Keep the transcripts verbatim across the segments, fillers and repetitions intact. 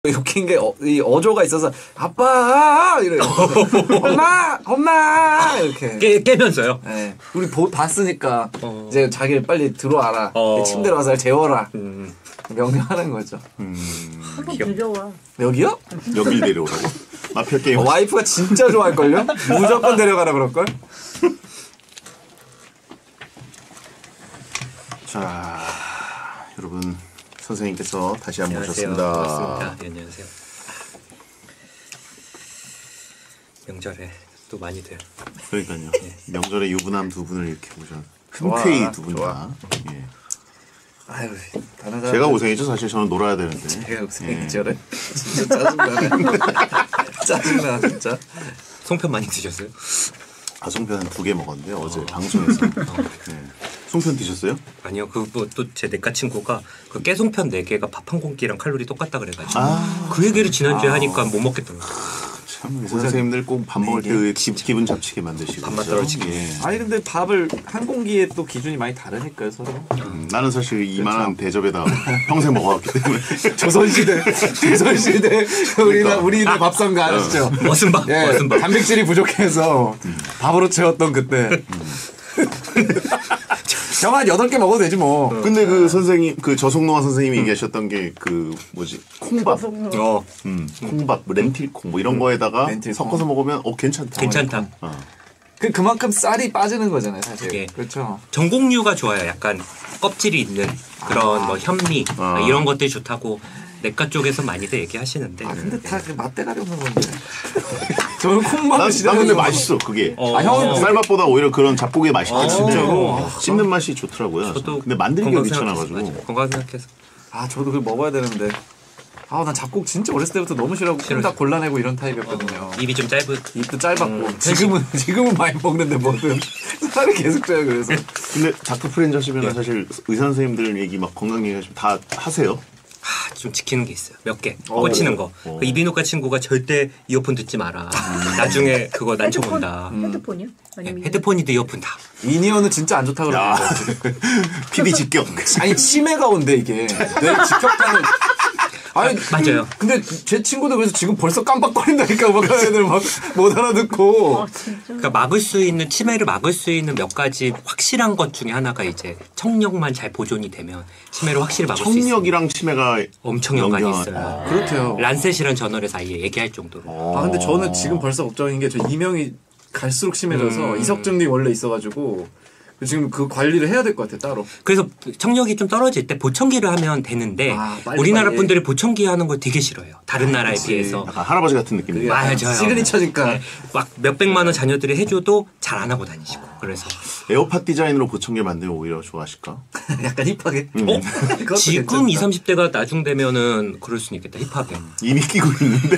웃긴 게 어, 이 어조가 있어서 아빠 이래요. 엄마 엄마 이렇게 깨, 깨면서요. 네. 우리 보, 봤으니까 어. 이제 자기를 빨리 들어와라. 어. 침대로 와서 재워라. 음. 명령하는 거죠. 음. 한번 데려와. 여기요? 여길 데려오라고? 마피아 게임. 어, 와이프가 진짜 좋아할걸요? 무조건 데려가라 그럴걸? 자, 여러분 선생님께서 다시 한번 안녕하세요. 모셨습니다. 반갑습니다. 네, 안녕하세요. 명절에 또 많이들. 그러니까요. 네. 명절에 유부남 두 분을 이렇게 모셨. 좋아, 흔쾌히 두 분 좋아. 다. 예. 아유, 다른 사람 제가 고생이죠. 사실 저는 놀아야 되는데. 제가 고생이죠래. 진짜 짜증나네. 짜증나 진짜. 송편 많이 드셨어요? 아, 송편 한 두 개 먹었는데 어제 방송에서. 네. 송편 드셨어요? 아니요. 그또 제 내과 친구가 그 깨송편 네 개가 밥 한 공기랑 칼로리 똑같다 그래가지고 아. 그 얘기를 지난주에 아. 하니까 못 먹겠더라고요. 참 의사 선생님들 꼭 밥 먹을 때 기, 기분 잡치게 만드시고. 밥맛 그죠? 떨어지게. 예. 아니 근데 밥을 한 공기에 또 기준이 많이 다르니까요 서로. 음, 나는 사실 이만한 대접에다 평생 먹어왔기 때문에. 조선시대, 조선시대 우리나 우리네 밥상가 아시죠? 머슴 밥, 예, 머슴 밥. 단백질이 부족해서 밥으로 채웠던 그때. 형 한 여덟 개 먹어도 되지 뭐. 근데 그 선생님, 그 저속노화 선생님이 얘기하셨던 게 그 뭐지 콩밥, 어, 음, 콩밥, 뭐 렌틸콩 뭐 이런 거에다가 렌틸콩. 섞어서 먹으면 어 괜찮다. 괜찮다. 어. 그 그만큼 쌀이 빠지는 거잖아요, 사실. 예. 그렇죠. 전곡류가 좋아요. 약간 껍질이 있는 그런 아. 뭐 현미 아. 이런 것들이 좋다고 내과 쪽에서 많이들 얘기하시는데. 아 근데 다 그 맛대가리 없는 건데. 저는 콩밥을 난, 난 근데 싫어해서- 맛있어 그게. 어. 아, 형은 쌀밥보다 오히려 그런 잡곡의 맛이 아, 진짜로 아. 씹는 맛이 좋더라고요. 저도 근데 만들기가 건강 귀찮아가지고. 생각해서, 맞아요. 건강 생각해서. 아 저도 그걸 먹어야 되는데. 아 난 잡곡 진짜 어렸을 때부터 너무 싫어하고 콩 다 골라내고 이런 타입이었거든요. 입이 좀 짧은. 입도 짧았고 음, 지금은 지금은 많이 먹는데 뭐든 살이 계속 쪄요 그래서. 근데 닥터 프렌즈 하시면 사실 의사 선생님들 얘기 막 건강 얘기 하시면 다 하세요. 아, 좀 지키는 게 있어요. 몇 개. 어. 꽂히는 거. 어. 그 이비인후과 친구가 절대 이어폰 듣지 마라. 나중에 그거 난청 헤드폰, 온다. 헤드폰이요? 아니면 헤드폰이든 이어폰 다. 인이어는 진짜 안 좋다 야, 그러는데. 피디 직격. 아니 치매가 온대 이게. 뇌 직격탄을. 아니 맞아요. 근데 제 친구도 그래서 지금 벌써 깜빡거린다니까 막 애들 막 못 알아듣고. 아 진짜. 그러니까 막을 수 있는 치매를 막을 수 있는 몇 가지 확실한 것 중에 하나가 이제 청력만 잘 보존이 되면 치매를 확실히 막을 수 있어요. 청력이랑 치매가 엄청 연관이 연관- 있어요. 그렇대요. 란셋이라는 저널에서 아예 얘기할 정도로. 아 근데 저는 지금 벌써 걱정인 게 저 이명이 갈수록 심해져서 음. 이석증이 원래 있어가지고 지금 그 관리를 해야 될 것 같아 따로. 그래서 청력이 좀 떨어질 때 보청기를 하면 되는데 아, 빨리, 우리나라 빨리. 분들이 보청기 하는 걸 되게 싫어해요. 다른 나라에 그치. 비해서. 약간 할아버지 같은 느낌이에요. 맞아요. 시그니처니까. 네, 막 몇백만 원 자녀들이 해줘도 잘 안 하고 다니시고. 그래서 에어팟 디자인으로 보청기 만들면 오히려 좋아하실까? 약간 힙하게. 어? 그것도 지금 괜찮다. 이십, 삼십 대가 나중 되면은 그럴 수는 있겠다. 힙하게. 이미 끼고 있는데.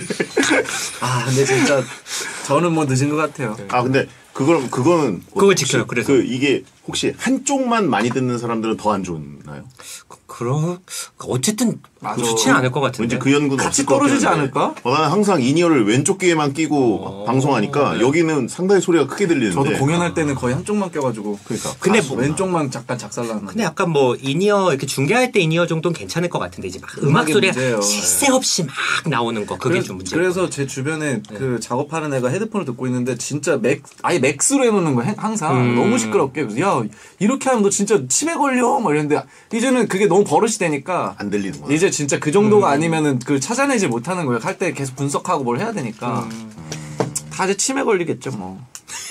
아 근데 진짜 저는 뭐 늦은 것 같아요. 아 근데 그걸 그거는 그걸 혹시 지켜요, 그래서. 그 이게 혹시 한쪽만 많이 듣는 사람들은 더 안 좋나요? 그, 그러 어쨌든 맞아. 좋지는 않을 것 같은데. 왠지 그 연구는 같이 없을 것 떨어지지 같긴 않을까? 한데. 어, 나는 항상 인이어를 왼쪽 귀에만 끼고 어. 방송하니까 네. 여기는 상당히 소리가 크게 들리는데. 저도 공연할 때는 거의 한쪽만 껴가지고. 그러니까. 근데 가수. 뭐- 왼쪽만 잠깐 작살나는. 근데 약간 뭐 인이어 이렇게 중계할 때 인이어 정도는 괜찮을 것 같은데 이제 막 음악 음악이 소리가 문제예요. 쉴 새 없이 막 나오는 거 그게 그래, 좀 문제. 그래서 제 주변에 그 작업하는 애가 헤드폰을 듣고 있는데 진짜 맥 아예 맥스로 해놓는 거야 항상 음. 너무 시끄럽게. 그래서 야 이렇게 하면 너 진짜 치매 걸려 막 이랬는데 이제는 그게 너무 버릇이 되니까 안 들리는 거야. 이제 진짜 그 정도가 아니면은 그 찾아내지 못하는 거예요. 할 때 계속 분석하고 뭘 해야 되니까 다 이제 치매 걸리겠죠 뭐.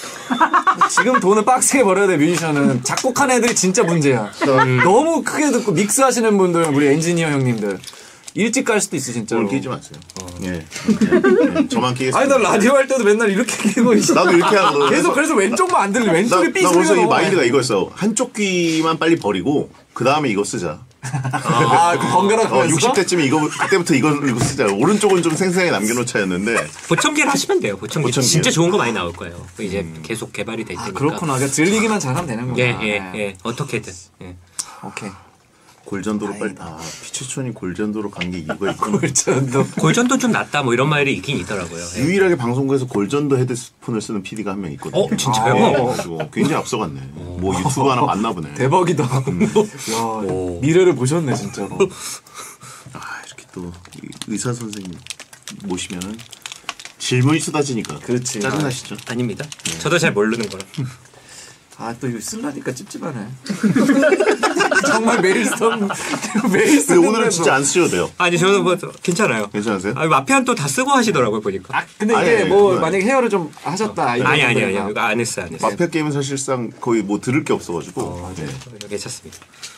지금 돈을 빡세게 벌어야 돼 뮤지션은. 작곡하는 애들이 진짜 문제야. 너무 크게 듣고 믹스하시는 분들 우리 엔지니어 형님들 일찍 갈 수도 있어 진짜로. 오늘 끼지 마세요. 예. 예. 예. 저만 끼겠습니다. 아니 나 라디오 할 때도 맨날 이렇게 끼고 있어. 나도 이렇게 하거든. 계속 그래서 왼쪽만 안 들리. 나, 왼쪽에 삐 나 소리가 벌써 이 너무 마인드가 많이. 이거였어. 한쪽 귀만 빨리 버리고 그 다음에 이거 쓰자. 아, 그 번갈아 어, 가면서. 육십 대쯤에 이거 그때부터 이걸 이거 쓰자. 오른쪽은 좀 생생하게 남겨놓자였는데. 보청기를 하시면 돼요. 보청기. 보청기요? 진짜 좋은 거 많이 나올 거예요. 이제 계속 개발이 될 아, 테니까. 그렇구나. 그러니까 들리기만 잘하면 되는구나. 예, 예, 네. 예. 어떻게든. 예. 오케이. 골전도로 빨리 아 피치촌이 골전도로 간 게 이거 있구나. 골전도. 골전도 좀 낫다 뭐 이런 말이 있긴 있더라고요. 예. 유일하게 방송국에서 골전도 헤드폰을 쓰는 피디가 한 명 있거든요. 어, 진짜요? 아, 그래가지고 굉장히 앞서갔네. 뭐 유튜브 하나 봤나 보네. 대박이다. 음. 야, 미래를 보셨네 진짜로. 아 이렇게 또 의사 선생님 모시면은 질문이 쏟아지니까 그렇지. 짜증나시죠? 아닙니다. 저도 잘 모르는 거라. 아, 또 이거 쓰려니까 찝찝하네. 정말 매일 쓰던, 매일 쓰는 근데 오늘은 진짜 안 쓰셔도 돼요. 아니 저는 뭐 괜찮아요. 괜찮으세요? 아, 마피아는 또 다 쓰고 하시더라고요 보니까. 아, 근데 아니, 이게 아니, 뭐, 그건 만약에 헤어를 좀 하셨다. 아니 아니 아니 아니 안 했어요 안 했어요. 마피아 게임은 사실상 거의 뭐 들을 게 없어가지고. 어, 네. 괜찮습니다.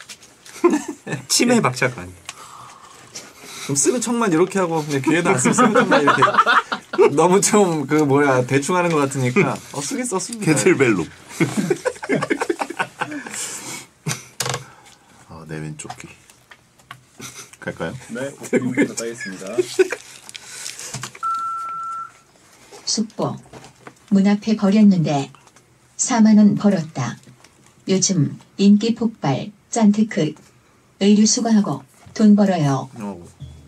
치매 박자가 아니. 좀 쓰는 척만 이렇게 하고, 그냥 귀에도 안 쓰면 쓰는 척만 이렇게. 너무 좀, 그, 뭐야, 대충 하는 것 같으니까. 어, 쓰긴 썼습니다. 캐틀벨로. 아, 내 왼쪽 귀. 갈까요? 네, 오픈부터 따겠습니다. 숙보. 문 앞에 버렸는데 사만 원 벌었다. 요즘 인기 폭발, 짠트크. 의류 수거하고 돈 벌어요. 어.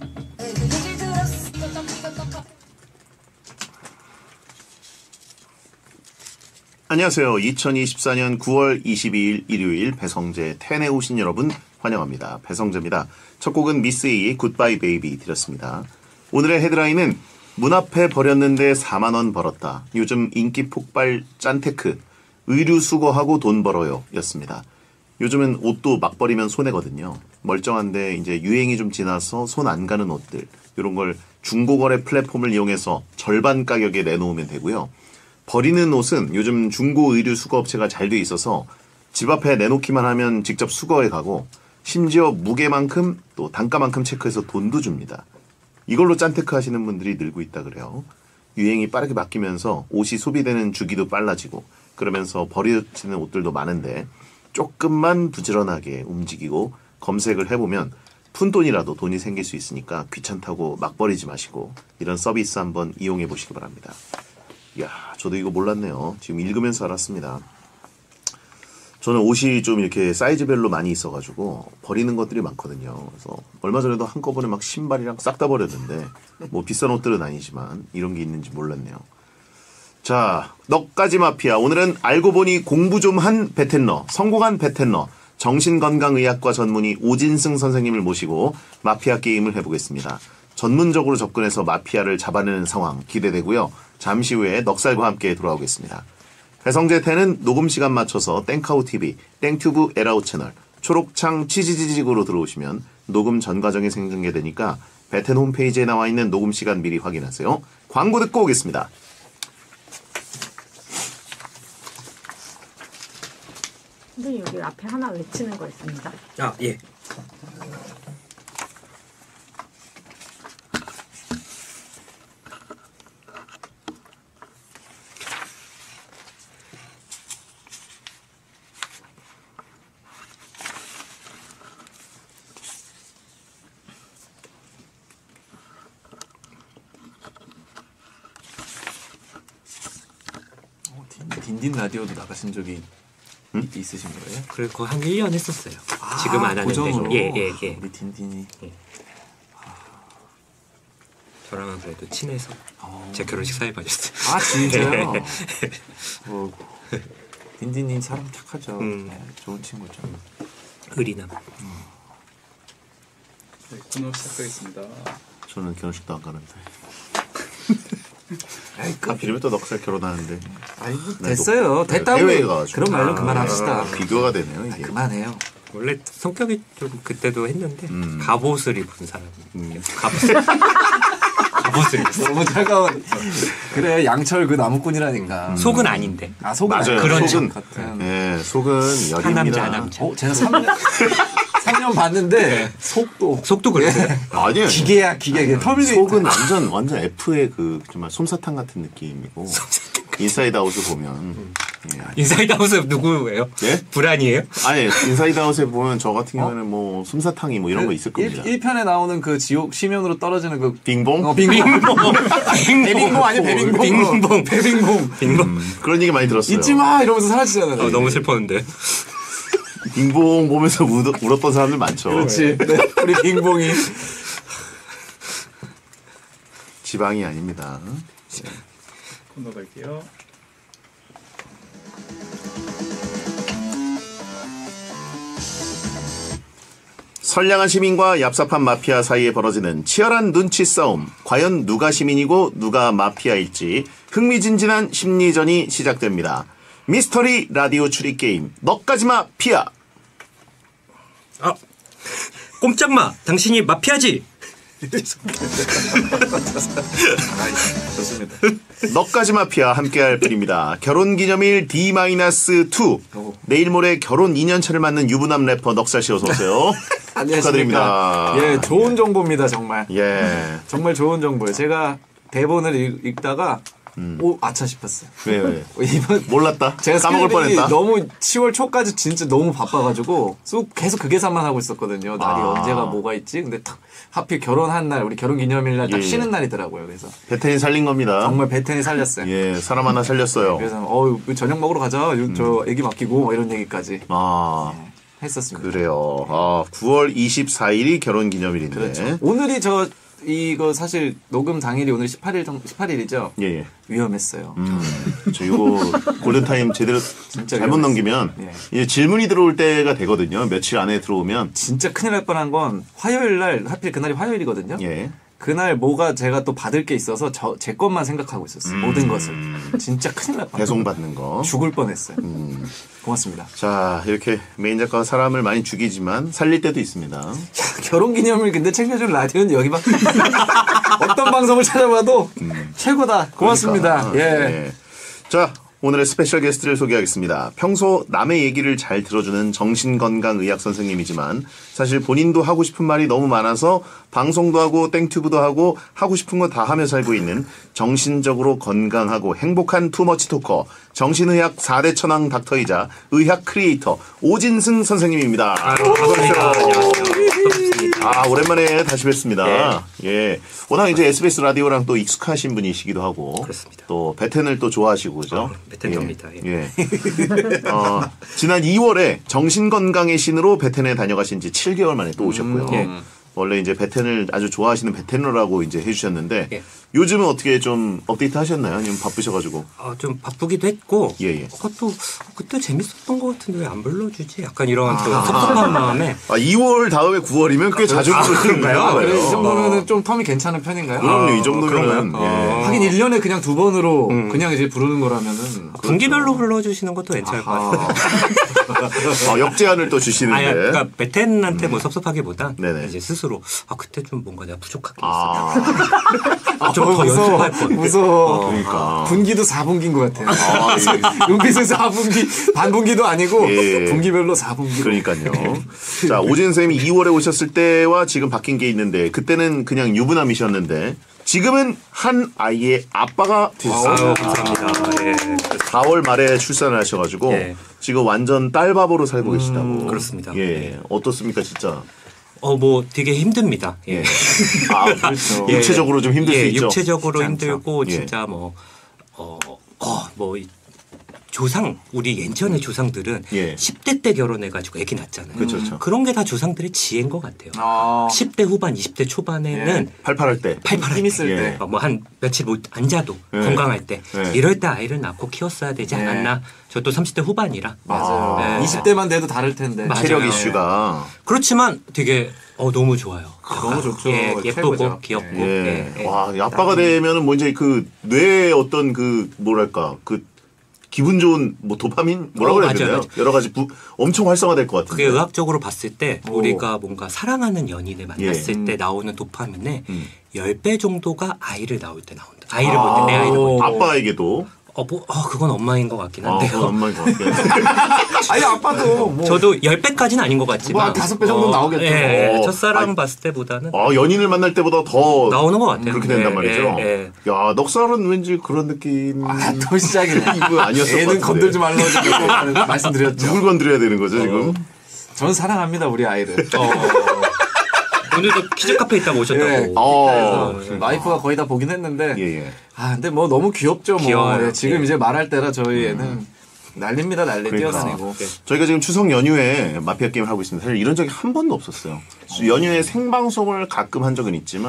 안녕하세요. 이천이십사 년 구월 이십이일 일요일 배성재 텐에 오신 여러분 환영합니다. 배성재입니다. 첫 곡은 미스 A의 굿바이 베이비 드렸습니다. 오늘의 헤드라인은 문 앞에 버렸는데 사만 원 벌었다. 요즘 인기 폭발 짠테크. 의류 수거하고 돈 벌어요 였습니다. 요즘은 옷도 막 버리면 손해거든요. 멀쩡한데 이제 유행이 좀 지나서 손 안 가는 옷들 이런 걸 중고거래 플랫폼을 이용해서 절반 가격에 내놓으면 되고요. 버리는 옷은 요즘 중고 의류 수거 업체가 잘 돼 있어서 집 앞에 내놓기만 하면 직접 수거해 가고 심지어 무게만큼 또 단가만큼 체크해서 돈도 줍니다. 이걸로 짠테크 하시는 분들이 늘고 있다 그래요. 유행이 빠르게 바뀌면서 옷이 소비되는 주기도 빨라지고 그러면서 버려지는 옷들도 많은데 조금만 부지런하게 움직이고 검색을 해보면 푼돈이라도 돈이 생길 수 있으니까 귀찮다고 막 버리지 마시고 이런 서비스 한번 이용해 보시기 바랍니다. 이야, 저도 이거 몰랐네요. 지금 읽으면서 알았습니다. 저는 옷이 좀 이렇게 사이즈별로 많이 있어가지고 버리는 것들이 많거든요. 그래서 얼마 전에도 한꺼번에 막 신발이랑 싹 다 버렸는데 뭐 비싼 옷들은 아니지만 이런 게 있는지 몰랐네요. 자, 넉가지 마피아. 오늘은 알고 보니 공부 좀 한 베텐러, 성공한 베텐러, 정신건강의학과 전문의 오진승 선생님을 모시고 마피아 게임을 해보겠습니다. 전문적으로 접근해서 마피아를 잡아내는 상황 기대되고요. 잠시 후에 넉살과 함께 돌아오겠습니다. 배성재 텐은 녹음 시간 맞춰서 땡카우티비, 땡튜브 에라우 채널, 초록창 치지지직으로 들어오시면 녹음 전 과정이 생중계되니까 베텐 홈페이지에 나와 있는 녹음 시간 미리 확인하세요. 광고 듣고 오겠습니다. 선생님 여기 앞에 하나 외치는 거 있습니다. 아 예. 어, 딘, 딘딘 라디오도 나가신 적이 음? 있으신 거예요? 그래 그거 한 일 년 했었어요. 아, 지금 안 하는데. 고정으로? 예예 예, 예. 우리 딘딘이. 예. 저랑은 그래도 친해서 어. 제 결혼식 사회 봐줬어요. 아, 진짜요? 뭐, 딘딘이 사람 착하죠. 음. 네, 좋은 친구죠. 의리남. 네, 코너 시작하겠습니다. 저는 결혼식도 안 가는데. 아이, 그, 하필이면 또 넉살 결혼하는데. 아이고, 네, 됐어요. 네, 됐다고. 해외에 가가지고. 그런 말로 아, 그만합시다. 비교가 되네요, 이게. 그만해요. 원래 성격이 좀 그때도 했는데 음. 갑옷을 입은 사람. 음. 갑옷. 갑옷을 입었어. 너무 차가운. 그래, 양철 그 나무꾼이라니까. 속은 아닌데. 아, 속은 맞아요. 그런 속은, 척 같은. 예, 속은 열입니다. 한 남자 한 남자. 어, 제가 삼 년, 삼 년 봤는데, 속도. 속도 그랬어요. 아니에요. 기계야, 기계. 터밀리 속은 완전 완전 F의 그 정말 솜사탕 같은 느낌이고 인사이드 아웃을 보면 예. 인사이드 아웃은 누구예요? 예? 불안이에요? 아니 인사이드 아웃에 보면 저 같은 경우는 뭐 솜사탕이 뭐 이런 거 있을 겁니다. 일 편에 나오는 그 지옥 심연으로 떨어지는 그 빙봉? 어, 빙봉. 배빙봉 아니야, 배빙봉. 빙봉. 배빙봉. 빙봉. 음, 그런 얘기 많이 들었어요. 잊지 마! 이러면서 사라지잖아요. 어, 너무 슬펐는데. 빙봉 보면서 울, 울었던 사람들 많죠. 그렇지. 네, 우리 빙봉이. 지방이 아닙니다. 코너 갈게요. 선량한 시민과 얍삽한 마피아 사이에 벌어지는 치열한 눈치 싸움. 과연 누가 시민이고 누가 마피아일지 흥미진진한 심리전이 시작됩니다. 미스터리 라디오 추리 게임 너까지마 피아. 아, 꼼짝마. 당신이 마피아지. 좋습니다. 너까지마 피아 함께할 분입니다. 결혼기념일 디 이. 내일 모레 결혼 이 년차를 맞는 유부남 래퍼 넉살씨 어서오세요. 축하드립니다. 예, 좋은 정보입니다, 정말. 예. 정말 좋은 정보예요. 제가 대본을 읽, 읽다가, 음. 오, 아차 싶었어요. 왜, 왜? 이번, 몰랐다. 제가 까먹을 뻔했다. 너무 시월 초까지 진짜 너무 바빠가지고, 쑥 계속 그 계산만 하고 있었거든요. 날이 아. 언제가 뭐가 있지? 근데 탁, 하필 결혼한 날, 우리 결혼 기념일 날 딱 예, 예. 쉬는 날이더라고요. 그래서. 베텐이 살린 겁니다. 정말 베텐이 살렸어요. 예, 사람 하나 살렸어요. 그래서, 어, 저녁 먹으러 가자. 음. 저 애기 맡기고, 뭐 이런 얘기까지. 아. 네, 했었습니다. 그래요. 아, 구월 이십사일이 결혼 기념일인데. 그렇죠. 오늘이 저, 이거 사실 녹음 당일이 오늘 십팔일 정, 십팔일이죠? 예, 예. 위험했어요. 음, 저 이거 골든타임 제대로 진짜 잘못 위험했어요. 넘기면 예. 이제 질문이 들어올 때가 되거든요. 며칠 안에 들어오면. 진짜 큰일 날 뻔한 건 화요일 날, 하필 그날이 화요일이거든요? 예. 그날 뭐가 제가 또 받을 게 있어서 저, 제 것만 생각하고 있었어요. 음. 모든 것을. 진짜 큰일 날 뻔. 배송받는 거. 죽을 뻔했어요. 음. 고맙습니다. 자, 이렇게 메인 작가가 사람을 많이 죽이지만 살릴 때도 있습니다. 야, 결혼 기념일 근데 챙겨준 라디오는 여기밖에 어떤 방송을 찾아봐도 음. 최고다. 고맙습니다. 그러니까, 예. 예. 자, 오늘의 스페셜 게스트를 소개하겠습니다. 평소 남의 얘기를 잘 들어주는 정신건강의학 선생님이지만 사실 본인도 하고 싶은 말이 너무 많아서 방송도 하고 땡튜브도 하고 하고 싶은 거 다 하며 살고 있는 정신적으로 건강하고 행복한 투머치 토커 정신의학 사 대 천왕 닥터이자 의학 크리에이터 오진승 선생님입니다. 아, 오랜만에 다시 뵙습니다. 예. 예. 워낙 이제 에스비에스 라디오랑 또 익숙하신 분이시기도 하고. 그렇습니다. 또 베텐을 또 좋아하시고, 그죠? 어, 베텐입니다. 예. 예. 어, 지난 이월에 정신건강의 신으로 베텐에 다녀가신 지 칠 개월 만에 또 오셨고요. 음, 예. 원래 이제 베텐을 아주 좋아하시는 베텐러라고 이제 해주셨는데 예. 요즘은 어떻게 좀 업데이트 하셨나요? 아니면 바쁘셔가지고? 어, 좀 바쁘기도 했고 예, 예. 그것도 그때 재밌었던 것 같은데 왜 안 불러주지? 약간 이런 또 섭섭한 마음에 아, 이월 다음에 구월이면 꽤 자주 아, 부르시는 그런가요? 아, 그래, 이 거예요. 정도면은 좀 텀이 괜찮은 편인가요? 그럼요, 이 어, 정도면은. 그런가요? 예. 하긴 일 년에 그냥 두 번으로 그냥 이제 부르는 거라면은. 분기별로 불러주시는 것도 괜찮을 것 같아요. 아, 역제안을 또 주시는데. 아니, 그러니까 베텐한테 뭐 섭섭하기보다 네네. 이제 스스로 아 그때 좀 뭔가 내가 부족한 게 있어. 아, 좀 더 무서워. 연습할 걸. 무서워. 그러니까. 분기도 사 분기인 것 같아요. 아, 예. 눈빛은 사 분기, 반분기도 아니고 예. 분기별로 사 분기. 그러니까요. 자, 오진 선생님이 이월에 오셨을 때와 지금 바뀐 게 있는데 그때는 그냥 유부남이셨는데 지금은 한 아이의 아빠가 되셨어요. 아유, 감사합니다. 예. 사월 말에 출산을 하셔가지고 예. 지금 완전 딸바보로 살고 계시다고. 그렇습니다. 예, 예. 어떻습니까, 진짜? 어, 뭐 되게 힘듭니다. 예. 아, 그렇죠. 예. 육체적으로 좀 힘들 예, 수 있죠. 육체적으로 쉽지 않죠. 힘들고 예. 진짜 뭐 어, 어, 뭐 이- 조상 우리 예전의 조상들은 예. 십 대 때 결혼해가지고 아기 낳잖아요. 그렇죠, 그렇죠. 그런 게 다 조상들의 지혜인 것 같아요. 아, 십 대 후반, 이십 대 초반에는 팔팔할 때. 팔팔할 힘 때, 있을 예. 때. 뭐 한 며칠 못 앉아도 예. 건강할 때 예. 이럴 때 아이를 낳고 키웠어야 되지 네. 않았나. 저도 삼십 대 후반이라. 맞아요. 아. 이십 대만 돼도 다를 텐데. 맞아요. 체력 예. 이슈가. 그렇지만 되게 어, 너무 좋아요. 너무 좋죠. 예, 예쁘고 최고죠. 귀엽고. 예. 예, 예. 와, 아빠가 되면은 뭐 이제 그 뇌의 어떤 그 뭐랄까 그 기분 좋은 뭐 도파민 뭐라고 어, 해야 맞아요, 되나요? 맞아요. 여러 가지 부, 엄청 활성화될 것 그게 같은데. 의학적으로 봤을 때 오. 우리가 뭔가 사랑하는 연인을 만났을 예. 때 나오는 도파민의 음. 십 배 정도가 아이를 낳을 때 나온다. 아이를 볼 때, 내 아이를 볼 때. 아빠에게도. 어, 뭐, 어, 그건 엄마인 것 같긴 아, 한데요. 그건 엄마인 것 같아요. 아니, 아빠도 뭐. 저도 십 배까지는 아닌 것 같지만. 뭐한 다섯 배 정도는 나오겠죠. 예, 어. 첫사랑 아니, 봤을 때보다는 아, 연인을 만날 때보다 더 나오는 것 같아요. 그렇게 된단 예, 말이죠. 예, 예. 야, 넉살은 왠지 그런 느낌. 아, 또 시작이네. 이거 아니었을 것 애는 같은데. 건들지 말라고 말씀드렸죠. 누굴 건드려야 되는 거죠, 지금? 전 사랑합니다, 우리 아이를. 어, 오늘도 키즈 카페 있다고 오셨다고. 예. 어. 그래서 와이프가 거의 다 보긴 했는데. 예, 예. 아, 근데 뭐 너무 귀엽죠, 뭐. 귀여워요. 예, 지금 예. 이제 말할 때라 저희 애는 난립니다, 난리 그러니까. 뛰어다니고. 저희가 지금 추석 연휴에 마피아 게임을 하고 있습니다. 사실 이런 적이 한 번도 없었어요. 연휴에 생방송을 가끔 한 적은 있지만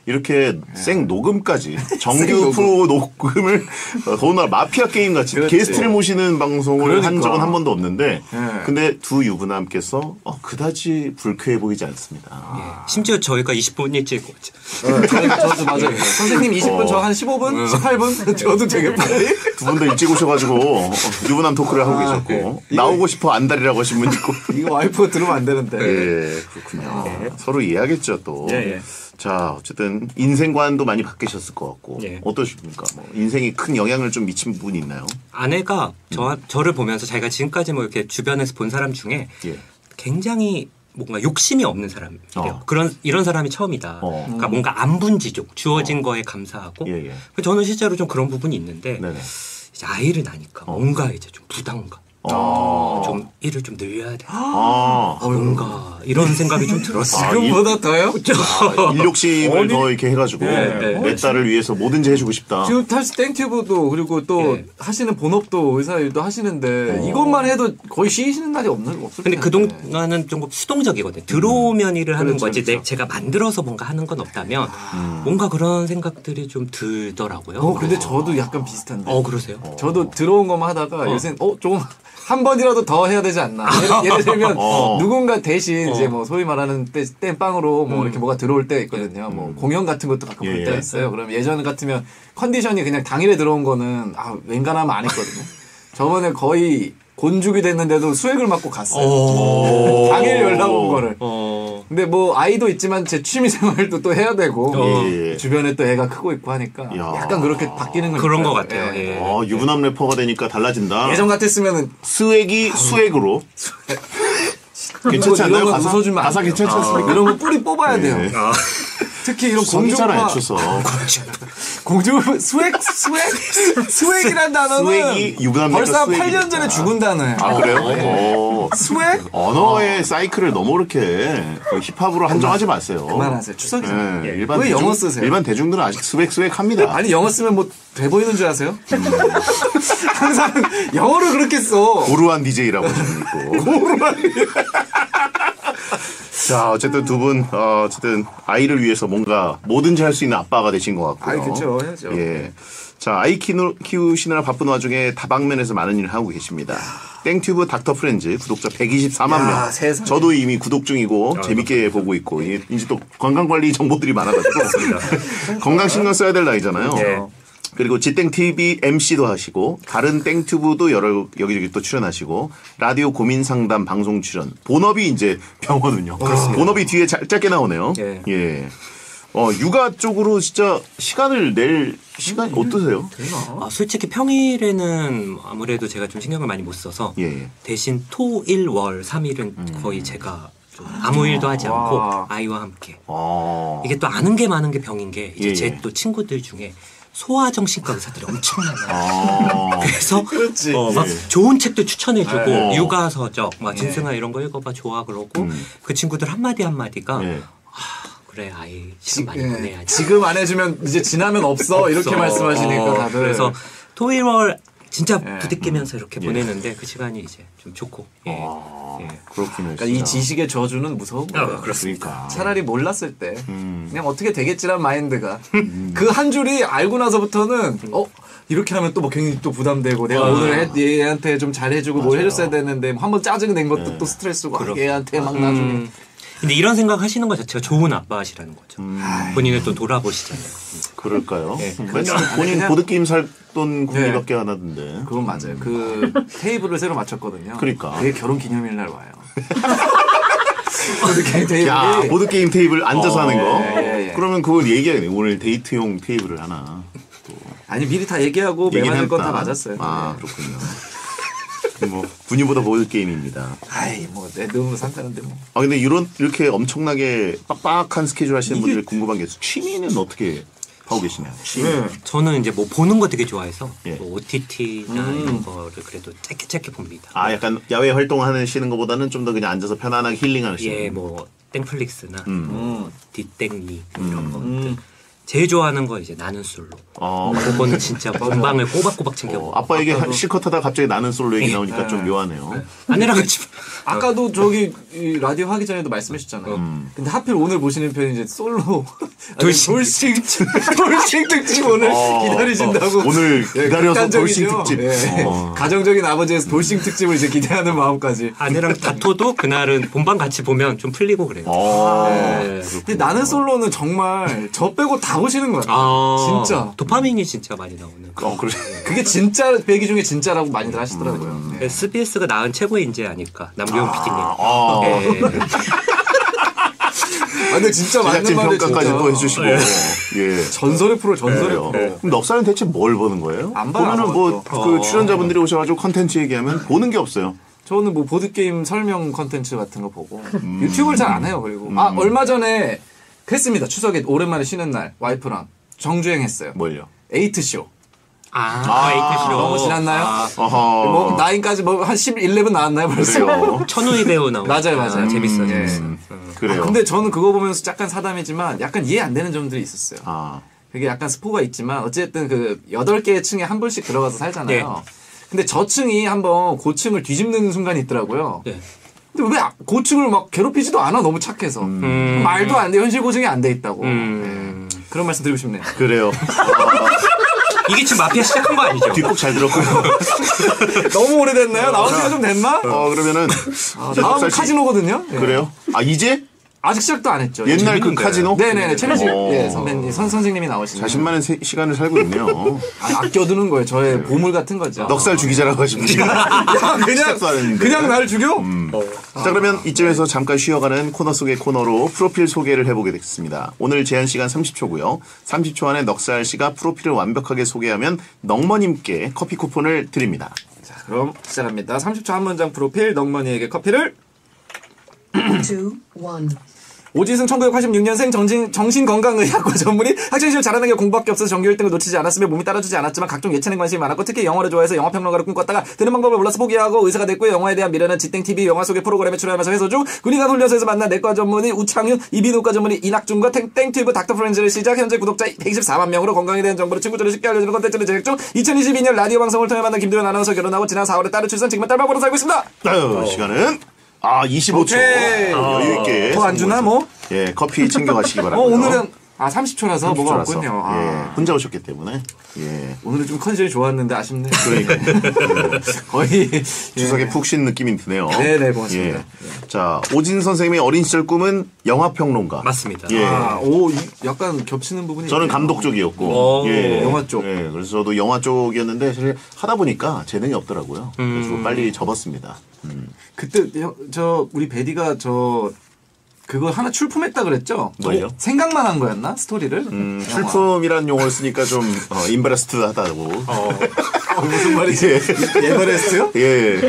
이렇게 생 녹음까지 정규 생 프로 녹음을 어, 더구나 마피아 게임 같이 그렇지. 게스트를 모시는 방송을 그러니까. 한 적은 한 번도 없는데 네. 근데 두 유부남께서 어, 그다지 불쾌해 보이지 않습니다. 예. 심지어 저희가 이십 분 일찍 네, 저도 맞아요. 선생님 이십 분, 저 한 십오 분, 십팔 분? 저도 되게 빨리. 두 분 다 일찍 오셔가지고 어, 유부남 토크를 하고 아, 계셨고 네. 나오고 싶어 안달이라고 하신 분 있고 이거 와이프가 들으면 안 되는데. 예 그렇군요. 서로 이해하겠죠 또. 예, 예. 자 어쨌든 인생관도 많이 바뀌셨을 것 같고 예. 어떠십니까? 뭐 인생이 큰 영향을 좀 미친 부분이 있나요? 아내가 저, 저를 보면서 자기가 지금까지 뭐 이렇게 주변에서 본 사람 중에 예. 굉장히 뭔가 욕심이 없는 사람이에요. 어. 그런 이런 사람이 처음이다. 어. 그러니까 뭔가 안분지족, 주어진 거에 감사하고. 예, 예. 저는 실제로 좀 그런 부분이 있는데 네네. 이제 아이를 낳으니까 뭔가 이제 좀 부담감, 어. 좀 일을 좀 늘려야 돼. 아, 아, 뭔가 이런 생각이 좀 들었어요. 지금보다 더요? 아, 일욕심을 어디- 더 이렇게 해가지고 네. 내 딸을 위해서 뭐든지 해주고 싶다. 지금 사실 땡튜브도 그리고 또 예. 하시는 본업도 의사 일도 하시는데 이것만 해도 거의 쉬시는 날이 없는 없을 근데 텐데. 그동안은 좀 수동적이거든요. 들어오면 일을 하는 그렇죠, 거지 그렇죠. 내, 제가 만들어서 뭔가 하는 건 없다면 뭔가 그런 생각들이 좀 들더라고요. 어 근데 저도 약간 비슷한데. 어, 그러세요? 저도 들어온 것만 하다가 요새 어 조금 한 번이라도 더 해야 되지 않나. 예를, 예를 들면 어. 누군가 대신 이제 뭐 소위 말하는 때, 땜빵으로 뭐 이렇게 뭐가 들어올 때가 있거든요. 뭐 공연 같은 것도 가끔 예, 볼 때가 예. 있어요. 그럼 예전 같으면 컨디션이 그냥 당일에 들어온 거는 아 웬간하면 안 했거든요. 저번에 거의 곤죽이 됐는데도 수액을 맞고 갔어요. 어. 당일 연락 온 거를. 어. 근데 뭐 아이도 있지만 제 취미 생활도 또 해야 되고 예, 예. 주변에 또 애가 크고 있고 하니까 야. 약간 그렇게 바뀌는 건 그런 있어요. 것 같아요. 예. 어, 유부남 래퍼가 되니까 달라진다. 예전 같았으면은 스웩이 수액으로. 괜찮지 이런 않나요? 거 가사, 웃어주면 안 가사 돼요. 괜찮지 않습니까? 이런 거 뿌리 뽑아야 돼요. 예. 특히 이런 성이 잘 안 공중파 쳤어. 공중 스웩 스웩 스웩이란 단어는 스웩이 유부남 벌써 스웩이니까. 팔 년 전에 죽은 단어예요. 아, 그래요? 어. 스웩? 언어의 사이클을 너무 이렇게 힙합으로 한정하지 마세요. 그만하세요. 추석이잖아요. 예, 일반 왜 대중, 영어 쓰세요? 일반 대중들은 아직 스웩 스웩 합니다. 아니 영어 쓰면 뭐 돼 보이는 줄 아세요? 항상 영어를 그렇게 써. 고루한 디제이라고 저는 있고. 자, 어쨌든 두 분, 어, 어쨌든 아이를 위해서 뭔가 뭐든지 할 수 있는 아빠가 되신 것 같고요. 아이, 그쵸. 해야죠. 예. 자, 아이 키우, 키우시느라 바쁜 와중에 다방면에서 많은 일을 하고 계십니다. 땡튜브 닥터 프렌즈 구독자 백이십사만 야, 명. 세상에. 저도 이미 구독 중이고 재밌게 보고 있고 이- 이제 또 건강관리 정보들이 많아가지고 건강 신경 써야 될 나이잖아요. 예. 그리고 지땡티비 엠씨도 하시고 다른 땡튜브도 여러 여기저기 또 출연하시고 라디오 고민 상담 방송 출연. 본업이 이제 병원은요. 본업이 뒤에 자- 짧게 나오네요. 예. 예. 어 육아 쪽으로 진짜 시간을 낼 시간이 어떠세요? 아, 솔직히 평일에는 아무래도 제가 좀 신경을 많이 못 써서 예, 예. 대신 토, 일, 월, 삼 일은 거의 제가 좀 아무 일도 하지 않고 와. 아이와 함께. 어. 이게 또 아는 게 많은 게 병인 게 이제 예, 제 예. 또 친구들 중에 소아정신과 의사들이 엄청 많아요. 아. 그래서 그렇지. 어, 막 예. 좋은 책도 추천해주고 예. 육아서적, 막 진승아 이런 거 읽어봐 좋아 그러고 음. 그 친구들 한마디 한마디가 예. 그래 아이 시간 많이 예, 보내야지. 지금 안 해주면 이제 지나면 없어, 이렇게 없어. 말씀하시니까 어, 다들. 그래서 토일월 진짜 예. 부딪히면서 이렇게 예. 보내는데 그 시간이 이제 좀 좋고. 예. 아, 예. 그렇군요. 그러니까 이 지식의 저주는 무서운 거예요. 아, 그렇습니까? 차라리 몰랐을 때 음. 그냥 어떻게 되겠지란 마인드가 그 한 줄이 알고 나서부터는 어 이렇게 하면 또 뭐 굉장히 또 부담되고 내가 아. 오늘 애, 얘한테 좀 잘해주고 뭘 맞아요. 해줬어야 되는데 뭐 한번 짜증 낸 것도 네. 또 스트레스고 아, 그렇- 얘한테 막 나중에 음, 근데 이런 생각 하시는 것 자체가 좋은 아빠시라는 거죠. 본인을 또 돌아보시잖아요. 그럴까요? 예. 맨날 본인 그냥- 보드게임 살돈 네. 궁리밖에 안 하던데. 그건 맞아요. 그 테이블을 새로 맞췄거든요. 그러니까. 그게 결혼 기념일 날 와요. 그 테이블이 야, 보드게임 테이블 앉아서 어, 하는 거? 예, 예, 예. 그러면 그걸 얘기하네. 오늘 데이트용 테이블을 하나. 또 아니 미리 다 얘기하고 얘기는 매맞을 건 다 했다. 맞았어요. 아, 네. 그렇군요. 뭐, 분유보다 보드게임입니다. 아이 뭐내 너무 상관한데 뭐. 아, 근데 이런, 이렇게 엄청나게 빡빡한 스케줄 하시는 이게- 분들 궁금한 게 취미는 어떻게 하고 계시나요? 취미. 네. 저는 이제 뭐 보는 거 되게 좋아해서 예. 뭐 오티티나 음. 이런 거를 그래도 짧게 짧게 봅니다. 아, 약간 야외 활동하시는 것보다는 좀 더 그냥 앉아서 편안하게 힐링하시는. 예, 뭐 땡플릭스나 음. 뭐 뒷땡리 이런 것들. 음. 제일 좋아하는 거 이제 나는 솔로. 어, 그거는 진짜 건방을 꼬박꼬박 챙겨. 어, 아빠 얘기 한- 실컷 하다 갑자기 나는 솔로 얘기 나오니까 네. 좀 묘하네요. 아내랑 같이. 아까도 저기 이 라디오 하기 전에도 말씀해주셨잖아요. 음. 근데 하필 오늘 보시는 편이 이제 솔로 돌싱. 돌싱 돌싱 특집 오늘 어, 기다리신다고. 어, 오늘 예, 기다려서 돌싱 극단적이죠. 특집. 예. 어. 가정적인 아버지에서 돌싱 특집을 이제 기대하는 마음까지. 아내랑 다퉈도 그날은 본방 같이 보면 좀 풀리고 그래요. 어. 네. 근데 나는 솔로는 정말 저 빼고 다 보시는 것 같아요. 아, 진짜. 도파민이 진짜 많이 나오는. 어, 그래. 그게 진짜 배기 중에 진짜라고 많이들 하시더라고요. 네. 에스비에스가 낳은 최고의 인재 아닐까 남규영 피디님. 아, 예. 아, 근데 진짜 맞는 제작진 말이 평가까지 진짜. 또 해주시고. 예. 전설의 프로 전설의 그래요. 프로. 그럼 넉살은 대체 뭘 보는 거예요? 안 봐요, 보면은 뭐 그 아무것도. 출연자분들이 오셔가지고 컨텐츠 얘기하면 보는 게 없어요. 저는 뭐 보드게임 설명 컨텐츠 같은 거 보고 유튜브를 잘 안 해요. 그리고 아 얼마 전에 했습니다. 추석에 오랜만에 쉬는 날 와이프랑 정주행 했어요. 뭘요? 에이트쇼. 아, 아, 에이트쇼. 너무 지났나요? 아, 어허. 뭐 나인까지 뭐 한 십, 일렙은 나왔나요 벌써? 그래요. 천우희 배우 나오고. 맞아요, 맞아요. 아, 재밌어요. 음, 재밌어요. 음, 음. 그래요. 아, 근데 저는 그거 보면서 약간 사담이지만 약간 이해 안 되는 점들이 있었어요. 아, 그게 약간 스포가 있지만 어쨌든 그 여덟 개의 층에 한 분씩 들어가서 살잖아요. 근데 저 층이 한번 고층을 뒤집는 순간이 있더라고요. 네. 근데 왜 고층을 막 괴롭히지도 않아 너무 착해서 음. 말도 안 돼. 현실 고증이 안 돼 있다고. 음. 네. 그런 말씀 드리고 싶네요. 그래요. 이게 지금 마피아 시작한 거 아니죠? 뒷북 잘 들었고요. 너무 오래됐나요? 나온 지가 좀 됐나? 어, 그러면은. 아, 이제 다음 넉살 씨- 카지노거든요. 예. 그래요? 아, 이제? 아직 시작도 안 했죠. 옛날 그 재밌는데. 카지노? 네네네. 챌린지 어. 예, 선배님, 선, 선생님이 나오시는. 자신만의 세- 시간을 살고 있네요. 아, 아껴두는 거예요. 저의 보물 같은 거죠. 넉살 죽이자라고 하시면 야, 그냥, 시작도 안 했는데. 그냥 나를 죽여? 자, 그러면 이쯤에서 잠깐 쉬어가는 코너 속의 코너로 프로필 소개를 해보게 되겠습니다. 오늘 제한 시간 삼십 초고요. 삼십 초 안에 넉살 씨가 프로필을 완벽하게 소개하면 넉머님께 커피 쿠폰을 드립니다. 자, 그럼 시작합니다. 삼십 초 한 문장 프로필, 넉머니에게 커피를. two, one. 오지승 천구백팔십육 년생 정신, 정신건강의학과 전문의 학창시절 잘하는 게 공부밖에 없어서 전교 일 등을 놓치지 않았으며 몸이 따라주지 않았지만 각종 예체능에 관심이 많았고 특히 영화를 좋아해서 영화평론가를 꿈꿨다가 되는 방법을 몰라서 포기하고 의사가 됐고 영화에 대한 미래는 지땡티비 영화 속의 프로그램에 출연하면서 해서 중 군의관 훈련소에서 만난 내과 전문의 우창윤 이비인후과 전문의 이낙준과 땡, 땡튜브 닥터 프렌즈를 시작 현재 구독자 백이십사만 명으로 건강에 대한 정보를 친구들을 쉽게 알려주는 콘텐츠를 제작 중 이천이십이 년 라디오 방송을 통해 만난 김도현 아나운서 결혼하고 지난 사월에 딸을 출산 지금은 딸방으로 살고 있습니다. 아유, 시간은 아 이십오 초. 오케이. 아, 여유 있게. 더 안 주나 뭐? 예, 커피 챙겨가시기 어 바랍니다. 오늘은 아 삼십 초라서 뭐가 삼십 초라서. 없군요. 아. 예, 혼자 오셨기 때문에. 예. 오늘은 좀 컨디션이 좋았는데 아쉽네. 그러니까 거의 추석에 예. 푹 쉰 느낌이 드네요. 네네, 고맙습니다. 예. 자, 오진 선생님의 어린 시절 꿈은 영화 평론가. 맞습니다. 예. 아, 오, 이- 약간 겹치는 부분이. 저는 있네요. 감독 쪽이었고, 오, 예. 영화 쪽. 예, 그래서 저도 영화 쪽이었는데 사실 하다 보니까 재능이 없더라고요. 그래서 음. 빨리 접었습니다. 음. 그때 형, 저 우리 베디가 저 그거 하나 출품했다 그랬죠? 뭘요? 생각만 한 거였나 스토리를? 음, 영화. 출품이라는 용어를 쓰니까 좀 어, 임브라스트하다고. 어, 무슨 말이지? 에버레스트요? 예.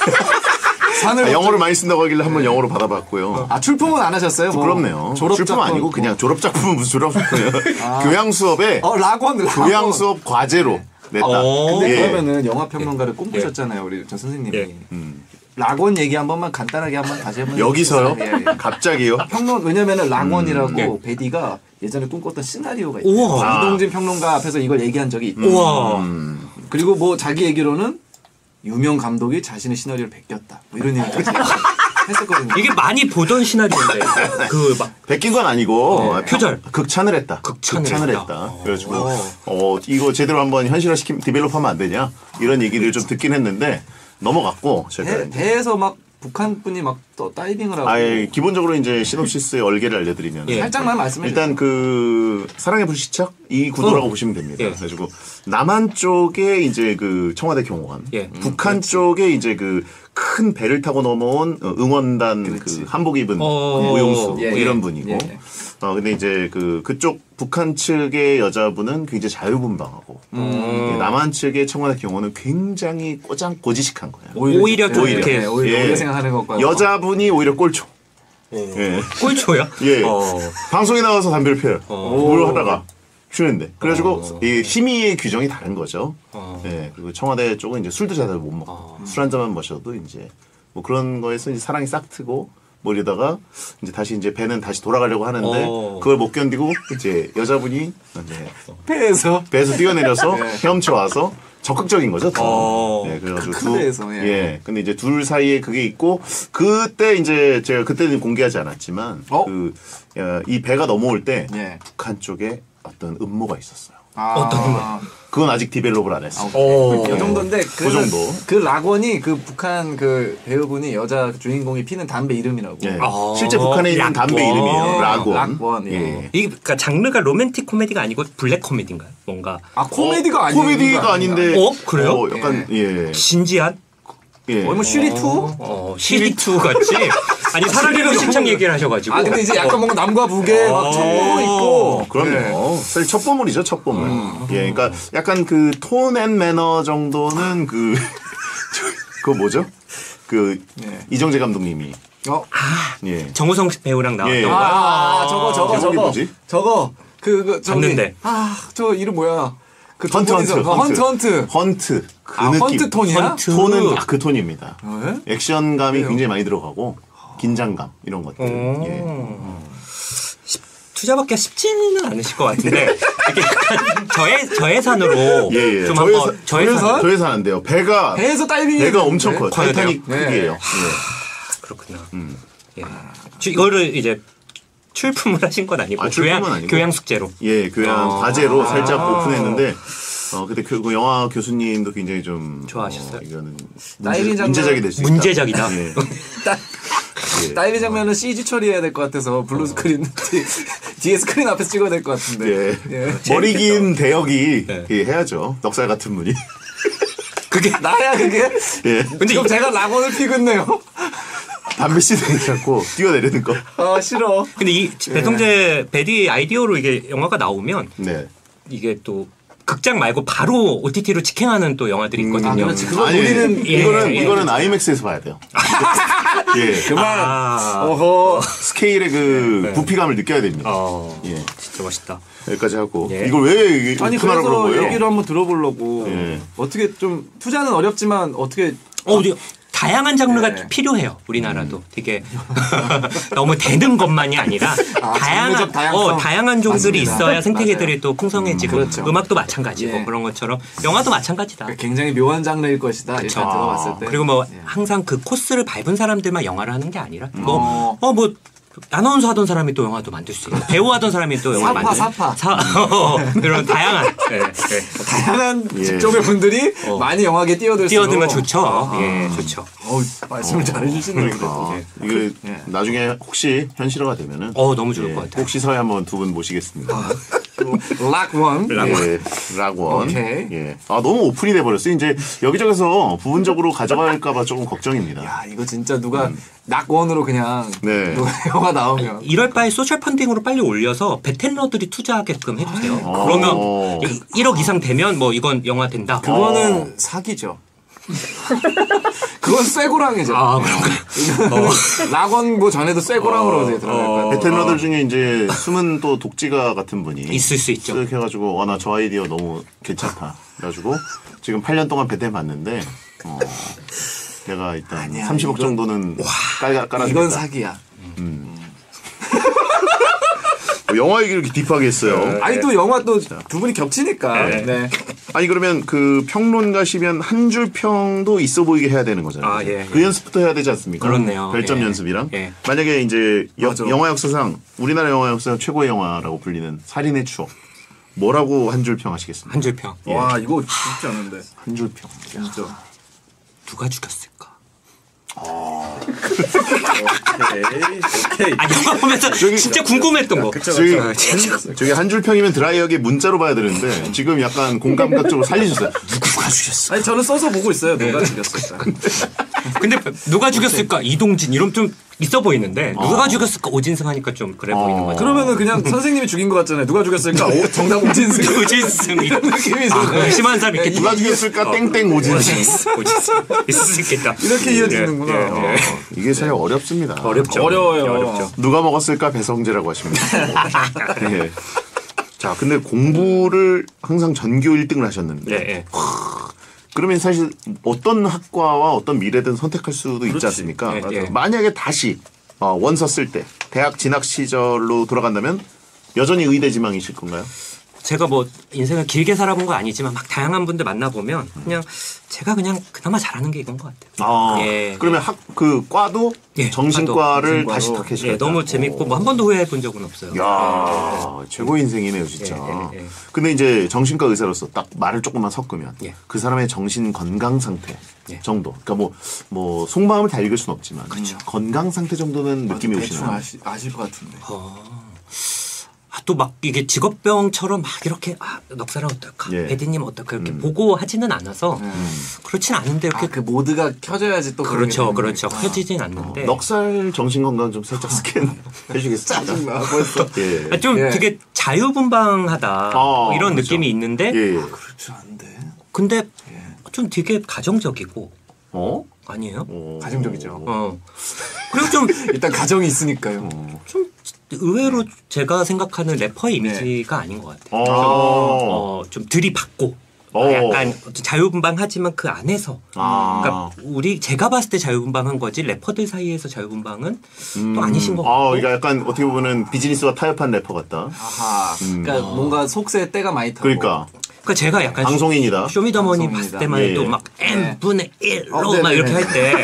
산을 아, 영어를 많이 쓴다고 하길래 한번 영어로 받아봤고요. 아 출품은 안 하셨어요? 뭐 부끄럽네요. 졸업 출품 작품. 아니고 그냥 졸업 작품은 무슨 졸업 작품이에요? 교양 수업에 어 락원 락원. 교양 수업 과제로 냈다. 어. 근데 예. 그러면은 영화 평론가를 꿈꾸셨잖아요, 우리 저 선생님이. 예. 락원 얘기 한 번만 간단하게 한번 다시 한번. 여기서요? 해주세요. 예, 예. 갑자기요? 평론 왜냐면은 락원이라고 예. 베디가 예전에 꿈꿨던 시나리오가 있어요. 우와. 이동진 평론가 앞에서 이걸 얘기한 적이 있고. 우와. 그리고 뭐 자기 얘기로는 유명 감독이 자신의 시나리오를 베꼈다. 뭐 이런 얘기까지 했었거든요. 이게 많이 보던 시나리오인데 그 막 베낀 건 아니고 네. 표절. 극찬을 했다. 극찬을 했다. 했다. 그래가지고 어 이거 제대로 한번 현실화 시키면 디벨롭하면 안 되냐 이런 얘기를 좀 듣긴 했는데 넘어갔고 제가 배, 이제 배에서 막 북한 분이 막 또 다이빙을 하고. 아예 기본적으로 이제 시놉시스의 얼개를 알려드리면 예. 살짝만 말씀해 주세요. 일단 그 사랑의 불시착 이 구도라고 어. 보시면 됩니다. 예. 그래가지고 남한 쪽에 이제 그 청와대 경호관, 예. 북한 쪽에 이제 그 큰 배를 타고 넘어온 어, 응원단 그렇지. 그 한복 입은 어. 그 무용수 예, 뭐 예. 이런 분이고, 예, 예. 어 근데 이제 그 그쪽 북한 측의 여자분은 굉장히 자유분방하고 음. 예, 남한 측의 청와대 경호는 굉장히 꼬장 고지식한 거예요. 오히려 좀 예, 이렇게 예, 오히려, 예. 오히려 생각하는 것과 여자분이 오히려 꼴초. 예. 꼴초야? 예. 어. 방송에 나와서 담배를 피워요. 어. 뭘 하다가 쉬는데. 그래가지고 어. 이 심의의 규정이 다른 거죠. 어. 예. 그리고 청와대 쪽은 이제 술도 잘 못 먹고 어. 술 한 잔만 마셔도 이제 뭐 그런 거에서 이제 사랑이 싹 트고 뭐 이러다가 이제 다시 이제 배는 다시 돌아가려고 하는데 어. 그걸 못 견디고 이제 여자분이 이제 배에서 배에서 뛰어내려서 헤엄쳐 와서 적극적인 거죠. 더. 어. 네, 그래가지고 큰 배에서, 예. 예. 근데 이제 둘 사이에 그게 있고 그때 이제 제가 그때는 공개하지 않았지만 어? 그 이 배가 넘어올 때 예. 북한 쪽에 어떤 음모가 있었어요. 아, 어떤 그건 아직 디벨롭을 안 했어. 요 오. 이 정도인데 그, 그 정도. 그 락원이 그 북한 그 배우분이 여자 주인공이 피는 담배 이름이라고. 예. 아, 실제 북한에 있는 락원. 담배 이름이에요. 락원. 락원, 예. 이게 그러니까 장르가 로맨틱 코미디가 아니고 블랙 코미디인가요? 뭔가 아 코미디가 아니 코미디가 아닌데. 어? 그래요? 어, 약간 예. 진지한? 예. 거의 뭐 슈리 투? 어, 시리투 같이? 아니, 살아있는 신청 얘기를 하셔가지고. 아 근데 이제 약간 뭔가 남과 북의 막 첩보도 있고. 어, 그럼요. 네. 사실 첩보물이죠, 첩보물. 예, 그러니까 약간 그 톤 앤 매너 정도는 그, 저, 그거 뭐죠? 그, 예. 이정재 감독님이. 어? 예. 정우성 배우랑 나왔던 예. 거. 아, 저거 저거 제목이 저거 뭐지? 저거 그, 그 저기 봤는데. 아저 이름 뭐야? 그 헌트, 헌트, 헌트 헌트 헌트. 헌트. 그 아, 느낌. 헌트 톤이야? 헌트. 톤은 딱 그 톤입니다. 어, 예? 액션감이 그래요? 굉장히 많이 들어가고, 긴장감, 이런 것들. 오. 예. 투자받기가 쉽지는 않으실 것 같은데 이렇게 약간 저예 저예산으로 예, 예. 좀 저예산- 한번 저예산 저예산? 저에서 안 돼요. 배가, 배에서 다이빙 배가 엄청 커요. 커야 타이타닉 돼요? 크기예요. 네. 예. 그렇구나. 음. 예. 주- 이거를 이제 출품을 하신 건 아니고 아, 출품은 교양 아니고. 교양 숙제로. 예, 교양 어. 과제로 살짝 아. 오픈했는데, 어, 근데 그, 그 영화 교수님도 굉장히 좀. 좋아하셨어요? 어, 이거는 다이빙 문제, 장면- 문제작이 될 수 있다. 문제작이다. 예. 예. 다이빙 장면은 씨지 처리해야 될 것 같아서 블루 스크린 뒤- 뒤에 스크린 앞에서 찍어야 될 것 같은데. 예. 예. 머리 긴 대역이 네. 예, 해야죠. 넉살 같은 분이. 그게 나야 그게? 예. 근데 지금 제가 락원을 피겠네요. 담배 씨를 잡고 뛰어내리는 거. 아 싫어. 근데 이 배성재 베디 아이디어로 이게 영화가 나오면 네. 이게 또 극장 말고 바로 오티티로 직행하는 또 영화들이 있거든요. 아, 그렇지. 그거 아니, 우리는 예, 이거는, 예. 이거는 아이맥스에서 봐야 돼요. 예. 그만. 아. 어허. 스케일의 그 부피감을 느껴야 됩니다. 어, 예. 진짜 멋있다. 여기까지 하고. 예. 이걸 왜 아니 오픈하라고 그런 그래서 거예요? 얘기를 한번 들어보려고. 예. 어떻게 좀 투자는 어렵지만 어떻게 어, 우리 다양한 장르가 네. 필요해요. 우리나라도 되게 너무 되는 것만이 아니라 다양한 장르적 다양성. 어, 다양한 종들이 맞습니다. 있어야 생태계들이 또 풍성해지고 음, 그렇죠. 음악도 마찬가지고 예. 그런 것처럼 영화도 마찬가지다. 굉장히 묘한 장르일 것이다. 일단 들어봤을 때. 그리고 뭐 예. 항상 그 코스를 밟은 사람들만 영화를 하는 게 아니라 어. 뭐 어 뭐 아나운서 하던 사람이 또 영화도 만들 수 있고 배우 하던 사람이 또 영화를 사파, 만들 사파. 사, 어, 이런 다양한 예, 예. 다양한 예. 직종의 분들이 많이 영화계 뛰어들수록 뛰어들면 좋죠. 아. 예, 좋죠. 어우, 말씀을 잘해주시네요. 그러니까. 그래도. 이게 예. 나중에 혹시 현실화가 되면은. 어 너무 좋을 예, 것 같아요. 꼭 시사회 한번 두 분 모시겠습니다. 락원. 예, 락원. 오케이. 예. 아, 너무 오픈이 돼버렸어요. 이제 여기저기서 부분적으로 가져갈까봐 조금 걱정입니다. 야, 이거 진짜 누가 낙원으로 그냥 네. 누가 영화 나오면 이럴 바에 소셜 펀딩으로 빨리 올려서 베텐러들이 투자하게끔 해주세요. 어. 그러면 일억 이상 되면 뭐 이건 영화 된다. 그거는 사기죠. 그건 쇠고랑이죠. 아, 그런가요? 락원 뭐 전에도 쇠고랑으로 이제 들어갈 거야. 베테너들 중에 이제 숨은 또 독지가 같은 분이 있을 수 있죠. 쓱 해가지고 와 나 저 아이디어 너무 괜찮다. 그래가지고 지금 팔 년 동안 베테 봤는데 어, 내가 일단 아니야, 삼십억 이건- 정도는 깔아 깔아. 이건 사기야. 영화 얘기를 이렇게 딥하게 했어요. 아니 또 영화 또 두 분이 겹치니까. 네. 아니 그러면 그 평론가시면 한 줄 평도 있어 보이게 해야 되는 거잖아요. 아, 예, 그 예. 연습부터 해야 되지 않습니까? 그렇네요. 별점 예. 연습이랑. 예. 만약에 이제 여- 맞아. 영화 역사상 우리나라 영화 역사상 최고의 영화라고 불리는 살인의 추억. 뭐라고 한 줄 평하시겠습니까? 한 줄 평. 와 이거 쉽지 않은데. 한 줄 평. 진짜. 누가 죽였을까? 오케이. 오케이. 아 영화 보면서 진짜 궁금했던 거. 저기, 아, 진짜. 저기 한 줄 평이면 드라이하게 문자로 봐야 되는데 지금 약간 공감각적으로 살리셨어요. 누구가 죽였어? 아니 저는 써서 보고 있어요. 누가 죽였을까. 근데 누가 죽였을까? 이동진 이름 좀 있어 보이는데 누가 죽였을까? 오진승 하니까 좀 그래 보이는 거죠. 그러면은 그냥 선생님이 죽인 것 같잖아요. 누가 죽였을까? 오, 정답 오진승. 오진승 이런 느낌이 아, 있어요. 심한 사람 이렇게 누가 죽였을까? 땡땡 오진승. 오진승 있을 수 있겠다. 이렇게 이어지는구나. 예, 예, 예. 이게 사실 어렵습니다. 어렵죠. 어려워요. 어렵죠. 누가 먹었을까? 배성재라고 하십니다. 예. 자, 근데 공부를 항상 전교 일 등을 하셨는데 예, 예. 그러면 사실 어떤 학과와 어떤 미래든 선택할 수도 있지 않습니까? 예, 예. 만약에 다시 어, 원서 쓸 때 대학 진학 시절로 돌아간다면 여전히 의대 지망이실 건가요? 제가 뭐 인생을 길게 살아본 거 아니지만 막 다양한 분들 만나보면 그냥 제가 그냥 그나마 잘하는 게 이건 것 같아요. 아, 예. 그러면 학 그 과도 예, 정신과를 과도. 다시 정신과로. 택하시겠다. 예, 너무 재밌고 뭐 한 번도 후회해 본 적은 없어요. 야, 최고 인생이네요, 진짜. 예, 예, 예. 근데 이제 정신과 의사로서 딱 말을 조금만 섞으면 예. 그 사람의 정신 건강 상태 예. 정도. 그러니까 뭐, 뭐, 속마음을 다 읽을 순 없지만. 건강 상태 정도는 느낌이 대충 오시나요? 아시, 아실 것 같은데. 아, 또 막 이게 직업병처럼 막 이렇게 아, 넉살아 어떨까, 예. 에디님 어떨까 이렇게 보고 하지는 않아서 그렇진 않은데 이렇게 아, 그 모드가 켜져야지 또 그렇죠, 그러게 되는 그렇죠. 거니까. 켜지진 않는데 넉살 정신 건강 좀 살짝 스캔 해주겠습니다. 짜증나 벌써. 예. 아, 좀 예. 되게 자유분방하다 아, 뭐 이런 그렇죠. 느낌이 있는데 예. 그렇지 않은데. 근데 좀 되게 가정적이고 어? 아니에요? 어. 가정적이죠. 어. 그리고 좀 일단 가정이 있으니까요. 좀 의외로 제가 생각하는 래퍼의 이미지가 아닌 것 같아요. 어. 어, 좀 들이받고 어. 약간 자유분방하지만 그 안에서 아. 그러니까 우리 제가 봤을 때 자유분방한 거지 래퍼들 사이에서 자유분방은 음. 또 아니신 것 아, 같고 그러니까 약간 어떻게 보면 비즈니스와 타협한 래퍼 같다. 아하. 그러니까 뭔가 속세 때가 많이 타고. 그러니까 그러니까 제가 약간 방송인이다. 쇼미더머니 방송인이다. 봤을 때만 해도 예. 막 n분의 일로 어, 막 네네네. 이렇게 할 때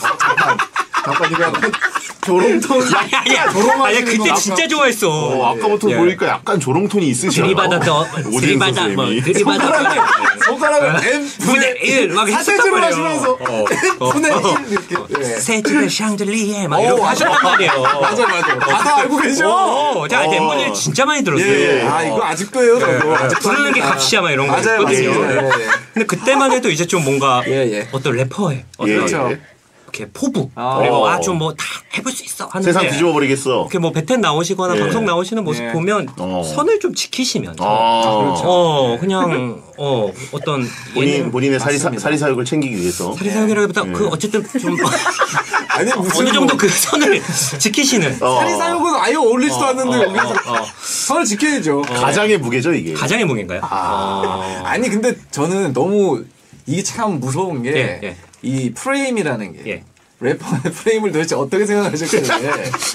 잠깐 이거 약간 조롱톤. 아니 아니야 조롱하시는 아니 그때 거 진짜 아까- 좋아했어. 어, 아까부터 예. 보니까 약간 조롱톤이 있으시네요. 들이받아 더 오디언스 들이받아 뭐 선생님이. 들이받아 손가락을 N 분의 일 막 사세주를 했었단 하시면서 말이에요. 어. 분의 일 이렇게. 예. 세집의 샹들리에 막 이렇게 오, 하셨단 말이에요. 맞아 맞아. 다다 알고 계셔. 어, 제가 엠분의 일 진짜 많이 들었어요. 예, 예. 아 이거 아직도 해요. 저도. 아직도 부르는 게 합니다. 값이야 막 이런 거 맞아요, 있거든요. 맞아요. 예, 예. 근데 그때만 해도 이제 좀 뭔가 예, 예. 어떤 래퍼의 어떤 예. 그렇죠. 이렇게 포부 아. 그리고 어. 아 좀 뭐 다 해볼 수 있어 하는데 세상 뒤집어 버리겠어. 이렇게 뭐 베텐 나오시거나 예. 방송 나오시는 모습 예. 보면 어. 선을 좀 지키시면서 아, 그렇죠. 어 그냥 어 어떤 본인 예능 본인의 사리 사, 맞습니다. 사리 사욕을 챙기기 위해서. 사리사욕이라기보다 그 어쨌든 좀 아니 무슨 어느 정도 그 선을 지키시는 어. 사리사욕은 아예 어울리지도 않는데 여기서 선을 지켜야죠. 가장의 무게죠 이게. 가장의 목인가요? 어. 아니 근데 저는 너무 이게 참 무서운 게 예, 예. 이 프레임이라는 게 예. 래퍼의 프레임을 도대체 어떻게 생각하셨길래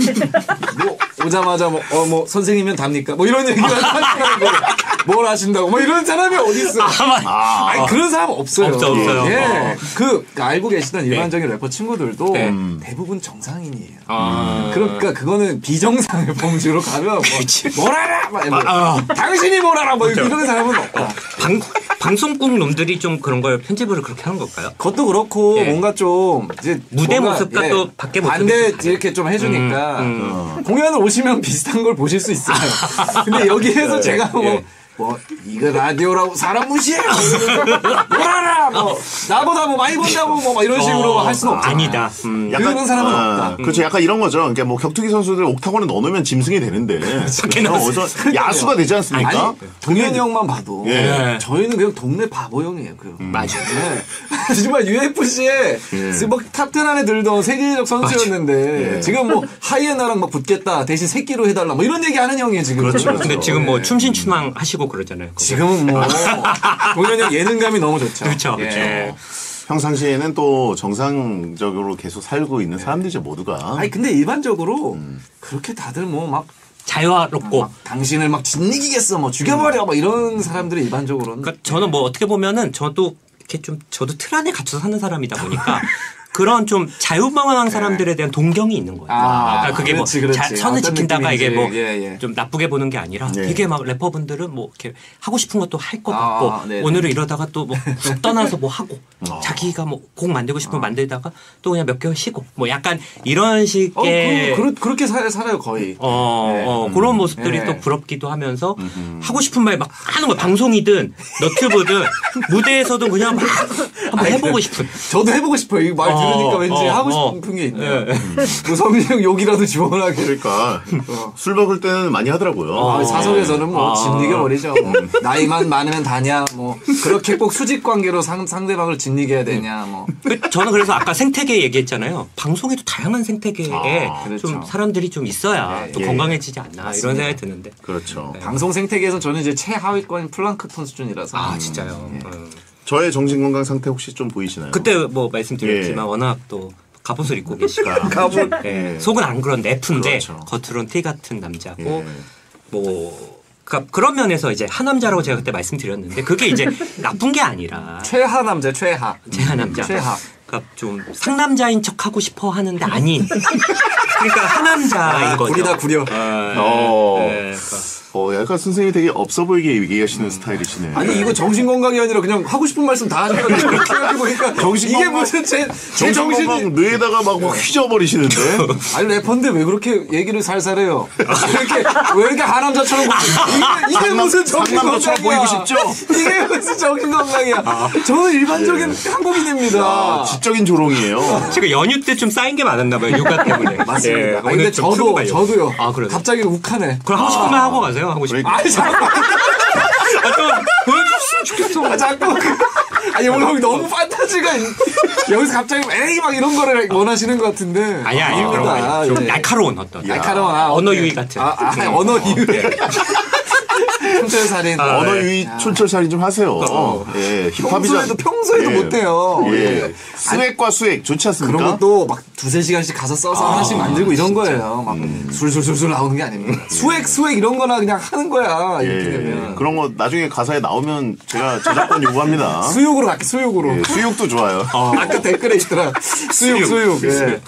뭐 오자마자 뭐, 어, 뭐 선생님이면 답니까? 뭐 이런 얘기를 하시는 거 뭘 하신다고 뭐 이런 사람이 어디 있어? 아, 아니 그런 사람 없어요. 없어, 없어요. 예, 어. 그 알고 계시던 일반적인 래퍼 친구들도 네. 대부분 정상인이에요. 아. 그러니까 그거는 비정상의 범주로 가면 뭐, 뭘 알아? 막 뭐, 아. 당신이 뭘 알아? 뭐 이런 사람은 없다. 방, 방송국 놈들이 좀 그런 걸 편집을 그렇게 하는 걸까요? 그것도 그렇고 예. 뭔가 좀 이제 무대 뭔가, 모습과 또 밖에 모습이 반대 좀 이렇게 좀 해주니까 음, 어. 공연을 오시면 비슷한 걸 보실 수 있어요. 근데 여기에서 제가 뭐. 예. 뭐 이거 라디오라고 사람 무시해 뭘 알아 뭐 나보다 뭐 많이 본다고 뭐 막 이런 식으로 어, 할 수는 없잖아. 아니다. 음. 그런 사람은 아, 없다. 그렇죠. 약간 이런 거죠. 그러니까 뭐 격투기 선수들 옥타곤에 넣어놓으면 짐승이 되는데. 그럼 어디서 야수가 되지 않습니까? 아니 동현이 형만 봐도 예. 저희는 그냥 동네 바보 형이에요. 그 맞아. 네. 정말 유에프씨에 예. 뭐 탑텐 안에 들던 세계적 선수였는데 예. 지금 뭐 하이에나랑 막 붙겠다 대신 새끼로 해달라 뭐 이런 얘기 하는 형이에요 지금. 그렇죠. 근데 지금 뭐 춤신추망 하시고 그러잖아요. 그거. 지금은 뭐 동현이 형 예능감이 너무 좋죠. 그렇죠. 예. 그렇죠. 평상시에는 또 정상적으로 계속 살고 있는 사람들이죠 모두가. 아니 근데 일반적으로 그렇게 다들 뭐 막 자유롭고. 당신을 막 짓이기겠어 뭐 죽여버려 뭐 이런 사람들이 일반적으로는 그러니까 저는 뭐 어떻게 보면은 저도 이렇게 좀 저도 틀 안에 갇혀서 사는 사람이다 보니까 그런 좀 자유분방한 사람들에 대한 동경이 있는 거예요. 아, 그러니까 그게 그렇지, 뭐 그렇지. 자, 선을 어떤 지킨다가 이게 뭐 좀 느낌인지. 예, 예. 나쁘게 보는 게 아니라 네. 되게 막 래퍼분들은 뭐 이렇게 하고 싶은 것도 할 것 아, 같고 네네. 오늘은 이러다가 또 뭐 훅 떠나서 뭐 하고 아. 자기가 뭐 곡 만들고 싶으면 만들다가 또 그냥 몇 개월 쉬고 뭐 약간 이런 식의 어, 그, 그, 그렇게 살, 살아요 거의. 어, 네. 어, 그런 모습들이 네. 또 부럽기도 하면서 하고 싶은 말 막 하는 거야. 방송이든 너튜브든 무대에서도 그냥 막 한번 해보고 싶은. 저도 해보고 싶어요. 이 말 어, 들으니까 왠지 어, 하고 어. 싶은 게 있네요. 예. 뭐 성진형 욕이라도 지원하게. 그러니까 술 먹을 때는 많이 하더라고요. 아, 사석에서는 뭐 아. 짓이겨버리죠. 뭐. 나이만 많으면 다냐, 뭐 그렇게 꼭 수직 관계로 상, 상대방을 짓이겨야 되냐, 뭐. 그- 저는 그래서 아까 생태계 얘기했잖아요. 방송에도 다양한 생태계에 아, 그렇죠. 좀 사람들이 좀 있어야 예, 또 예. 건강해지지 않나 이런 생각이 드는데. 그렇죠. 방송 생태계에서는 저는 이제 최하위권 플랑크톤 수준이라서. 아 진짜요. 음. 저의 정신건강 상태 혹시 좀 보이시나요? 그때 뭐 말씀드렸지만 예. 워낙 또 갑옷을 입고 계시고 갑옷. 예, 속은 안 그런데 F인데 그렇죠. 겉으로는 T 같은 남자고 예. 뭐 그러니까 그런 면에서 이제 하남자라고 제가 그때 말씀드렸는데 그게 이제 나쁜 게 아니라 최하 남자 최하. 제하 남자. 최하. 그러니까 좀 상남자인 척 하고 싶어 하는데 아닌. 그러니까 하남자인 거죠. 구리다 구려. 어. 네, 그러니까 어, 약간 선생님이 되게 없어 보이게 얘기하시는 스타일이시네. 아니 이거 정신 건강이 아니라 그냥 하고 싶은 말씀 다 하는 건데 그렇게 하고 보니까 정신 이게 건강- 무슨 제, 제 정신이 정신이 뇌에다가 막, 막 휘저어버리시는데. 아니 래퍼인데 왜 그렇게 얘기를 살살해요? 이렇게 왜 이렇게 하남자처럼 이게, 이게 상남- 무슨 정신 상남자처럼 건강이야? 보이고 싶죠? 이게 무슨 정신 건강이야? 저는 일반적인 한국인입니다. 아, 지적인 조롱이에요. 지금 연휴 때 좀 쌓인 게 많았나 봐요. 육아 때문에. 맞습니다. 예, 아니, 근데 오늘 좀 풀고 저도 가려고. 저도요. 아, 그래요? 갑자기 욱하네. 그럼 하고 싶으면 하고 가세요. 하고 싶으면. 아니 잠깐. 아, 좀 보여주시면 좋겠어. 아, 자꾸 그, 아니 오늘 여기 너무 판타지가 있- 여기서 갑자기 에이 막 이런 거를 원하시는 것 같은데. 아니야, 아니, 그런 거 아니야. 좀 예. 날카로운 어떤. 날카로운 아, 언어 오케이. 유희 같은. 아, 아 언어 유희. 촌철살인. 아, 언어 네. 유희 촌철살인 좀 하세요. 예, 힙합이잖아. 평소에도 평소에도 못해요. 예. 예. 스웩과 수액 좋지 않습니까? 그런 것도 막 두세 시간씩 가서 써서 하나씩 만들고 이런 거예요. 막 음. 술술술술 나오는 게 아닙니다. 수액 수액 이런 거나 그냥 하는 거야. 이렇게 예. 되면. 그런 거 나중에 가사에 나오면 제가 저작권 요구합니다. 수육으로 갈게 수육으로. 예, 수육도 좋아요. 아까 댓글에 있더라. 수육 수육. 예.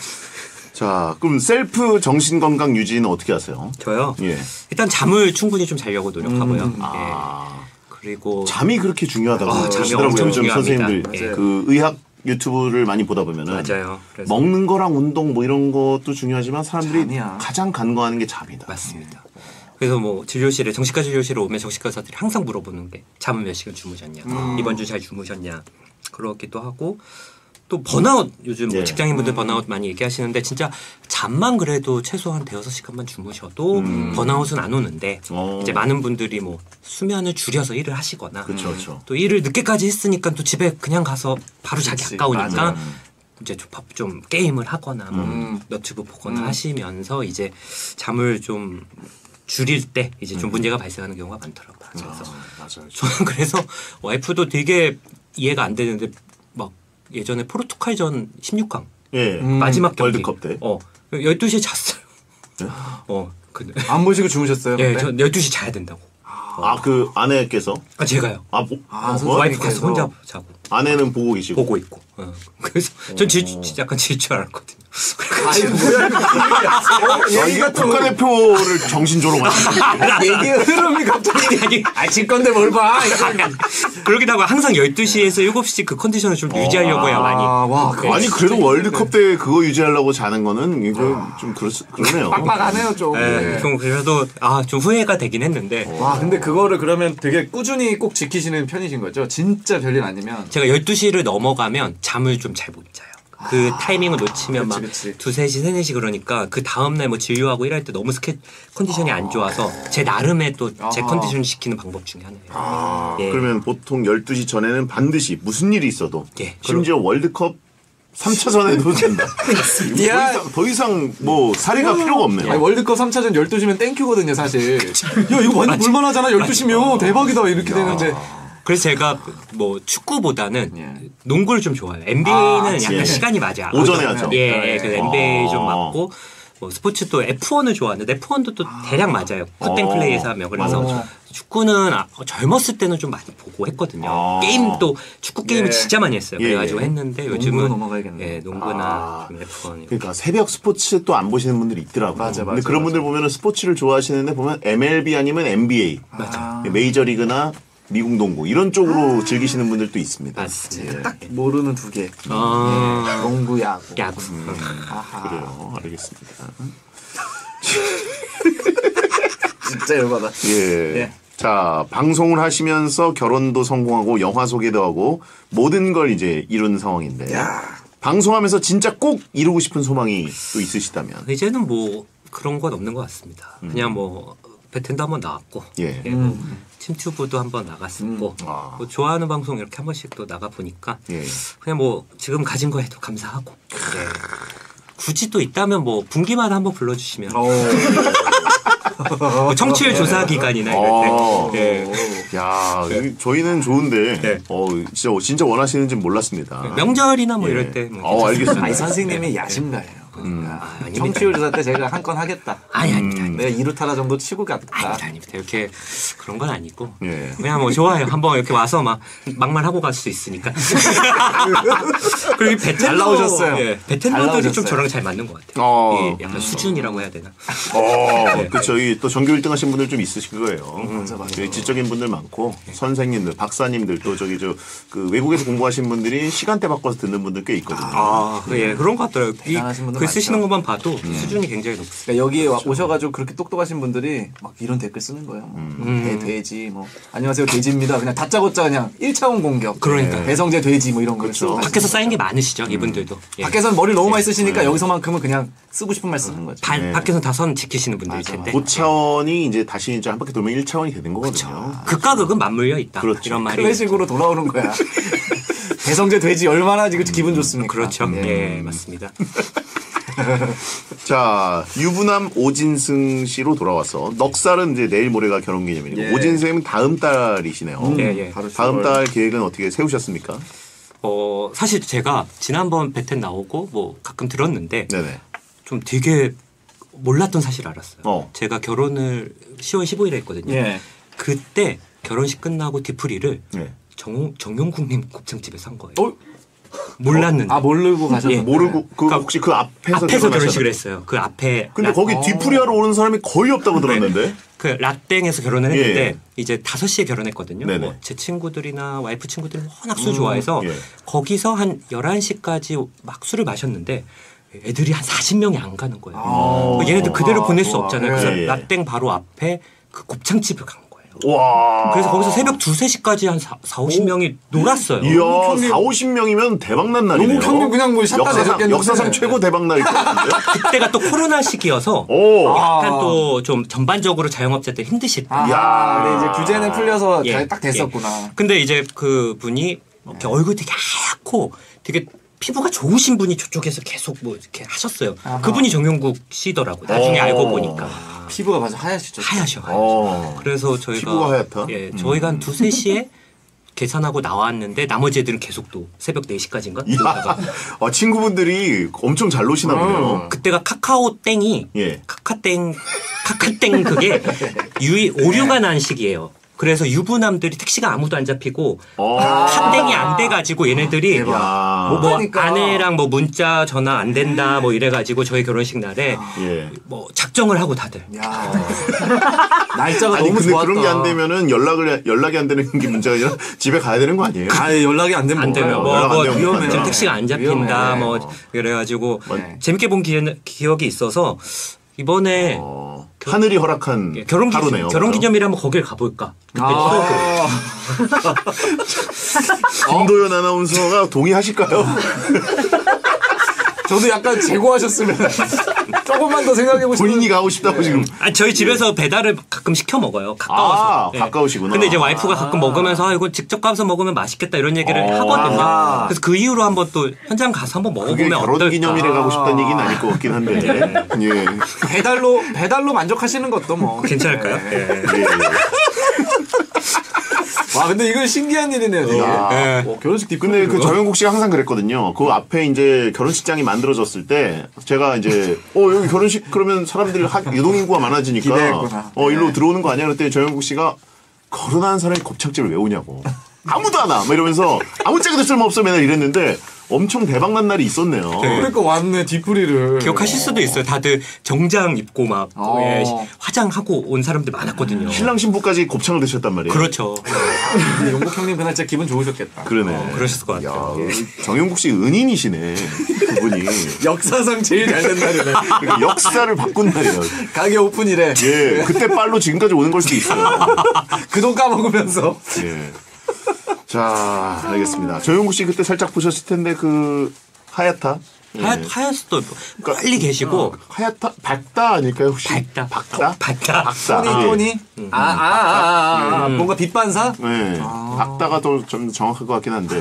자, 그럼 셀프 정신 건강 유지는 어떻게 하세요? 저요? 예. 일단 잠을 충분히 좀 자려고 노력하고요. 음. 예. 아, 그리고 잠이 그렇게 중요하다고 아, 잠이 하시더라고요. 엄청 요즘 중요합니다. 선생님들 맞아요. 그 의학 유튜브를 많이 보다 보면은 맞아요. 그래서 먹는 거랑 운동 뭐 이런 것도 중요하지만 사람들이 잠이야. 가장 간과하는 게 잠이다. 맞습니다. 그래서 뭐 진료실에 정신과 진료실에 오면 정신과 의사들이 항상 물어보는 게 잠은 몇 시간 주무셨냐, 음. 이번 주 잘 주무셨냐 그렇기도 하고 또 번아웃 요즘 뭐 예. 직장인분들 번아웃 많이 얘기하시는데 진짜 잠만 그래도 최소한 대여섯 시간만 주무셔도 음. 번아웃은 안 오는데 어. 이제 많은 분들이 뭐 수면을 줄여서 일을 하시거나 그렇죠, 그렇죠. 또 일을 늦게까지 했으니까 또 집에 그냥 가서 바로 자기 그치, 아까우니까 맞아요. 이제 좀, 밥- 좀 게임을 하거나 뭐 음. 너튜브 보거나 음. 하시면서 이제 잠을 좀 줄일 때 이제 좀 문제가 발생하는 경우가 많더라고요. 그래서 맞아요. 저는 그래서 와이프도 되게 이해가 안 되는데 막 예전에 포르투갈전 십육 강 예. 음. 마지막 경기 월드컵 때. 어 열두 시에 잤어요. 네? 어 근데 안 보시고 주무셨어요? 예, 근데? 전 열두 시 자야 된다고. 아, 그 아내께서 아 제가요. 아, 뭐, 아, 어, 선생님. 와이프 가서 혼자 자고 아내는 보고 계시고. 보고 있고. 어. 그래서 전 질, 약간 질 줄 알았거든요. 아니 뭐야 이거. 아, 얘기가 이거 또 국가대표를 정신조롱하시는 얘기의 흐름이 갑자기 아니, 아질 건데 뭘 봐. 그러기도 하고 항상 열두 시에서 일곱 시 그 컨디션을 좀 유지하려고야 많이. 아, 와, 그거 아니 그래도 월드컵 때 그거 유지하려고 자는 거는 이거 좀 그렇, 그러네요. 빡빡하네요 좀. 예, 네. 좀 그래도 아 좀 후회가 되긴 했는데 와 근데 그거를 그러면 되게 꾸준히 꼭 지키시는 편이신 거죠? 진짜 별일 아니면. 제가 열두 시를 넘어가면 잠을 좀 잘 못 자요. 그 타이밍을 놓치면 그치, 막 그치. 두세 시, 세네 시 그러니까 그 다음날 뭐 진료하고 일할 때 너무 스케 컨디션이 안 좋아서 제 나름의 또 제 아. 컨디션 시키는 방법 중에 하나예요. 예. 그러면 보통 열두 시 전에는 반드시 무슨 일이 있어도 예, 심지어 월드컵 삼 차전에도 된다. 더 야. 이상, 더 이상 뭐 사례가 필요가 없네요. 아니, 월드컵 삼 차전 열두 시면 땡큐거든요 사실. 야 이거 완전 볼만하잖아 열두 시면 대박이다 이렇게 되는데. 그래서 제가 뭐 축구보다는 예. 농구를 좀 좋아해요. 엔비에이는 아, 약간 예. 시간이 맞아. 오전에 하죠. 예, 예. 그래서 엔비에이 좀 아. 맞고 뭐 스포츠 또 에프원을 좋아하는데 에프원도 또 대략 맞아요. 굿땡플레이에서 하면 그래서 맞아. 축구는 아, 젊었을 때는 좀 많이 보고 했거든요. 아. 게임도 축구 게임을 예. 진짜 많이 했어요. 예, 그래가지고 예. 했는데 농구로 요즘은 넘어가야겠네. 예, 농구나 아. 좀 에프원. 그러니까 새벽 스포츠 또 안 보시는 분들이 있더라고요. 맞아, 맞아, 근데 그런 맞아. 분들 보면은 스포츠를 좋아하시는데 보면 엠엘비 아니면 엔비에이, 맞아. 메이저리그나 미국 농구 이런 쪽으로 즐기시는 분들도 있습니다. 맞습니다. 딱 모르는 두 개. 아. 농구 야구. 야구. 아하. 그래요. 알겠습니다. 진짜 열받아. 예. 예. 자, 방송을 하시면서 결혼도 성공하고 영화 소개도 하고 모든 걸 이제 이룬 상황인데. 야. 방송하면서 진짜 꼭 이루고 싶은 소망이 또 있으시다면. 이제는 뭐 그런 건 없는 것 같습니다. 그냥 뭐 배텐도 한번 나왔고 예. 예, 뭐 팀튜브도 한번 나갔었고 음. 아. 뭐 좋아하는 방송 이렇게 한 번씩 또 나가 보니까 예. 그냥 뭐 지금 가진 거에도 감사하고 예. 굳이 또 있다면 뭐 분기마다 한번 불러주시면 어. 뭐 청취율 조사 기간이나 이럴 어. 때. 예. 야, 이- 저희는 좋은데 네. 어, 진짜 진짜 원하시는지 몰랐습니다. 명절이나 뭐 예. 이럴 때. 뭐 어, 알겠습니다. 아니 선생님이 야심가예요. 그러니까 아닙니다. 청취율 조사 때 제가 한 건 하겠다. 아니 아닙니다. 아닙니다. 내가 이루타라 정도 치고 갔다. 아닙니다, 아닙니다. 이렇게 그런 건 아니고 예. 그냥 뭐 좋아요. 한번 이렇게 와서 막 막말 하고 갈 수 있으니까. 그리고 이 베텐더, 잘 나오셨어요. 예, 잘 베텐더들이 나오셨어요. 좀 저랑 잘 맞는 것 같아요. 어. 예, 약간 수준이라고 해야 되나? 어, 그쵸. 이또 전교 일 등 하신 분들 좀 있으실 거예요. 맞아, 맞아. 예, 지적인 분들 많고, 선생님들, 박사님들, 또 저기 저, 그 외국에서 공부하신 분들이 시간대 바꿔서 듣는 분들 꽤 있거든요. 아, 예, 그런 것 같더라고요. 이 대단하신 분들 글 쓰시는 많죠. 것만 봐도 수준이 굉장히 높습니다. 그러니까 여기에 와- 오셔가지고 그렇게 똑똑하신 분들이 막 이런 댓글 쓰는 거예요. 뭐 음. 대, 돼지 뭐 안녕하세요 돼지입니다. 그냥 다짜고짜 그냥 일 차원 공격. 그러니까. 배성재 돼지 뭐 이런 거 쓰고 밖에서 쌓인 게 많으시죠, 이분들도. 예. 밖에서는 머리 너무 많이 쓰시니까 여기서만큼은 그냥 쓰고 싶은 말 쓰는 거죠. 반, 네. 밖에서 다 선 지키시는 분들일 맞아, 텐데. 고차원이 이제 다시 이제 한 바퀴 돌면 일 차원이 되는 거거든요. 극과 극은 맞물려 있다. 그렇죠. 이런 말이. 클래식으로 돌아오는 거야. 배성재 돼지 얼마나 지금 기분 좋습니까? 그렇죠. 예. 예, 맞습니다. 자, 유부남 오진승 씨로 돌아와서 넉살은 이제 내일 모레가 결혼 기념일이고 예. 오진승은 다음 달이시네요. 예, 예. 다음 달 계획은 어떻게 세우셨습니까? 어, 사실 제가 지난번 베텐 나오고 뭐 가끔 들었는데 네네. 좀 되게 몰랐던 사실 알았어요. 어. 제가 결혼을 시월 십오일에 했거든요. 예. 그때 결혼식 끝나고 뒤풀이를 네. 정, 정용국님 곱창집에서 한 거예요. 어? 몰랐는데. 아 모르고 가셨어요. 예. 모르고 그 혹시 그 앞에서, 앞에서 결혼하셨- 결혼식을 했어요. 그 앞에 근데 라, 거기 뒤풀이하러 오는 사람이 거의 없다고 들었는데. 그 라땡에서 결혼을 했는데 예. 이제 다섯 시에 결혼했거든요. 네네. 뭐 제 친구들이나 와이프 친구들이 워낙 술 좋아해서 예. 거기서 한 열한 시까지 막 술을 마셨는데 애들이 한 사십 명이 안 가는 거예요. 아. 얘네들 그대로 보낼 수 와, 없잖아요. 예, 그래서 예. 라땡 바로 앞에 그 곱창집을 간 거예요. 와. 그래서 거기서 새벽 두세 시까지 한 사, 오십 명이 놀았어요. 이야, 사오십 명이면 대박난 날이네요. 너무 형님 그냥 뭐 샷다 역사상, 내셨겠는데. 역사상 최고 대박날일 것 같은데. 그때가 또 코로나 시기여서 오. 약간 아. 또 좀 전반적으로 자영업자들 힘드실 때. 아, 야. 근데 이제 규제는 풀려서 예, 잘 딱 됐었구나. 근데 이제 그 분이 이렇게 얼굴이 되게 하얗고 되게 피부가 좋으신 분이 저쪽에서 계속 뭐 이렇게 하셨어요. 아하. 그분이 정용국 씨더라고. 나중에 오. 알고 보니까 피부가 맞아 하얗시죠. 하얗셔. 하얗셔. 어. 그래서 저희가 피부가 하얗다? 예, 저희가 한 두세 시에 계산하고 나왔는데 나머지 애들은 계속 또 새벽 네 시까지인가? 이야, 아, 친구분들이 엄청 잘 노시나 보네요. 그때가 카카오 땡이 예. 카카땡 카카땡 그게 유이 오류가 난 시기예요. 그래서 유부남들이 택시가 아무도 안 잡히고 어. 카땡이 안 돼가지고 얘네들이 대박. 야. 못 뭐 가니까. 아내랑 뭐 문자 전화 안 된다 뭐 이래가지고 저희 결혼식 날에 예. 뭐 작정을 하고 다들 야. 날짜가 아니, 너무 근데 좋았다. 그런 게 안 되면은 연락을, 연락이 안 되는 게 문제가 아니라 집에 가야 되는 거 아니에요? 아 연락이 안 되면 안 되면 뭐예요? 뭐, 연락 안 뭐 되면 위험해. 안 돼요. 택시가 안 잡힌다 위험해. 뭐 그래가지고 네. 재밌게 본 기, 기억이 있어서 이번에 어, 하늘이 허락한 예, 결혼 기념 하루네요. 결혼 기념일에 한번 거길 가볼까? 그때 아. 김도연 아나운서가 동의하실까요? 저도 약간 제고하셨으면 조금만 더 생각해 보시면 본인이 가고 싶다고 지금. 아, 저희 집에서 배달을 가끔 시켜 먹어요. 가까워서. 예. 아, 가까우시구나. 근데 이제 와이프가 가끔 먹으면서 아, 이거 직접 가서 먹으면 맛있겠다 이런 얘기를 어. 하거든요. 아. 그래서 그 이후로 한번 또 현장 가서 한번 그게 먹어보면 결혼 어떨까? 기념일에 가고 싶다는 얘기는 아닐 것 같긴 한데. 예. 배달로 배달로 만족하시는 것도 뭐 괜찮을까요? 네. 예. 예. 와 근데 이건 신기한 일이네요. 되게. 야. 예. 어, 결혼식 뒤 근데 그 정영국 씨가 항상 그랬거든요. 그 앞에 이제 결혼식장이 만들어졌을 때 제가 이제 어 여기 결혼식 그러면 사람들이 하- 유동인구가 많아지니까 기대했구나. 어 일로 들어오는 거 아니야? 그랬더니 정영국 씨가 거론하는 사람이 곱창집을 왜 오냐고. 아무도 안 와. 막 이러면서 아무 짝에도 쓸모없어 맨날 이랬는데 엄청 대박난 날이 있었네요. 그러니까 왔네 뒤풀이를. 기억하실 수도 있어요. 다들 정장 입고 막 어. 예, 화장하고 온 사람들 많았거든요. 신랑 신부까지 곱창을 드셨단 말이에요. 그렇죠. 근데 용국 형님 그날 진짜 기분 좋으셨겠다. 그러네. 그러셨을 것 같아요. 야, 정영국 씨 은인이시네. 그분이. 역사상 제일 잘 된 날이네. 그러니까 역사를 바꾼 날이에요. 가게 오픈이래. 예, 그때 빨로 지금까지 오는 걸 수도 있어요. 그 돈 까먹으면서. 예. 자, 알겠습니다. 조영국 씨 그때 살짝 보셨을 텐데 그 하얗다. 예. 하얗, 하얗스도 빨리 계시고 하얗다 박다 아닐까요 혹시? 밝다. 박다? 밝다. 박다. 토니 예. 토니. 아 아 아 아. 뭔가 빛반사? 네. 박다가 더 좀 정확할 것 같긴 한데.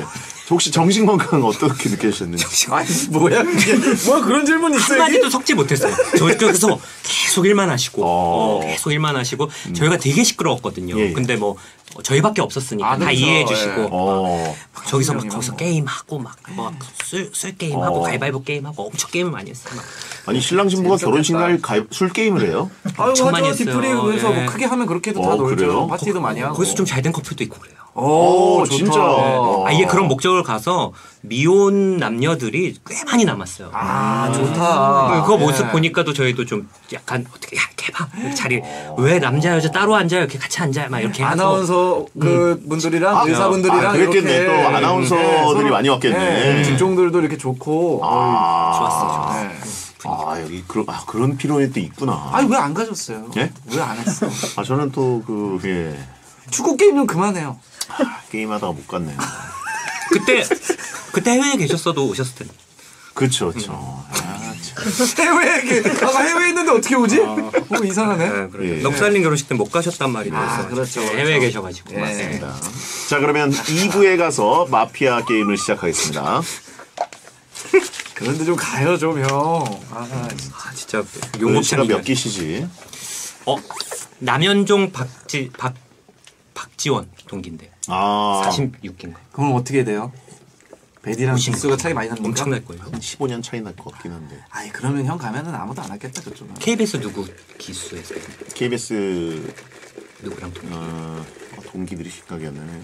혹시 정신 건강 어떻게 느끼셨는지? 아니 뭐야 그게 뭐 그런 질문이 있어요? 이게? 한마디도 섞지 못했어요. 저기서 계속 일만 하시고 어. 어, 계속 일만 하시고 저희가 되게 시끄러웠거든요. 예, 예. 근데 뭐 저희밖에 없었으니까 아, 다 그렇죠. 이해해 주시고 예. 어. 막 저기서 막 형이랑 거기서 뭐. 게임하고 막뭐술 게임하고 어. 가위바위보 게임하고 엄청 게임을 많이 했어요. 막. 아니 신랑 신부가 결혼식 날 가입, 술 게임을 해요? 아유 엄청 많이 하죠. 했어요. 디프리그에서 예. 뭐 크게 하면 그렇게도 다 어, 놀죠. 그래요? 파티도 많이 하고. 거기서 좀 잘 된 커플도 있고 그래요. 오, 오, 좋다. 진짜. 어. 아예 그런 목적을 가서 미혼 남녀들이 꽤 많이 남았어요. 아 좋다. 그 모습 예. 보니까도 저희도 좀 약간 어떻게 야 이렇게 해봐 이렇게 자리 왜 남자 여자 따로 앉아요 이렇게 같이 앉아요 막 이렇게 하고. 아나운서 그 분들이랑 아, 의사분들이랑 아, 그랬겠네. 이렇게 또 아나운서들이 서로, 많이 왔겠네. 예, 직종들도 이렇게 좋고. 아, 좋았어요, 좋았어요. 네. 아 여기 그런 아 그런 필요는 또 있구나. 아니 왜 안 가졌어요? 예? 왜 안 했어? 아 저는 또 그 예. 축구 게임 좀 그만해요. 아, 게임하다가 못 갔네요. 그때 그때 해외에 계셨어도 오셨을 텐데. 그렇죠, 그렇죠. 아, 참. 해외에 아까 해외에 있는데 어떻게 오지? 뭐 이상하네. 예. 넉살님 결혼식 때 못 가셨단 말이 아, 있어요. 그렇죠, 그렇죠. 해외에 계셔가지고. 예. 맞습니다. 자 그러면 이 부에 가서 마피아 게임을 시작하겠습니다. 그런데 좀 가요 좀 형. 아 진짜. 아, 진짜 용업차가 용업차가 몇 기시지? 어 남현종 박지 박 박지원 동기인데 아 사십육 기인가. 그럼 어떻게 돼요? 베디랑 오십 기수가 차이 많이 나는 건가? 엄청날 거예요. 십오 년 차이 날 것 같긴 한데. 아니 그러면 형 가면은 아무도 안 하겠다 저쪽은. 케이비에스 누구 기수에서 케이비에스 누구랑 동기? 어, 아, 동기들이 생각이 안 나네.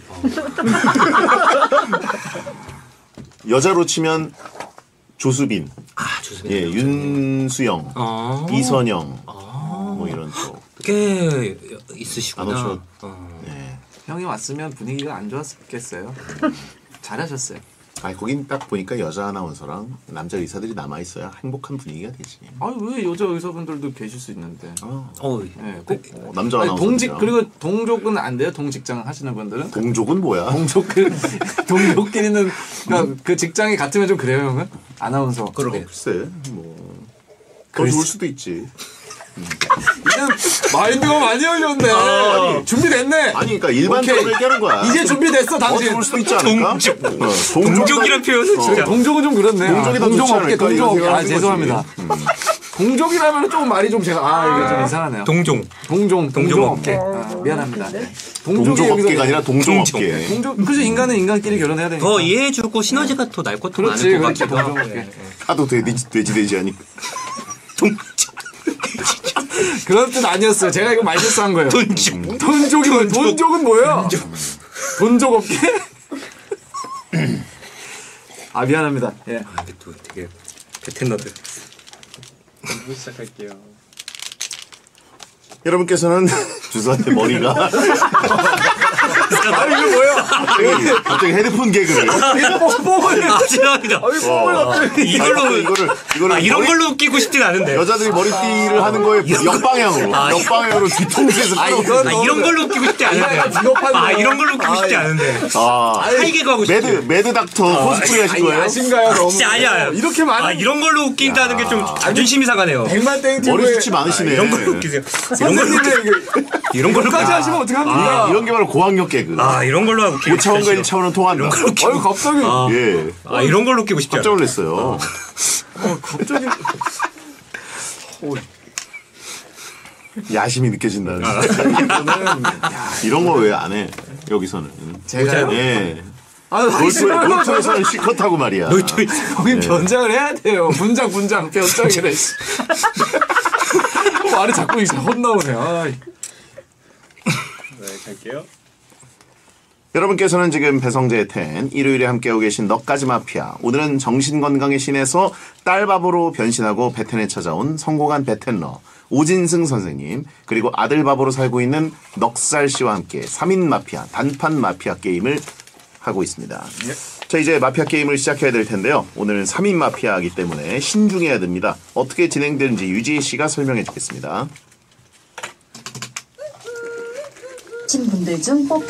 여자로 치면 조수빈, 아 조수빈. 예, 윤수영, 어. 이선영, 뭐 이런 쪽. 꽤 있으시구나. 아마추어. 어. 예. 형이 왔으면 분위기가 안 좋았겠어요. 잘하셨어요. 아니 거긴 딱 보니까 여자 아나운서랑 남자 의사들이 남아 있어야 행복한 분위기가 되지. 아니 왜 여자 의사분들도 계실 수 있는데. 어, 어. 네, 꼭 어, 남자 아니, 아나운서. 동직 그리고 동족은 안 돼요. 동직장 하시는 분들은 동족은 뭐야? 동족 그 동족끼리는 그러니까 그 직장이 같으면 좀 그래요 형은 아나운서. 그러게. 글쎄 뭐. 더 글쎄. 좋을 수도 있지. 그냥 마인드가 많이 열렸네. 준비됐네. 아니 그러니까 일반적으로 오케이. 얘기하는 거야. 이제 준비됐어 더 당신. 좋을 수도 있지 않을까? 동족. 어, 동족이란 표현은 어. 진짜. 동족은 좀 그렇네. 동족이 더 동족 좋지 없게 않을까? 동족 이런 없게. 아 생각을 죄송합니다. 하는 거지. 동족이라면 조금 말이 좀 제가 아 이게 좀 이상하네요. 동종. 동종 동종 동종 업계. 아, 미안합니다. 네. 동족 업계가 여기서- 아니라 동종 업계. 동족 그래서 인간은 인간끼리 결혼해야 되니까. 더 이해해주고 시너지가 더 날 것도 그렇지 많을 것 그렇지 같기도 동종 하고. 업계. 하도 돼지 돼지 돼지 하니. 동족. 그런 뜻 아니었어요. 제가 이거 말실수한 거예요. 동족. 돈족이 뭐 돈족은 뭐야? 돈족 업계? 아 미안합니다. 예. 아, 이게 또 되게 베텐러들. 시작할게요. 여러분께서는 주사한테 머리가 아니 이거 뭐야? 갑자기, 갑자기 헤드폰 개그를. 이거 뽕을. 아, 죄송합니다. 아니 뽕을 갑자기. 이걸로 이거를 이거를 아, 이런 머리- 걸로 웃기고 싶진 않은데. 여자들이 머리띠를 하는 거에 역방향으로 아, 역방향으로 뒤통수에서 아, 끌어오는 이건 거지. 아, 이런 걸로 웃기고 싶지 않은데. 약간 비겁한데요. 아, 이런 걸로 웃기고 싶지 아, 않은데. 아, 하이개그 하고 싶지. 매드 매드 닥터 코스프레 하신 아니 거예요? 아신가요 너무? 진짜 아니야. 이렇게 많은 아, 이런 걸로 웃긴다는 게 좀 자존심이 상하네요. 백만 땡 머리 튜브에 숱이 많으시네. 이런 걸로 웃기세요. 이런 걸로 웃기- 선생님의 이런 걸로 까지 웃기- 하시면 어떡합니까? 이런 게 바로 고학력 개그. 아, 이런 걸로 하고 오 차원과 일 차원은 통한다. 아유 갑자기 아, 예. 아, 이런 걸로 웃기고 싶지 깜짝 않아. 놀랐어요. 어, 갑자기 야심이 느껴진다는. 저는 이런 거 왜 안 해? 여기서는. 제가요? 예. 아 놀토, 싫어요. 놀토에서는 실컷하고 말이야. 거긴 변장을 해야 돼요. 분장 분장 변장이래. 씨. 말이 자꾸 이제 헛나오네. 아이. 네, 갈게요. 여러분께서는 지금 배성재의 텐 일요일에 함께하고 계신 너까지 마피아. 오늘은 정신건강의 신에서 딸바보로 변신하고 베텐에 찾아온 성공한 베텐러 오진승 선생님 그리고 아들 바보로 살고 있는 넉살 씨와 함께 삼 인 마피아 단판 마피아 게임을 하고 있습니다. 자 이제 마피아 게임을 시작해야 될 텐데요. 오늘은 삼 인 마피아이기 때문에 신중해야 됩니다. 어떻게 진행되는지 유지희 씨가 설명해 주겠습니다. 친분들 좀 뽑.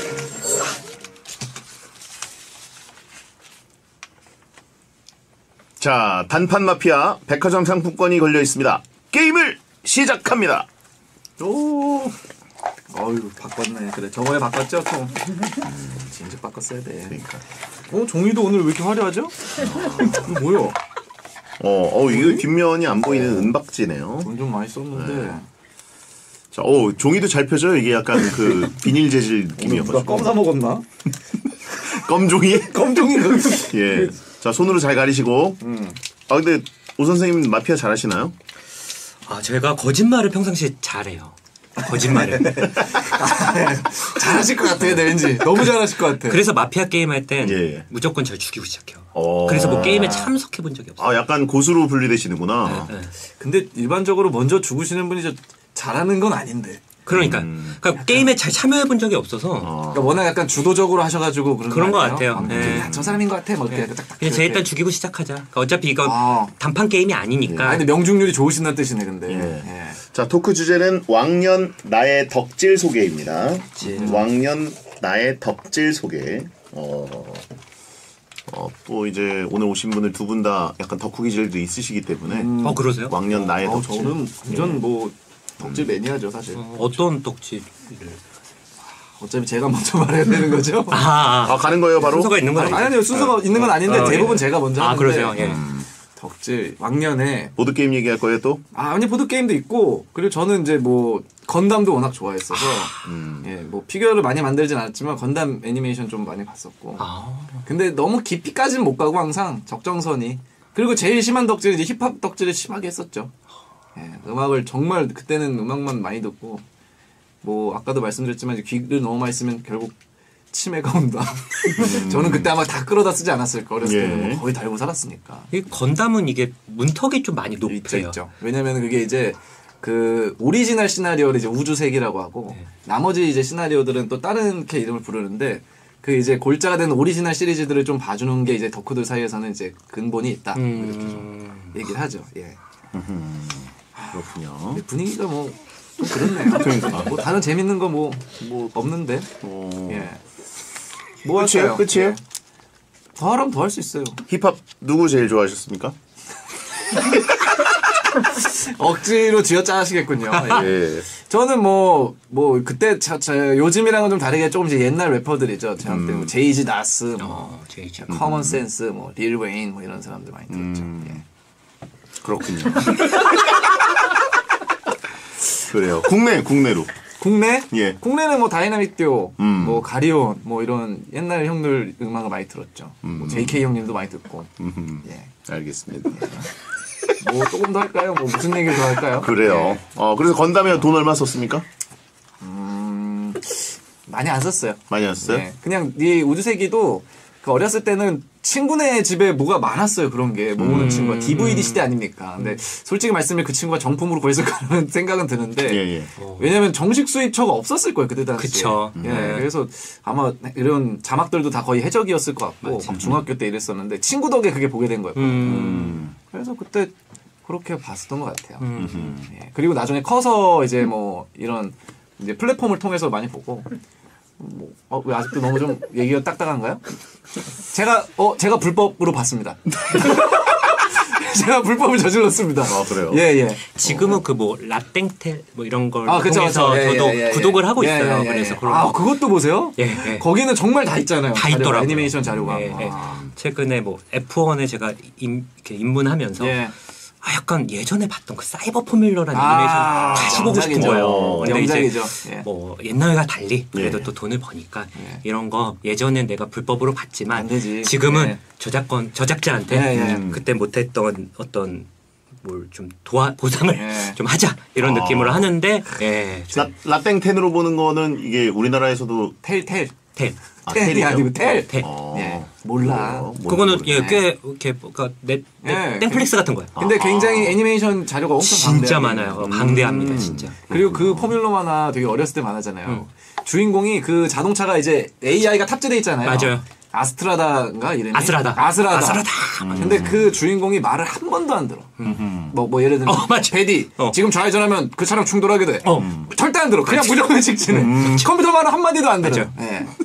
자, 단판 마피아 백화점 상품권이 걸려 있습니다. 게임을 시작합니다. 오. 어유 바꿨네. 그래 저번에 바꿨죠 좀. 진즉 바꿨어야 돼. 그러니까 어 종이도 오늘 왜 이렇게 화려하죠? 이거 뭐야? 어, 어 이거 뒷면이 안 보이는 은박지네요. 돈 좀 많이 썼는데. 네. 자, 어 종이도 잘 펴져요. 이게 약간 그 비닐 재질 느낌이어가지고. 껌 사 먹었나? 껌종이? 껌종인가? 예. 자, 손으로 잘 가리시고. 음. 아, 근데 오 선생님 마피아 잘하시나요? 아, 제가 거짓말을 평상시에 잘해요. 거짓말을. 잘하실 것 같아요, 네, 왠지. 너무 잘하실 것 같아. 그래서 마피아 게임 할 땐 예. 무조건 절 죽이고 시작해요. 어. 그래서 뭐 게임에 참석해 본 적이 없어요. 아, 약간 고수로 분류되시는구나. 네. 근데 일반적으로 먼저 죽으시는 분이 저 잘하는 건 아닌데. 그러니까, 음. 그러니까 게임에 잘 참여해 본 적이 없어서 어. 그러니까 워낙 약간 주도적으로 하셔가지고 그런, 그런 거 것 아니에요? 같아요. 아, 네. 야, 저 사람인 것 같아. 뭐 이렇게 딱딱. 그냥 제 이렇게. 일단 죽이고 시작하자. 그러니까 어차피 이건 아. 단판 게임이 아니니까. 아 근데 명중률이 좋으신다는 뜻이네, 근데. 예. 예. 자, 토크 주제는 왕년 나의 덕질 소개입니다. 왕년 나의 덕질 소개. 어, 어, 또 이제 오늘 오신 분들 두 분 다 약간 덕후 기질도 있으시기 때문에 어, 그러세요? 왕년 나의 어, 덕질. 저는 완전 뭐 덕질 매니아죠, 사실. 어, 어떤 덕질? 어차피 제가 먼저 말해야 되는 거죠. 아, 아, 아, 가는 거예요, 바로? 순서가 있는 건 아니, 아니죠? 아니요, 순서가 있는 건 아닌데 어, 예. 대부분 제가 먼저 아, 하는데. 그러세요? 예. 덕질 왕년에 보드 게임 얘기할 거예요, 또? 아, 아니 보드 게임도 있고 그리고 저는 이제 뭐 건담도 워낙 좋아했어서 음. 예, 뭐 피규어를 많이 만들진 않았지만 건담 애니메이션 좀 많이 봤었고. 아. 근데 너무 깊이까지는 못 가고 항상 적정선이. 그리고 제일 심한 덕질은 이제 힙합 덕질을 심하게 했었죠. 예, 음악을 정말 그때는 음악만 많이 듣고 뭐 아까도 말씀드렸지만 이제 귀를 너무 많이 쓰면 결국 치매가 온다. 저는 그때 아마 다 끌어다 쓰지 않았을까. 어렸을 예. 때는 뭐 거의 달고 살았으니까. 이 건담은 이게 문턱이 좀 많이 있죠, 높아요. 있죠. 왜냐면 그게 이제 그 오리지널 시나리오를 이제 우주색이라고 하고 네. 나머지 이제 시나리오들은 또 다른 이렇게 이름을 부르는데 그 이제 골자가 되는 오리지널 시리즈들을 좀 봐주는 게 이제 덕후들 사이에서는 이제 근본이 있다. 뭐 이렇게 좀 얘기를 하죠. 예. 그렇군요. 근데 분위기가 뭐 좀 그렇네요. 그러니까. 뭐 다른 재밌는 거 뭐 뭐 없는데. 어... 예. 뭐 끝이에요? 할까요? 끝이에요? 더 하라면 더 할 수 있어요. 힙합 누구 제일 좋아하셨습니까? 억지로 쥐어짜시겠군요. 예. 예. 저는 뭐, 뭐, 그때, 자, 자, 요즘이랑은 좀 다르게 조금 이제 옛날 래퍼들이죠. 제가 때 뭐, 제이지 나스, 뭐, 어, 제이지. 커먼 센스, 뭐, 릴 웨인, 뭐, 이런 사람들 많이 들었죠. 예. 그렇군요. 그래요. 국내, 국내로. 국내? 예. 국내는 뭐, 다이나믹 듀오, 음. 뭐, 가리온, 뭐, 이런 옛날 형들 음악을 많이 들었죠. 뭐, 제이케이 형님도 많이 듣고. 음, 예. 알겠습니다. 뭐, 조금 더 할까요? 뭐, 무슨 얘기를 더 할까요? 그래요. 예. 어, 그래서 건담에 돈 얼마 썼습니까? 음, 많이 안 썼어요. 많이 안 썼어요? 네, 그냥 이 우주세기도 그 어렸을 때는 친구네 집에 뭐가 많았어요. 그런 게 모으는 음. 친구가 디브이디 시대 아닙니까? 근데 솔직히 말씀해 그 친구가 정품으로 구했을까라는 생각은 드는데 예, 예. 왜냐면 정식 수입처가 없었을 거예요 그때 당시에. 그쵸. 예, 네. 그래서 아마 이런 자막들도 다 거의 해적이었을 것 같고 맞아. 막 중학교 때 이랬었는데 친구 덕에 그게 보게 된 거예요. 음. 그래서 그때 그렇게 봤었던 것 같아요. 음. 예. 그리고 나중에 커서 이제 뭐 이런 이제 플랫폼을 통해서 많이 보고 뭐, 어, 왜 아직도 너무 좀 얘기가 딱딱한가요? 제가 어 제가 불법으로 봤습니다. 제가 불법을 저질렀습니다. 아, 그래요? 예, 예. 지금은 그 뭐 라땡텔 뭐 이런 걸 아, 그쵸, 통해서 그쵸. 예, 저도 예, 예, 구독을 예. 하고 예, 있어요. 예, 예, 그래서 예. 그런 아, 거. 그것도 보세요? 예, 예. 거기는 정말 다 있잖아요. 다 자료가, 있더라고요. 애니메이션 자료가. 예, 예. 아. 최근에 뭐 에프원에 제가 임, 이렇게 입문하면서 예. 아, 약간 예전에 봤던 그 사이버 포뮬러라는 아, 애니메이션 다시 보고 싶은 명작이죠. 거예요. 근데 명작이죠. 이제 예. 뭐 옛날과 달리 그래도 예. 또 돈을 버니까 예. 이런 거 예전엔 내가 불법으로 봤지만 안 되지. 지금은 예. 저작권 저작자한테 예, 예. 음, 그때 못했던 어떤 뭘 좀 도와 보상을 예. 좀 하자 이런 아. 느낌으로 하는데 예, 좀 라, 라땡텐으로 보는 거는 이게 우리나라에서도 텔, 텔. 텔. 아, 텔이 텔이요? 아니고 텔. 텔. 어. 예. 몰라. 그래요? 그거는 뭔지 예, 모르겠네. 꽤 이렇게 뭔가 넷, 넷- 예. 넷플릭스 같은 거예요. 근데 굉장히 애니메이션 자료가 엄청 진짜 방대하게 많아요. 방대합니다, 진짜. 그리고 그 포뮬러 만화 되게 어렸을 때 많았잖아요. 주인공이 그 자동차가 이제 에이아이가 탑재돼 있잖아요. 맞아요. 아스트라다인가 이름이? 아스라다. 아스라다. 아스라다. 근데 그 주인공이 말을 한 번도 안 들어. 뭐, 뭐 예를 들면 어, 맞아. 베디 어. 지금 좌회전하면 그 차랑 충돌하게 돼. 어. 절대 안 들어. 그냥 무조건 직진해. 컴퓨터 말은 한 마디도 안 들어. 맞아요. 예.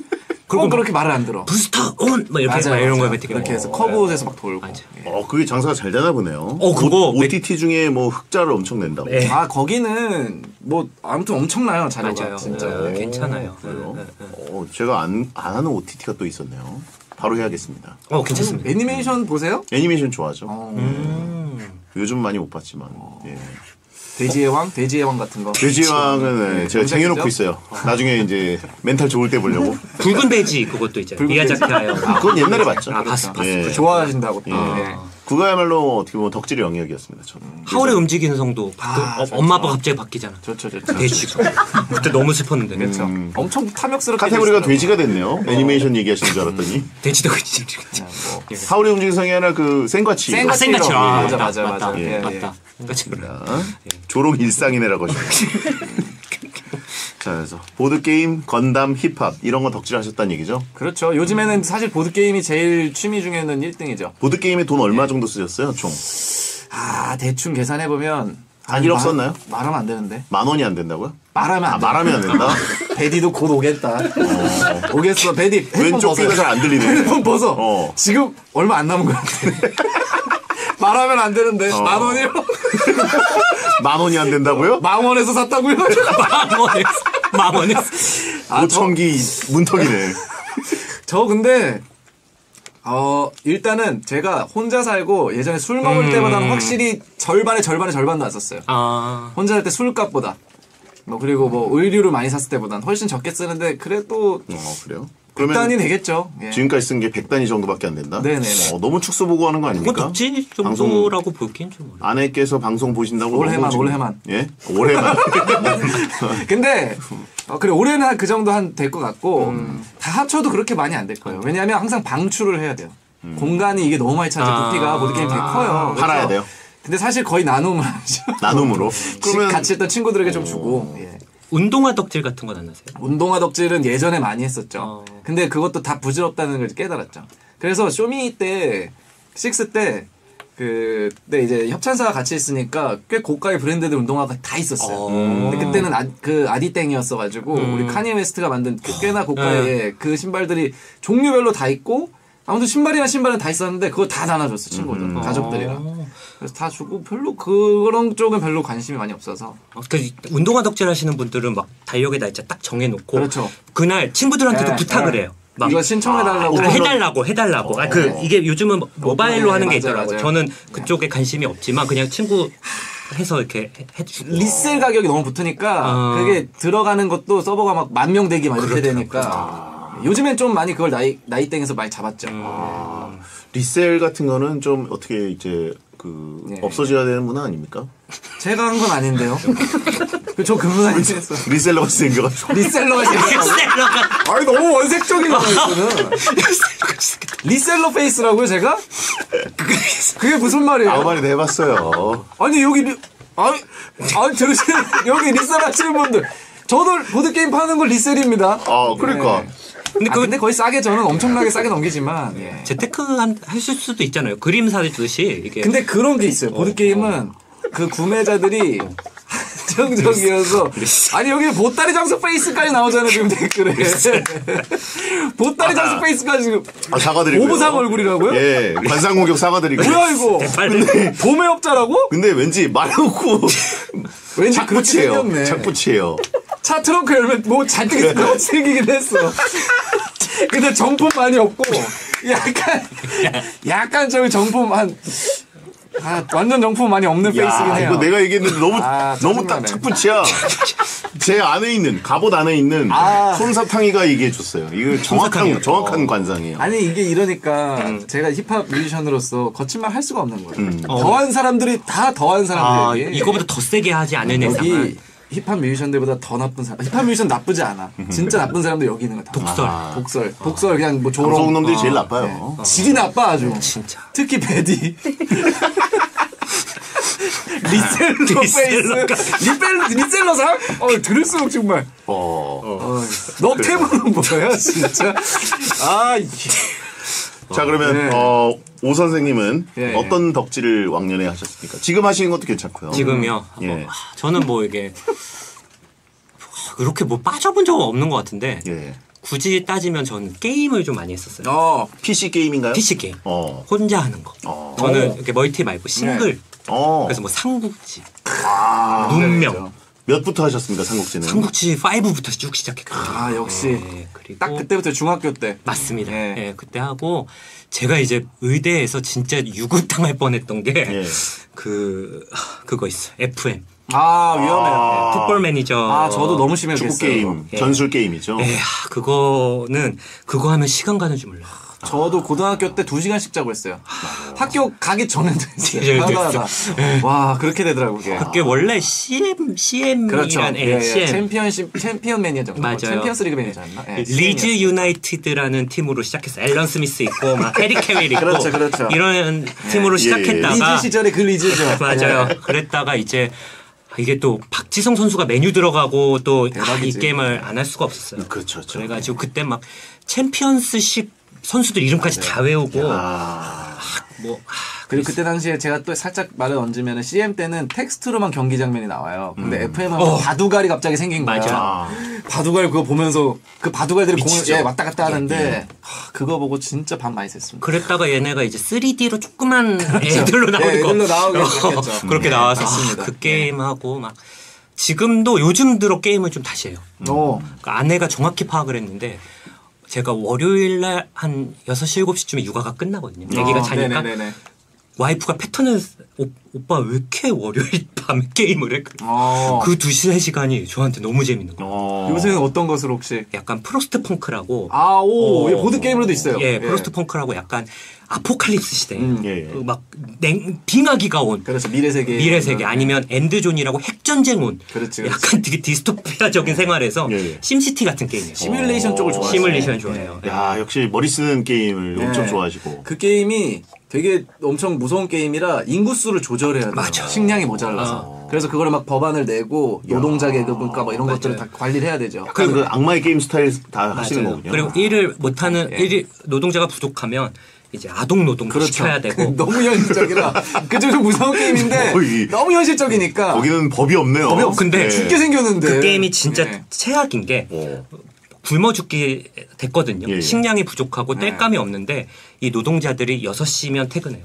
그리고 그렇게 말을 안 들어. 부스터 온! 막 이렇게 맞아요, 막 이런 맞아요. 거에 되게 이렇게 해서 어, 커브옷에서 막 돌고. 맞아. 예. 어, 그게 장사가 잘 되나 보네요. 어, 그거 오, 오티티 중에 뭐 흑자를 엄청 낸다고. 네. 아 거기는 뭐 아무튼 엄청나요 자료가 맞아요. 진짜. 네, 괜찮아요. 그래요? 네, 네, 네. 어, 제가 안, 안 하는 오티티가 또 있었네요. 바로 해야겠습니다. 어, 괜찮습니다. 애니메이션 보세요? 애니메이션 좋아하죠. 어, 음. 요즘 많이 못 봤지만. 예. 돼지의 왕, 돼지의 왕 같은 거. 돼지의 왕은 네, 제가 명작이죠? 쟁여놓고 있어요. 나중에 이제 멘탈 좋을 때 보려고. 붉은 돼지 그것도 있잖아요. 붉은 미야자키 하요. 아, 그건 옛날에 봤죠. 아, 봤어, 봤어. 예. 좋아하신다고 또. 예. 예. 그거야말로 어떻게 보면 덕질의 영역이었습니다. 저는. 하울의 움직이는 성도 아, 그, 어, 좋죠. 엄마 아빠 갑자기 바뀌잖아. 좋죠, 좋죠. 돼지가. 그때 너무 슬펐는데. 그렇죠. 음. 엄청 탐욕스럽게. 카테고리가 됐어요. 돼지가 됐네요. 애니메이션 얘기하시는 줄 알았더니. 돼지도 그치. 그냥 뭐. 하울의 움직이는 성이 아니라 그 생과치. 생과치. 생가치로. 아, 맞아, 맞다, 맞아, 맞다. 맞아. 예, 예, 맞다. 생가치로. 자, 조롱 일상이네라고 하시네요. 자, 그래서 보드게임, 건담, 힙합 이런 거 덕질하셨다는 얘기죠? 그렇죠. 요즘에는 사실 보드 게임이 제일 취미 중에는 일 등이죠. 보드게임에 돈 얼마 정도 쓰셨어요, 총? 아 대충 계산해 보면 한 일억 썼나요? 말하면 안 되는데. 만 원이 안 된다고요? 말하면 안 아, 돼. 말하면 안 된다? 베디도 곧 오겠다. 오겠어. 베디. 헤드폰 왼쪽 벗어요. 귀가 잘 안 들리네. 헤드폰 벗어. 어. 지금 얼마 안 남은 것 같아. 말하면 안 되는데 어. 만 원이요? 만 원이 안 된다고요? 만 원에서 샀다고요? 망원했어. 망원했어. 아, 오천기 문턱이네. 저 근데 어 일단은 제가 혼자 살고 예전에 술 먹을 음. 때보다는 확실히 절반의 절반의 절반도 안 썼어요. 아. 혼자 살 때 술값보다 뭐 그리고 뭐 의류를 많이 샀을 때보단 훨씬 적게 쓰는데 그래도 어, 그래요? 백 단이 그러면 되겠죠. 예. 지금까지 쓴 게 백 단위 정도밖에 안 된다? 네네네. 어, 너무 축소 보고하는 거 그거 아닙니까? 덕질 방송- 정도라고 보긴 좀 어려워. 아내께서 방송 보신다고 올해만, 너무 지금- 올해만. 예? 올해만. 근데 어, 그래 올해는 한 그 정도 한 될 것 같고 음. 다 합쳐도 그렇게 많이 안 될 거예요. 왜냐하면 항상 방출을 해야 돼요. 공간이 이게 너무 많이 차지 아. 부피가 보드게임 되게 커요. 그래서 팔아야 돼요. 근데 사실 거의 나눔을 하죠. 나눔으로. 그러면 같이 했던 친구들에게 좀 주고. 예. 운동화 덕질 같은 건 안 하세요? 운동화 덕질은 예전에 많이 했었죠. 어. 근데 그것도 다 부질없다는 걸 깨달았죠. 그래서 쇼미 때, 식스 때, 그, 때 이제 협찬사가 같이 있으니까 꽤 고가의 브랜드들 운동화가 다 있었어요. 어. 근데 그때는 아, 그 아디땡이었어가지고 음. 우리 카니에 웨스트가 만든 그 꽤나 고가의 그 신발들이 종류별로 다 있고 아무튼 신발이나 신발은 다 있었는데 그거 다 나눠줬어 친구들 음. 가족들이랑. 어. 그래서 다 주고 별로 그런 쪽은 별로 관심이 많이 없어서. 어, 그 운동화 덕질 하시는 분들은 막 달력에 날짜 딱 정해놓고 그렇죠. 그날 친구들한테도 네, 부탁을 네. 해요. 막 이거 신청해달라고. 아, 해달라고 해달라고. 아, 그 이게 요즘은 모바일로 네, 하는 게 맞아요, 있더라고요. 맞아요. 저는 그쪽에 관심이 없지만 그냥 친구 해서 이렇게 해- 해주고. 리셀 가격이 너무 붙으니까 어. 그게 들어가는 것도 서버가 막 만 명 되기 막 이렇게 되니까 요즘엔 좀 많이 그걸 나이 나이땡에서 많이 잡았죠. 리셀 같은 거는 좀 어떻게 이제 그 네. 없어져야 되는 문화 아닙니까? 제가 한 건 아닌데요. 저 그 문화에 대해서 리셀러가 생겨가지고. 리셀러가 생겼어. 아니 너무 원색적인 거였거든. 리셀러 페이스라고요 제가? 그게 무슨 말이에요? 아무 말이나 해봤어요. 아니 여기 리, 아니 아니 들으시는 여기 리셀 하시는 분들 저도 보드 게임 파는 건 리셀입니다. 아, 그러니까. 네. 근데 아, 그 근데 거의 싸게 저는 엄청나게 싸게 넘기지만 예. 재테크 한, 하실 수도 있잖아요. 그림 사듯이 이게. 근데 그런 게 있어요. 보드 게임은 그 구매자들이 한정적이어서 아니 여기 보따리 장수 페이스까지 나오잖아요 지금 댓글에 보따리 장수 페이스까지 지금 아, 사과드리고요. 오부상 얼굴이라고요? 예, 관상공격 사과드리고. 뭐야 이거? 빨리. 도매업자라고? 근데 왠지 말해놓고 왠지 그렇게 착붙이에요. 생겼네. 착붙이에요. 차 트렁크 열면 뭐 잔뜩 너무 생기긴 했어. 근데 정품 많이 없고 약간 약간 저기 정품 한 아, 완전 정품 많이 없는 페이스긴 야, 해요. 이거 내가 얘기했는데 너무 아, 너무 딱 짜증나네. 착붙이야. 제 안에 있는 갑옷 안에 있는 아. 솜사탕이가 얘기해줬어요. 이거 정확한 정확한 관상이에요. 아니 이게 이러니까 음. 제가 힙합 뮤지션으로서 거짓말 할 수가 없는 거예요. 음. 더한 사람들이 다 더한 아, 사람들이 이거보다 더 세게 하지 않은 여기 이상은. 힙합 뮤지션들보다 더 나쁜 사람. 힙합 뮤지션 나쁘지 않아. 진짜 나쁜 사람들 여기 있는 거 다. 독설. 아. 독설. 독설 그냥 뭐 조롱. 방송 놈들이 어. 제일 나빠요. 네. 질이 나빠 아주. 진짜. 특히 베디. 리셀러 페이스. 리셀, 리셀러상? 어, 들을수록 정말. 어. 어, 넉템은 뭐야, 진짜. 아, 이- 자 그러면 네. 어, 오 선생님은 예, 어떤 덕질을 왕년에 하셨습니까? 지금 하시는 것도 괜찮고요. 지금요. 예. 어, 저는 뭐 이게 그렇게 뭐 빠져본 적은 없는 것 같은데 예. 굳이 따지면 저는 게임을 좀 많이 했었어요. 어. 피씨 게임인가요? 피씨 게임. 어. 혼자 하는 거. 어. 저는 이렇게 멀티 말고 싱글. 어. 그래서 뭐 삼국지, 아, 문명, 몇부터 하셨습니까, 삼국지는? 삼국지 오부터 쭉 시작했거든요. 아 역시 네, 그리고 딱 그때부터 중학교 때. 맞습니다. 예. 예, 그때 하고 제가 이제 의대에서 진짜 유급당할 뻔했던 게 예. 그 그거 있어. 에프엠. 아 위험해요. 아. 풋볼 매니저. 아 저도 너무 심하게 축구 했어요. 게임, 예. 전술 게임이죠. 예, 아, 그거는 그거 하면 시간 가는 줄 몰라. 저도 고등학교 때 두 시간씩 자고 했어요. 학교 가기 전에도 했어요. 예, 하다 하다. 와 그렇게 되더라고 그게. 그게 원래 씨엠 씨엠이란 그렇죠. 예, 예. 씨엠. 챔피언십 챔피언 매니저. 맞아요. 챔피언스 리그 매니저였나? 예, 리즈 씨엠이었어요. 유나이티드라는 팀으로 시작해서 앨런 스미스 있고 막 해리 캐웰 있고 그렇죠, 그렇죠. 이런 팀으로 예, 시작했다가 리즈 시절에 그 리즈죠. 맞아요. 예. 그랬다가 이제 이게 또 박지성 선수가 메뉴 들어가고 또 이 대박이지. 게임을 안 할 수가 없었어요. 그렇죠. 그렇죠. 그래가지고 그때 막 챔피언스십 선수들 이름까지 다 외우고 아. 뭐 그리고 그때 당시에 제가 또 살짝 말을 얹으면 씨엠 때는 텍스트로만 경기 장면이 나와요. 근데 에프엠은 어. 바둑알이 갑자기 생긴 거야. 맞아. 아. 바둑알 그거 보면서 그 바둑알들이 공을 미치죠. 예, 왔다 갔다 하는데 예, 예. 하, 그거 보고 진짜 밥 많이 샜습니다. 그랬다가 얘네가 이제 쓰리디로 조그만 애들로 나오는 예, 거 애들로 나오게 어, 시작했죠. 그렇게 예, 나와서 맞습니다. 아, 그 게임하고 막 지금도 요즘 들어 게임을 좀 다시 해요. 어. 그러니까 아내가 정확히 파악을 했는데 제가 월요일 날 한 여섯 시 일곱 시쯤에 육아가 끝나거든요. 아기가 어, 자니까 네네네네. 와이프가 패턴을 오, 오빠 왜 이렇게 월요일 밤에 게임을 해? 어. 그 두 세 시간이 저한테 너무 재밌는 거예요. 어. 요새는 어떤 것으로 혹시? 약간 프로스트 펑크라고 아, 오, 어. 예, 보드 게임으로도 있어요. 예, 프로스트 펑크라고 약간 아포칼립스 시대 음. 예, 예. 그 막 냉, 빙하기가 온 그렇죠. 미래 세계. 미래 세계 아니면 엔드존이라고 핵전쟁 온 그렇지, 그렇지. 약간 되게 디스토피아적인 생활에서 예, 예. 심시티 같은 게임이에요. 시뮬레이션 쪽을 좋아하시네. 시뮬레이션 좋아해요. 야, 역시 머리 쓰는 게임을 예. 엄청 좋아하시고. 그 게임이 되게 엄청 무서운 게임이라 인구수를 조절해야 돼요. 맞아. 식량이 모자라서. 그래서 그거를 막 법안을 내고 노동자 계급과 뭐 이런 맞아요. 것들을 다 관리를 해야 되죠. 약간 그 악마의 게임 스타일 다 하시는 맞아요. 거군요. 그리고 일을 못하는 예. 일이 노동자가 부족하면 이제 아동 노동도 그렇죠. 시켜야 되고 너무 현실적이라 그좀 좀 무서운 게임인데 거의. 너무 현실적이니까 거기는 법이 없네요. 법이 없- 근데 예. 죽게 생겼는데 그 게임이 진짜 예. 최악인 게 어. 굶어 죽기 됐거든요. 예, 예. 식량이 부족하고 네. 뗄감이 없는데 이 노동자들이 여섯 시면 퇴근해요.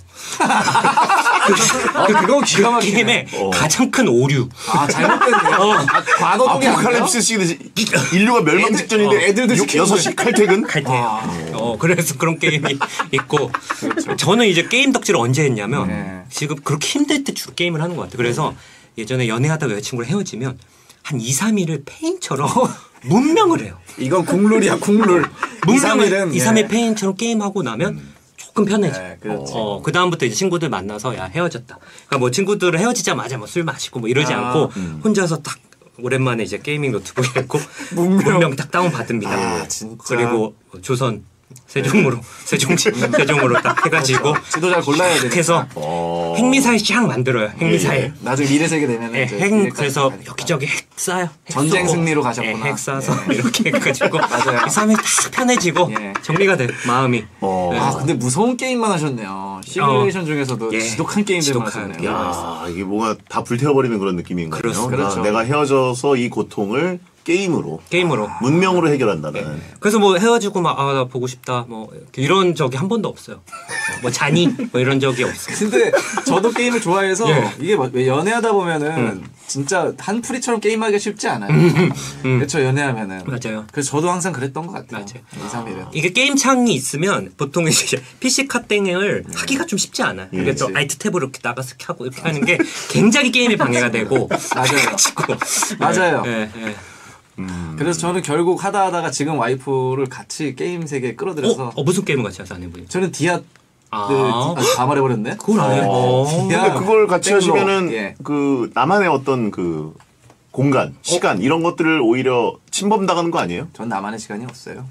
아, 그건 기가 막히네. 게임의 어. 가장 큰 오류. 아 잘못됐네요. 아, 과거동이 아포칼립스 시대 인류가 멸망 애들- 직전인데 어, 애들도 육- 시키는 여섯 시 칼퇴근? 칼퇴해요. 어, 그래서 그런 게임이 있고 저는 이제 게임 덕질을 언제 했냐면 네. 지금 그렇게 힘들 때 주로 게임을 하는 것 같아요. 그래서 예전에 연애하다가 여자친구랑 헤어지면 한 이, 삼 일을 페인처럼 문명을 해요. 이건 국룰이야 국룰. 이, 삼 문명을 일은 이, 삼 일 페인처럼 게임하고 나면 조금 편해져. 네, 그렇지. 어, 그 다음부터 이제 친구들 만나서 야 헤어졌다. 그러니까 뭐 친구들을 헤어지자마자 뭐 술 마시고 뭐 이러지 아, 않고 혼자서 딱 오랜만에 이제 게이밍 노트북 읽고 문명. 문명 딱 다운 받습니다. 아, 진짜. 그리고 조선 세종으로 세종지 세종으로 딱 해가지고 지도 잘 골라야 되니까. 해서 어. 핵미사일 쫙 만들어요. 핵미사일. 예. 나중에 미래 세계 되면 예, 핵 그래서 여기저기 핵 쏴요. 핵 전쟁 쏘고. 승리로 가셨구나. 예, 핵 쏴서 이렇게 해가지고 맞아요. 이, 삼 일 딱 편해지고 예. 정리가 돼 마음이. 어. 네. 아 근데 무서운 게임만 하셨네요. 시뮬레이션 중에서도 예. 지독한 게임들만 지독한 하셨네요. 야, 이게 뭔가 다 불태워버리는 그런 느낌인 거예요. 그렇습니다. 그러니까 그렇죠. 내가 헤어져서 이 고통을 게임으로, 게임으로. 문명으로 해결한다는. 그래서 뭐 헤어지고 막 아 나 보고 싶다 뭐 이런 적이 한 번도 없어요. 뭐 자니 뭐 이런 적이 없어요. 근데 저도 게임을 좋아해서 예. 이게 뭐 연애하다 보면은 진짜 한풀이처럼 게임하기 쉽지 않아요. 그렇죠 연애하면은. 맞아요. 그래서 저도 항상 그랬던 것 같아요. 맞아요. 이, 삼 일은. 이게 게임 창이 있으면 보통 이제 피씨 카땡을 하기가 좀 쉽지 않아요. 예, 그래서 그치. 알트 탭으로 이렇게 나가서 하고 이렇게 하는 게 굉장히 게임에 방해가 되고 맞아요. 그래가지고 맞아요. 예, 예. 그래서 저는 결국 하다 하다가 지금 와이프를 같이 게임 세계에 끌어들여서 어, 어 무슨 게임을 같이 하세요 아내분이? 저는 디아 아. 네, 아, 다 말해버렸네. 그걸 안 해요. 어. 디아 근데 그걸 같이 땡로. 하시면은 예. 그 나만의 어떤 그 공간, 시간 이런 것들을 오히려 침범당하는 거 아니에요? 전 나만의 시간이 없어요.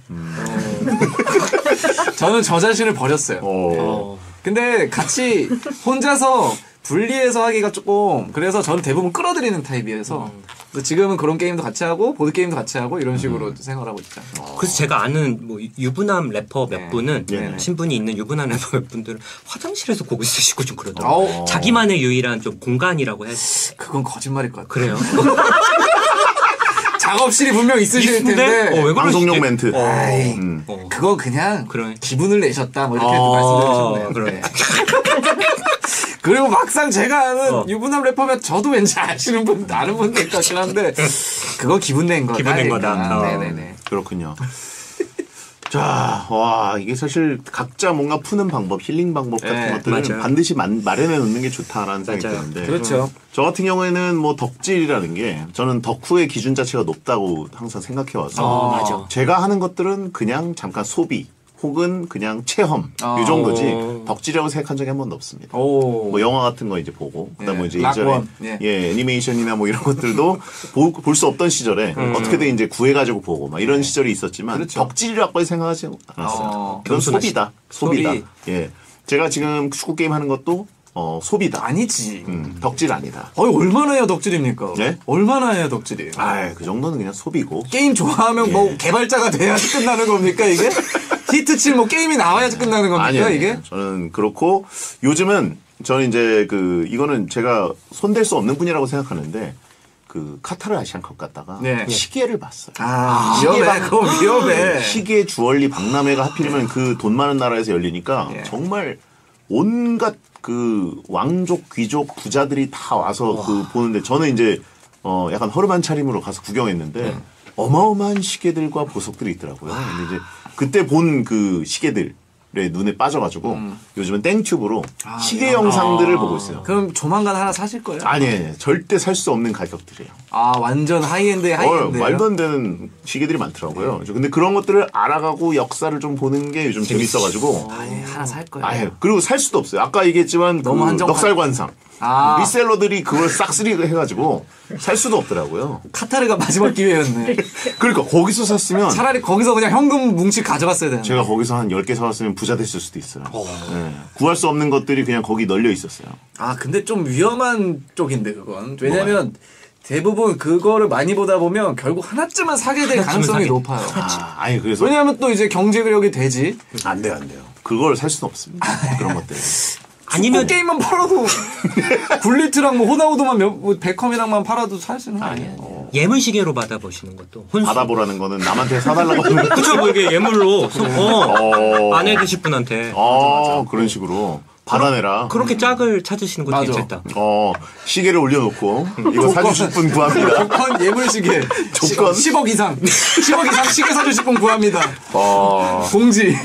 저는 저 자신을 버렸어요. 어. 어. 근데 같이 혼자서 분리해서 하기가 조금 그래서 저는 대부분 끌어들이는 타입이어서 그래서 지금은 그런 게임도 같이 하고 보드 게임도 같이 하고 이런 식으로 생활하고 있죠. 그래서 제가 아는 뭐 유부남 래퍼 몇 네. 분은 네. 신분이 있는 유부남 래퍼 몇 분들은 화장실에서 곡을 쓰시고 좀 그러더라고요. 아우. 자기만의 유일한 좀 공간이라고 해야지. 그건 거짓말일 것 같아요. 그래요. 작업실이 분명 있으실 있는데? 텐데. 어, 왜 방송용 그러시지? 멘트. 아이, 음. 어. 그거 그냥 그래. 기분을 내셨다 뭐 이렇게 아, 말씀드리셨네요. 그래. 그리고 막상 제가 아는 어. 유부남 래퍼면 저도 왠지 아시는 분, 아는 분들 같긴 한데 그거 기분 낸 거다. 기분 낸 거다. 그러니까. 어. 네네네. 그렇군요. 자, 와, 이게 사실 각자 뭔가 푸는 방법, 힐링 방법 같은 네, 것들을 맞아요. 반드시 만- 마련해 놓는 게 좋다라는 생각이 맞아요. 드는데. 그렇죠. 저 같은 경우에는 뭐 덕질이라는 게 저는 덕후의 기준 자체가 높다고 항상 생각해 와서. 어, 맞아. 제가 하는 것들은 그냥 잠깐 소비 혹은 그냥 체험 어. 이 정도지 덕질이라고 생각한 적이 한 번도 없습니다. 오. 뭐 영화 같은 거 이제 보고 그다음 예, 뭐 이제 락원. 예전에 예. 예. 애니메이션이나 뭐 이런 것들도 볼 수 없던 시절에 어떻게든 이제 구해가지고 보고 막 이런 시절이 있었지만 그렇죠. 덕질이라고 생각하지 않았어요. 어, 그건 소비다. 소비다. 소비. 예, 제가 지금 축구 게임 하는 것도 어, 소비다. 아니지. 음, 덕질 아니다. 어이, 얼마나 해야 덕질입니까? 네? 얼마나 해야 덕질이에요? 아, 그 정도는 그냥 소비고. 게임 좋아하면 뭐 개발자가 돼야지 끝나는 겁니까, 이게? 히트 칠 뭐 게임이 나와야지 끝나는 겁니까, 아니요, 이게? 저는 그렇고 요즘은 저는 이제 그 이거는 제가 손댈 수 없는 분이라고 생각하는데 그 카타르 아시안컵 갔다가 네. 시계를 봤어요. 아, 위험해, 그거 위험해. 시계 주얼리 박람회가 하필이면 그 돈 많은 나라에서 열리니까 예. 정말 온갖 그 왕족 귀족 부자들이 다 와서 그 보는데 저는 이제 어 약간 허름한 차림으로 가서 구경했는데 네. 어마어마한 시계들과 보석들이 있더라고요. 근데 이제 그때 본 그 시계들의 눈에 빠져가지고 음. 요즘은 땡튜브로 아, 시계 영상들을 보고 있어요. 그럼 조만간 하나 사실 거예요? 아니, 아니 절대 살 수 없는 가격들이에요. 아, 완전 하이엔드의 어, 하이엔드. 말도 안 되는 시계들이 많더라고요. 근데 그런 것들을 알아가고 역사를 좀 보는 게 요즘 재밌어가지고. 아예 하나 살 거예요. 아예 그리고 살 수도 없어요. 아까 얘기했지만 너무 그 한정판- 넉살관상 아. 리셀러들이 그걸 싹쓸이 해가지고 살 수도 없더라고요. 카타르가 마지막 기회였네. 그러니까 거기서 샀으면 차라리 거기서 그냥 현금 뭉치 가져갔어야 되는데. 제가 거기서 한 열 개 사왔으면 부자 됐을 수도 있어요. 네. 구할 수 없는 것들이 그냥 거기 널려 있었어요. 아, 근데 좀 위험한 쪽인데, 그건. 왜냐면 대부분 그거를 많이 보다 보면 결국 하나쯤은 사게 될 가능성이 사게. 높아요. 아, 아니 그래서 왜냐하면 또 이제 경제력이 되지. 안 돼요, 안 돼요. 그걸 살 수는 없습니다. 그런 것들. 아니면 아니면 게임만 팔아도 굴리트랑 뭐 호나우도만 몇, 뭐 베컴이랑만 팔아도 살 수 있는 거 아니에요? 예물 시계로 받아보시는 것도 혼수. 받아보라는 거는 남한테 사달라고 하는 거. 그쵸, 뭐 이게 예물로 소- 어, 어. 아내 되실 분한테 아, 그런 식으로 받아내라. 그렇게 짝을 찾으시는 것도 맞아. 괜찮다. 어, 시계를 올려놓고 이거 사주실 분 구합니다. 조건 예물시계 조건? 십억 이상 십억 이상 시계 사주실 분 구합니다. 어, 공지.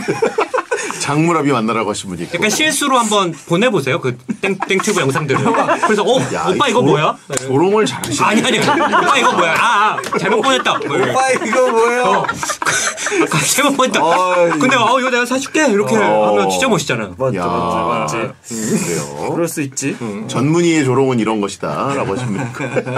장무랍이 만나라고 하신 분이 있고. 약간 실수로 한번 보내보세요. 그 땡, 땡튜브 영상들을. 그래서, 어, 야, 오빠 이 이거 조- 뭐야? 조롱을 잘하시네. 아니, 아니, 오빠 이거 뭐야? 아, 아 잘못 보냈다. 뭐 이래. 오빠 이거 뭐예요? 아, 잘못 보냈다. 어이. 근데, 어, 이거 내가 사줄게. 이렇게 어. 하면 진짜 멋있잖아. 맞지 야, 맞지 맞지. 그래요. 그럴 수 있지. 전문의의 조롱은 이런 것이다. 라고 하십니다.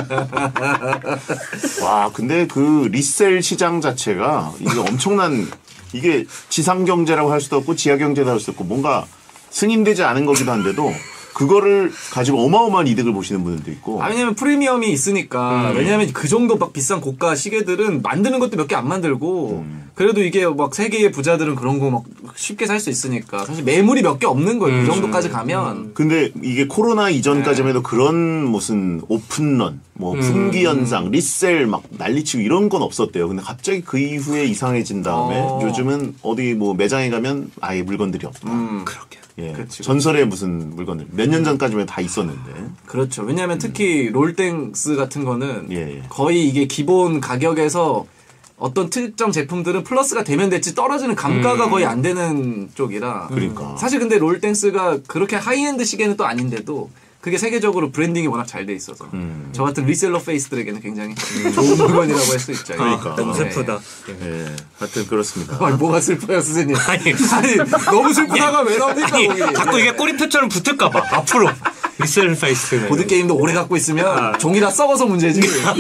와, 근데 그 리셀 시장 자체가 이게 엄청난, 이게 지상경제라고 할 수도 없고 지하경제라고 할 수도 없고 뭔가 승인되지 않은 거기도 한데도 그거를 가지고 어마어마한 이득을 보시는 분들도 있고. 아, 왜냐면 프리미엄이 있으니까. 왜냐면 그 정도 막 비싼 고가 시계들은 만드는 것도 몇 개 안 만들고. 그래도 이게 막 세계의 부자들은 그런 거 막 쉽게 살 수 있으니까. 사실 매물이 몇 개 없는 거예요. 그 정도까지 가면. 근데 이게 코로나 이전까지만 해도 그런 무슨 오픈런, 뭐 분기 현상, 리셀 막 난리치고 이런 건 없었대요. 근데 갑자기 그 이후에 이상해진 다음에 어. 요즘은 어디 뭐 매장에 가면 아예 물건들이 없다. 그렇게. 예. 그치, 전설의 무슨 물건들 몇 년 전까지만 다 있었는데. 그렇죠. 왜냐면 특히 롤땡스 같은 거는 예, 예. 거의 이게 기본 가격에서 어떤 특정 제품들은 플러스가 되면 됐지 떨어지는 감가가 거의 안 되는 쪽이라. 그러니까. 사실 근데 롤땡스가 그렇게 하이엔드 시계는 또 아닌데도 그게 세계적으로 브랜딩이 워낙 잘 돼 있어서 저 같은 리셀러 페이스들에게는 굉장히 좋은 물건이라고 할 수 있죠. 그러니까. 너무 네. 슬프다. 예. 하여튼 그렇습니다. 아, 뭐가 슬퍼요, 선생님? 아니. 아니, 너무 슬프다가 왜 나옵니까, 아니, 거기? 자꾸 이게 꼬리표처럼 붙을까봐. 앞으로. 리셀 페이스. 보드게임도 오래 갖고 있으면 아. 종이라 썩어서 문제지.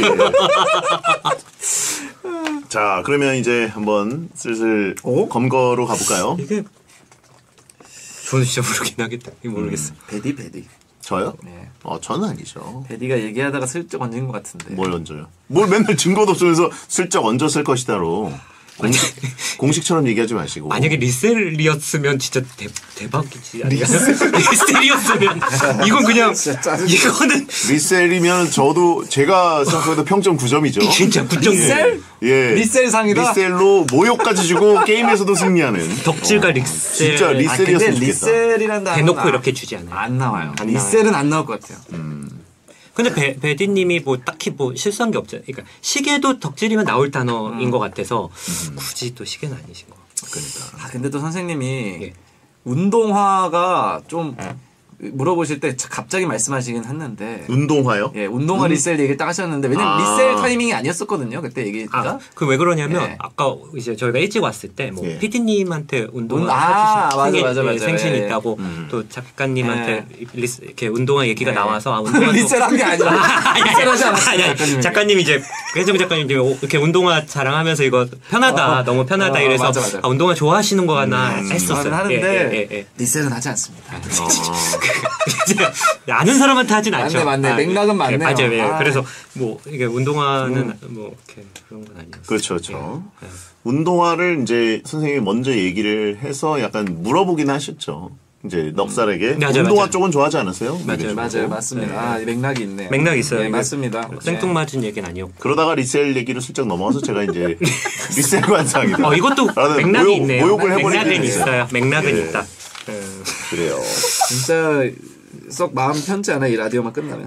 자, 그러면 이제 한번 슬슬 어? 검거로 가볼까요? 이게. 저는 진짜 모르긴 하겠다. 이거 모르겠어. 베디, 베디. 저요? 네. 어, 저는 아니죠. 베디가 얘기하다가 슬쩍 얹은 것 같은데. 뭘 얹어요? 뭘 맨날 증거도 없으면서 슬쩍 얹었을 것이다로. 공식, 공식처럼 얘기하지 마시고. 만약에 리셀이었으면 진짜 대, 대박이지. 리셀이었으면 이건 그냥 이거는 리셀이면 저도 제가 생각해도 평점 구 점이죠. 진짜 구 점. 리셀? 예. 리셀 상이다. 리셀로 모욕까지 주고 게임에서도 승리하는. 덕질과 어. 리셀. 진짜 리셀이었으면 아, 근데 좋겠다. 리셀이란 단어 대놓고 이렇게 주지 않아요. 안 나와요. 안 리셀은 안 나올 것 같아요. 음. 근데 배, 베디님이 뭐 딱히 뭐 실수한 게 없잖아요. 그러니까 시계도 덕질이면 나올 단어인 것 같아서 굳이 또 시계는 아니신 거. 그러니까. 아 근데 또 선생님이 예. 운동화가 좀 물어보실 때 갑자기 말씀하시긴 했는데 운동화요? 예, 운동화 운- 리셀 얘기를 딱 하셨는데 왜냐면 아. 리셀 타이밍이 아니었었거든요. 그때 얘기가. 아, 그 왜 그러냐면 예. 아까 이제 저희가 일찍 왔을 때 뭐 예. 피디님한테 운동화 운- 아, 사주신 맞아, 생일, 맞아, 예, 맞아. 생신 예. 있다고 음. 또 작가님한테 리스, 이렇게 운동화 얘기가 예. 나와서 아, 운동화 리셀한 게 아니라 리셀하지 않았어요. 작가님이. 작가님이 이제 혜정 작가님 이제 이렇게 운동화 자랑하면서 이거 편하다 어. 너무 편하다 어, 이래서 맞아, 맞아. 아, 운동화 좋아하시는 거 같나 음. 했었어요. 말은 하는데 예, 예, 예, 리셀은 하지 않습니다. 예. 아는 사람한테 하진 않죠. 맞네, 맞네. 아, 맥락은 예, 맞네요. 맞아요. 예. 아. 그래서 뭐 이게 운동화는 뭐 이렇게 그런 건 아니었어요. 그렇죠, 그렇죠. 예. 운동화를 이제 선생님이 먼저 얘기를 해서 약간 물어보긴 하셨죠. 이제 넉살에게 맞아요, 운동화 맞아요. 쪽은 좋아하지 않으세요? 맞아요, 얘기해주고. 맞아요, 맞습니다. 아, 맥락이 있네요. 맥락 있어요. 예, 이거 맞습니다. 생뚱맞은 얘기는 아니었고. 그러다가 리셀 얘기를 슬쩍 넘어가서 제가 이제 리셀 관상이다. 어, 이것도 라는 맥락이 모욕, 있네요. 모욕을 해버리게 맥락은 되네요. 있어요. 맥락은 예. 있다. 그래요. 진짜 썩 마음 편치 않아 이 라디오만 끝나면.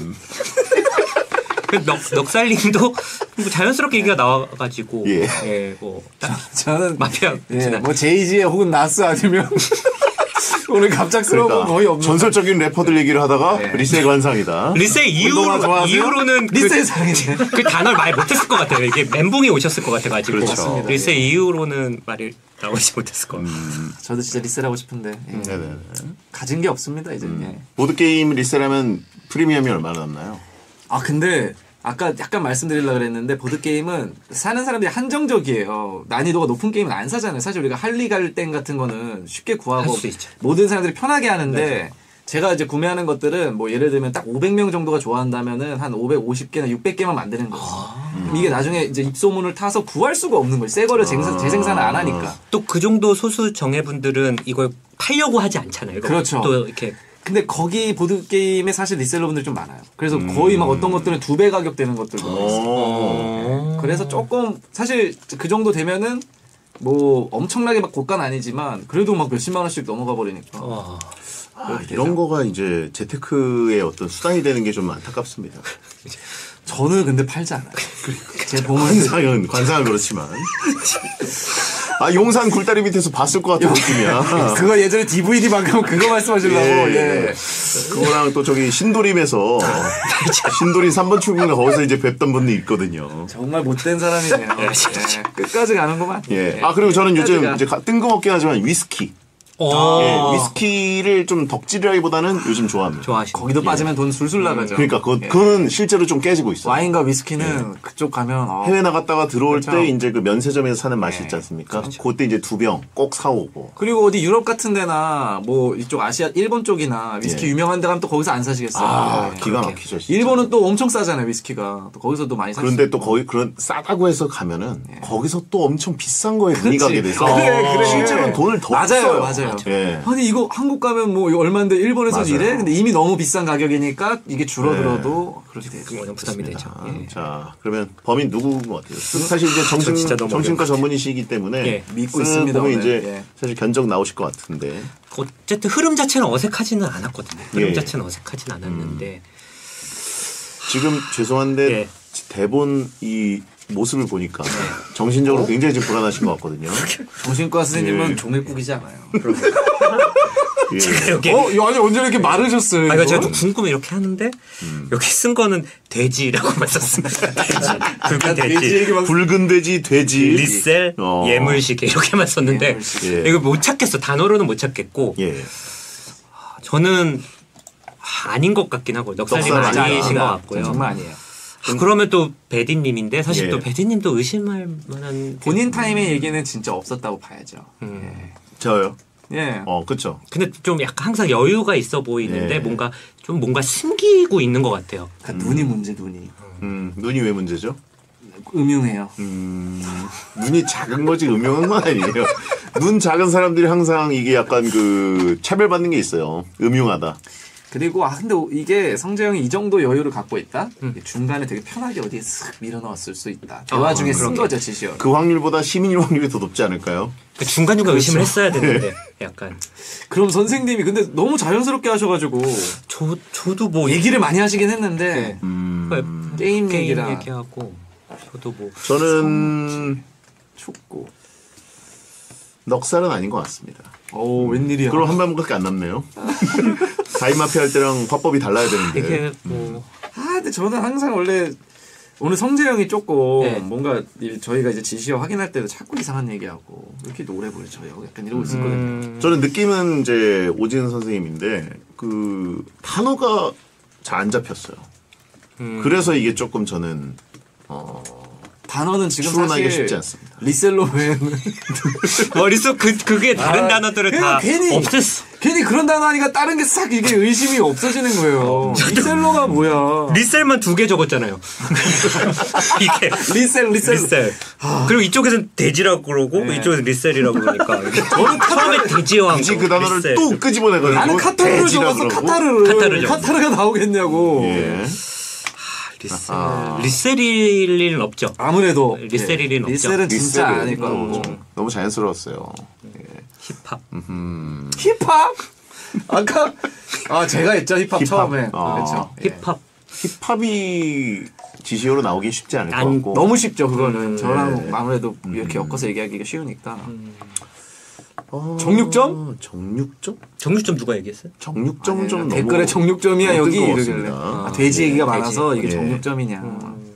그 넉, 넉살님도 뭐 자연스럽게 얘기가 나와가지고. 예. 예, 뭐. 딱 저는 마피아. 예, 뭐 제이지의 혹은 나스 아니면 오늘 갑작스러운 건 거의 없는. 전설적인 래퍼들 얘기를 하다가 네. 리셀 관상이다. 리셀 운동화 이후로, 좋아하세요? 이후로는 리셀 그, 상이네. 그 단어를 말 못했을 것 같아요. 이게 멘붕이 오셨을 것 같아가지고. 그렇죠. 맞습니다. 리셀 이후로는 말이 나오지 못했을 것 같아요. 저도 진짜 리셀하고 싶은데 예. 네네. 가진 게 없습니다 이제. 예. 보드 게임 리셀하면 프리미엄이 얼마나 남나요? 아 근데 아까 약간 말씀드리려고 그랬는데 보드게임은 사는 사람들이 한정적이에요. 난이도가 높은 게임은 안 사잖아요. 사실 우리가 할리갈땡 같은 거는 쉽게 구하고 할수 있죠. 모든 사람들이 편하게 하는데 제가 이제 구매하는 것들은 뭐 예를 들면 딱 오백 명 정도가 좋아한다면은 한 오백오십 개나 육백 개만 만드는 거예요. 그럼 이게 나중에 이제 입소문을 타서 구할 수가 없는 거예요. 새 거를 재생산, 재생산을 안 하니까. 또 그 정도 소수 정예분들은 이걸 팔려고 하지 않잖아요. 이거 그렇죠. 또 이렇게. 근데 거기 보드게임에 사실 리셀러분들이 좀 많아요. 그래서 거의 막 어떤 것들은 두 배 가격 되는 것들도 있어요. 어. 그래서 조금 사실 그 정도 되면은 뭐 엄청나게 막 고가는 아니지만 그래도 막 몇십만 원씩 넘어가 버리니까. 와. 아, 이런 거가 이제 재테크의 어떤 수단이 되는 게 좀 안타깝습니다. 저는 근데 팔지 않아요. 제 보면 관상은 관상은 그렇지만 아 용산 굴다리 밑에서 봤을 것 같은 느낌이야. 그거 예전에 디브이디 방금 그거 말씀하시려고 예, 예. 예. 그거랑 또 저기 신도림에서 신도림 삼 번 출구인가 거기서 이제 뵙던 분이 있거든요. 정말 못된 사람이네요. 예. 끝까지 가는구만. 예. 아 그리고 저는 요즘 끝까지 가. 이제 가- 뜬금없긴 하지만 위스키. 어. 예, 위스키를 좀 덕질이라기보다는 요즘 좋아합니다. 좋아하시고. 거기도 빠지면 돈 술술 나가죠. 그러니까 그, 예. 그거는 실제로 좀 깨지고 있어요. 와인과 위스키는 그쪽 가면 어, 해외 나갔다가 들어올 그렇죠. 때 이제 그 면세점에서 사는 맛이 네. 있지 않습니까? 그때 이제 두 병 꼭 사오고. 그리고 어디 유럽 같은 데나 뭐 이쪽 아시아 일본 쪽이나 위스키 예. 유명한 데 가면 또 거기서 안 사시겠어요. 아, 예. 기가 막히죠. 진짜. 일본은 또 엄청 싸잖아요, 위스키가. 또 거기서도 많이 사시죠. 그런데 또 거기 그런 싸다고 해서 가면은 거기서 또 엄청 비싼 거에 눈이 가게 돼서 예. 그래, 그래. 실제로는 돈을 더 맞아요, 써요. 맞아요. 예. 아니 이거 한국 가면 뭐 이거 얼마인데 일본에서 맞아요. 이래? 근데 이미 너무 비싼 가격이니까 이게 줄어들어도 그렇게 되죠. 그거는 부담이 되죠. 아, 예. 자, 그러면 범인 누구인 것 같아요? 사실 이제 정신, 진짜 너무 정신과 어려워. 전문이시기 때문에 예, 믿고 쓱 있습니다, 보면 오늘. 이제 예. 사실 견적 나오실 것 같은데. 어쨌든 흐름 자체는 어색하지는 않았거든요. 흐름 예. 자체는 어색하진 않았는데. 지금 죄송한데 예. 대본 이 모습을 보니까 정신적으로 굉장히 좀 불안하신 것 같거든요. 정신과 선생님은 예. 종일국이지 않아요. 예. 여기 어, 이거 아니 언제 이렇게 마르셨어요? 아, 이거 이거? 제가 좀 궁금해 이렇게 하는데 여기 쓴 거는 돼지라고만 썼습니다. 돼지. 붉은 돼지 돼지. 얘기 막 붉은 돼지, 돼지. 리셀, 어. 예물시계 이렇게만 썼는데 예. 이거 못 찾겠어. 단어로는 못 찾겠고 예. 저는 아닌 것 같긴 하고 넉살님 넉살은 아니신 것 아닙니다. 같고요. 정말 아니에요. 아, 그러면 또 베디님인데 사실 예. 또 베디님도 의심할 만한 본인 타임의 얘기는 진짜 없었다고 봐야죠. 저요. 예. 어, 그쵸. 근데 좀 약간 항상 여유가 있어 보이는데 예. 뭔가 좀 뭔가 숨기고 있는 것 같아요. 그러니까 눈이 문제 눈이. 음, 눈이 왜 문제죠? 음흉해요. 음, 눈이 작은 거지 음흉한 건 아니에요. 눈 작은 사람들이 항상 이게 약간 그 차별받는 게 있어요. 음흉하다. 그리고 아 근데 이게 성재형이 이 정도 여유를 갖고 있다. 음. 중간에 되게 편하게 어디에 쓱 밀어넣었을 수 있다. 대화 중에 아, 쓴 거죠 지시어. 그 확률보다 시민일 확률이 더 높지 않을까요? 그 중간중간 그렇죠. 의심을 했어야 되는데 약간. 그럼 선생님이 근데 너무 자연스럽게 하셔가지고 저 저도 뭐 얘기를 많이 하시긴 했는데 네. 음. 음. 게임, 게임 얘기라 얘기하고 저도 뭐 저는 축구 넉살은 아닌 것 같습니다. 오 웬일이야. 그럼 한 발밖에 안 남네요. 다이마피아 할 때랑 화법이 달라야 되는데. 이게 뭐. 아 근데 저는 항상 원래 오늘 성재 형이 조금 네. 뭔가 저희가 이제 지시어 확인할 때도 자꾸 이상한 얘기하고 왜 이렇게 노래 부르죠? 약간 이러고 있었거든요. 음... 저는 느낌은 이제 오진 선생님인데 그 단어가 잘 안 잡혔어요. 음... 그래서 이게 조금 저는 어... 단어는 지금 추론하기가 사실 쉽지 않습니다. 리셀로 외에는 머릿속 그 그게 다른 아, 단어들을 다 괜히, 없앴어. 괜히 그런 단어 하니까 다른 게 싹 이게 의심이 없어지는 거예요. 리셀로가 뭐야? 리셀만 두 개 적었잖아요. 이게 리셀 리셀. 리셀. 아. 그리고 이쪽에서는 돼지라고 그러고 네. 이쪽에서는 리셀이라고 그러니까. 저는 처음에 돼지왕. 굳이 그 단어를 리셀. 또 끄집어내가지고 나는 카타르를 적었어. 카타르를. 카타르 카타르가 나오겠냐고. 예. 리셀. 아. 리셀일 일은 없죠. 아무래도 리셀일 일은 없죠. 리셀은 진짜 아닐 거고. 음, 너무 자연스러웠어요. 예. 힙합. 음흠. 힙합? 아까 아 제가 했죠 힙합, 힙합. 처음에. 아. 그렇죠. 힙합. 예. 힙합이 지시어로 나오기 쉽지 않을 것 같고. 너무 쉽죠 그거는. 음, 저랑 네. 아무래도 이렇게 음. 엮어서 얘기하기가 쉬우니까. 음. 어... 정육점? 정육점? 정육점 누가 얘기했어요? 정육점 좀 댓글에 정육점이야 여기 이러길래 아, 돼지 얘기가 네, 많아서 돼지. 이게 네. 정육점이냐. 음...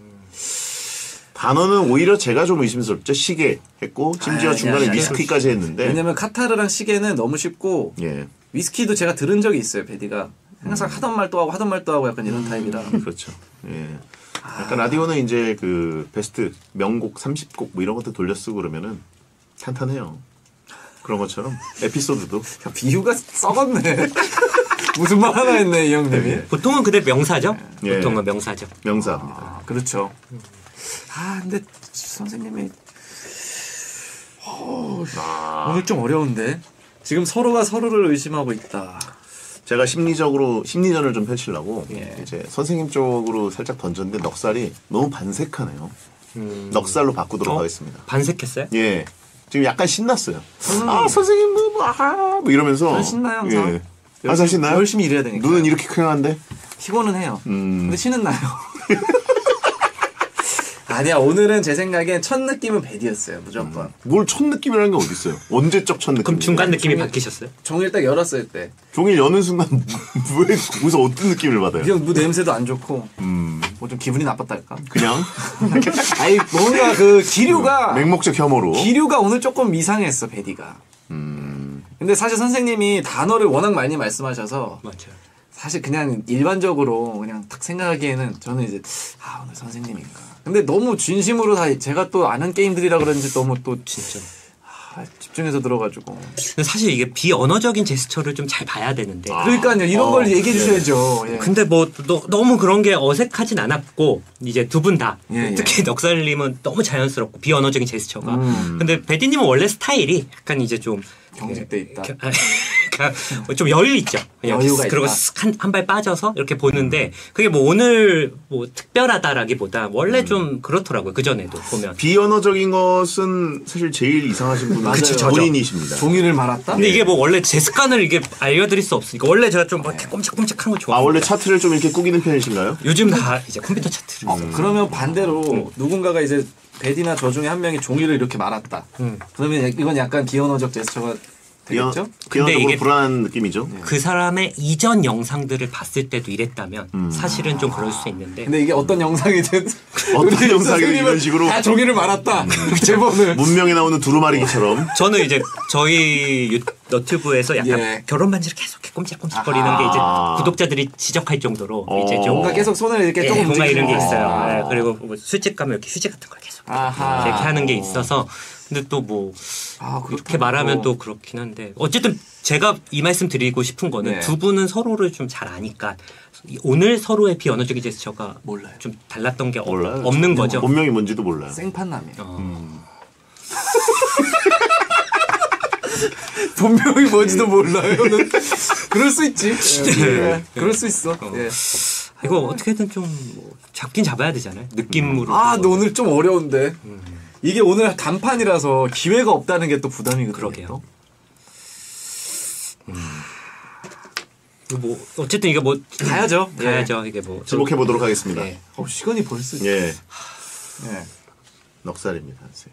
단어는 오히려 제가 좀 의심스럽죠. 시계 했고 심지어 아, 중간에 야, 야, 위스키까지 했는데. 왜냐면 카타르랑 시계는 너무 쉽고 예. 위스키도 제가 들은 적이 있어요. 베디가 항상 음. 하던 말 또 하고 하던 말 또 하고 약간 이런 음. 타입이라. 그렇죠. 예. 약간 라디오는 이제 그 베스트 명곡 삼십 곡 뭐 이런 것들 돌려쓰고 그러면은 탄탄해요. 그런 것처럼 에피소드도 야, 비유가 썩었네. 무슨 말 하나 했네 이 형님이. 네. 보통은 근데 명사죠. 예. 보통은 명사죠. 명사입니다. 아, 그렇죠. 아 근데 선생님이 어, 아. 오늘 좀 어려운데 지금 서로가 서로를 의심하고 있다. 제가 심리적으로 심리전을 좀 펼치려고 예. 이제 선생님 쪽으로 살짝 던졌는데 넉살이 너무 반색하네요. 음. 넉살로 바꾸도록 어? 하겠습니다. 반색했어요? 예. 지금 약간 신났어요. 선생님. 아 선생님 뭐, 아, 뭐 이러면서. 신나요 항상. 예. 항상 신나요? 열심히 일해야 되니까. 눈은 이렇게 쾌활한데? 피곤은 해요. 음. 근데 신은 나요. 아니야 오늘은 제 생각엔 첫 느낌은 배디였어요 무조건. 음. 뭘 첫 느낌이라는 게 어디 있어요? 언제적 첫 느낌? 그럼 중간 느낌이 종일, 바뀌셨어요? 종일 딱 열었을 때. 종일 여는 순간 왜 무슨 어떤 느낌을 받아요? 그냥 뭐 냄새도 안 좋고. 음. 뭐 좀 기분이 나빴달까? 그냥? 아니 뭔가 그 기류가 음, 맹목적 혐오로. 기류가 오늘 조금 이상했어 배디가. 음. 근데 사실 선생님이 단어를 워낙 많이 말씀하셔서. 맞아요. 사실 그냥 일반적으로 그냥 딱 생각하기에는 저는 이제 아 오늘 선생님인가. 근데 너무 진심으로 다 제가 또 아는 게임들이라 그런지 너무 또 진짜 아, 집중해서 들어가지고. 근데 사실 이게 비언어적인 제스처를 좀 잘 봐야 되는데. 아, 그러니까요. 이런 어, 걸 얘기해 주셔야죠. 예. 근데 뭐 너, 너무 그런 게 어색하진 않았고 이제 두 분 다 예, 특히 예. 넉살님은 너무 자연스럽고 비언어적인 제스처가. 음. 근데 베디님은 원래 스타일이 약간 이제 좀 경직돼 있다. 좀 여유 있죠. 여유가 그리고 한 발 빠져서 이렇게 보는데 그게 뭐 오늘 뭐 특별하다라기보다 원래 음. 좀 그렇더라고요. 그 전에도 보면 비언어적인 것은 사실 제일 이상하신 분은 그쵸, 본인이십니다. 종이를 말았다. 근데 이게 뭐 원래 제 습관을 이게 알려드릴 수 없으니까 원래 제가 좀 이렇게 꼼짝꼼짝한 거 좋아. 아 원래 차트를 좀 이렇게 꾸기는 편이신가요? 요즘 다 이제 컴퓨터 차트를. 어, 그러면 반대로 음. 누군가가 이제 베디나 저 중에 한 명이 종이를 이렇게 말았다. 음. 그러면 이건 약간 비언어적 제스처가 되겠죠? 근데 이게 불안한 느낌이죠. 그 사람의 이전 영상들을 봤을 때도 이랬다면 음. 사실은 좀 그럴 수 있는데. 근데 이게 어떤 영상이든 어떤 영상이든 이런 식으로 다 종이를 말았다. 음. 제본을 문명에 나오는 두루마리기처럼. 저는 이제 저희 유, 너튜브에서 약간 예. 결혼 반지를 계속 이렇게 꼼짝꼼짝거리는 아하. 게 이제 구독자들이 지적할 정도로 어. 이제 좀 뭔가 계속 손을 이렇게 예, 조금 뭔가 이런 게 움직이고. 있어요. 아. 예, 그리고 뭐 술집 가면 이렇게 휴지 같은 걸 계속 아하. 이렇게 하는 게 있어서 근데 또 뭐 아, 이렇게 말하면 또 그렇긴 한데 어쨌든 제가 이 말씀 드리고 싶은 거는 네. 두 분은 서로를 좀 잘 아니까 오늘 서로의 비언어적인 제스처가 몰라요. 좀 달랐던 게 없, 몰라요. 없는 거죠. 본명이 뭔지도 몰라요. 생판남이에요. 어. 본명이 뭔지도 몰라요는 그럴 수 있지. 예, 그럴 수 있어. 예. 이거 어떻게든 좀 뭐 잡긴 잡아야 되잖아요. 느낌으로. 아, 너 오늘 좀 어려운데. 이게 오늘 단판이라서 기회가 없다는 게 또 부담이거든요. 그러게요. 뭐 어쨌든 이게 뭐 가야죠. 가야죠. 이게 뭐 지목해 보도록 하겠습니다. 예. 어, 시간이 벌써. 예, 예. 넉살입니다. 선생님.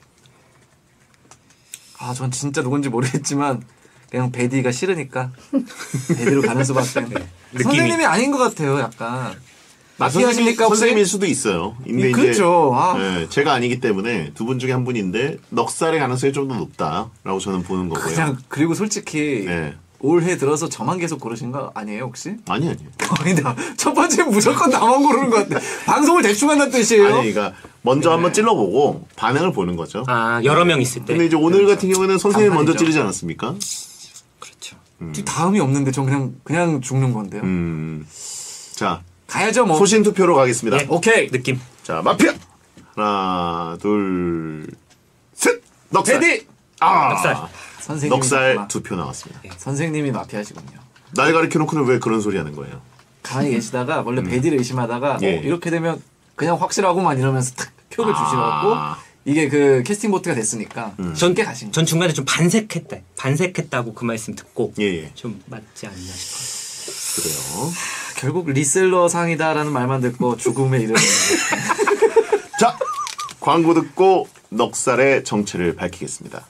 아, 전 진짜 누군지 모르겠지만 그냥 베디가 싫으니까 베디로 가는 수밖에. 느낌이- 선생님이 아닌 것 같아요, 약간. 아, 마피아십니까 혹시? 선생님일 수도 있어요. 근데 예, 이제 그렇죠. 아. 예, 제가 아니기 때문에 두 분 중에 한 분인데 넉살의 가능성이 좀 더 높다라고 저는 보는 거고요. 그냥 그리고 솔직히 네. 올해 들어서 저만 계속 고르신 거 아니에요 혹시? 아니 아니요. 아니다. 첫 번째 무조건 나만 고르는 것 같아. 방송을 대충 한다는 뜻이에요. 아니 그러니까 먼저 한번 찔러보고 반응을 보는 거죠. 아 여러 명 있을 때. 근데 이제 오늘 같은 경우는 선생님이 먼저 간판이죠. 찌르지 않았습니까? 그렇죠. 뒤 다음이 없는데 전 그냥 그냥 죽는 건데요. 음. 자, 가야죠 뭐. 소신 투표로 가겠습니다. 예. 오케이. 느낌. 자, 마피아. 하나, 둘, 셋. 넉살. 베디. 아, 넉살. 선생님. 넉살 두 표 나왔습니다. 선생님이 마피아시군요. 날 가리켜 놓고는 왜 그런 소리 하는 거예요? 가만히 계시다가 원래 베디를 의심하다가 예. 어, 이렇게 되면 그냥 확실하고만 이러면서 탁 표를 아. 주시갖고 이게 그 캐스팅 보트가 됐으니까 쉽게 가신 거예요. 전 중간에 좀 반색했다. 반색했다고 그 말씀 듣고 예, 예. 좀 맞지 않나 싶어요. 그래요. 결국 리셀러 상이다라는 말만 듣고 죽음에 이르는 자, 광고 듣고 넉살의 정체를 밝히겠습니다.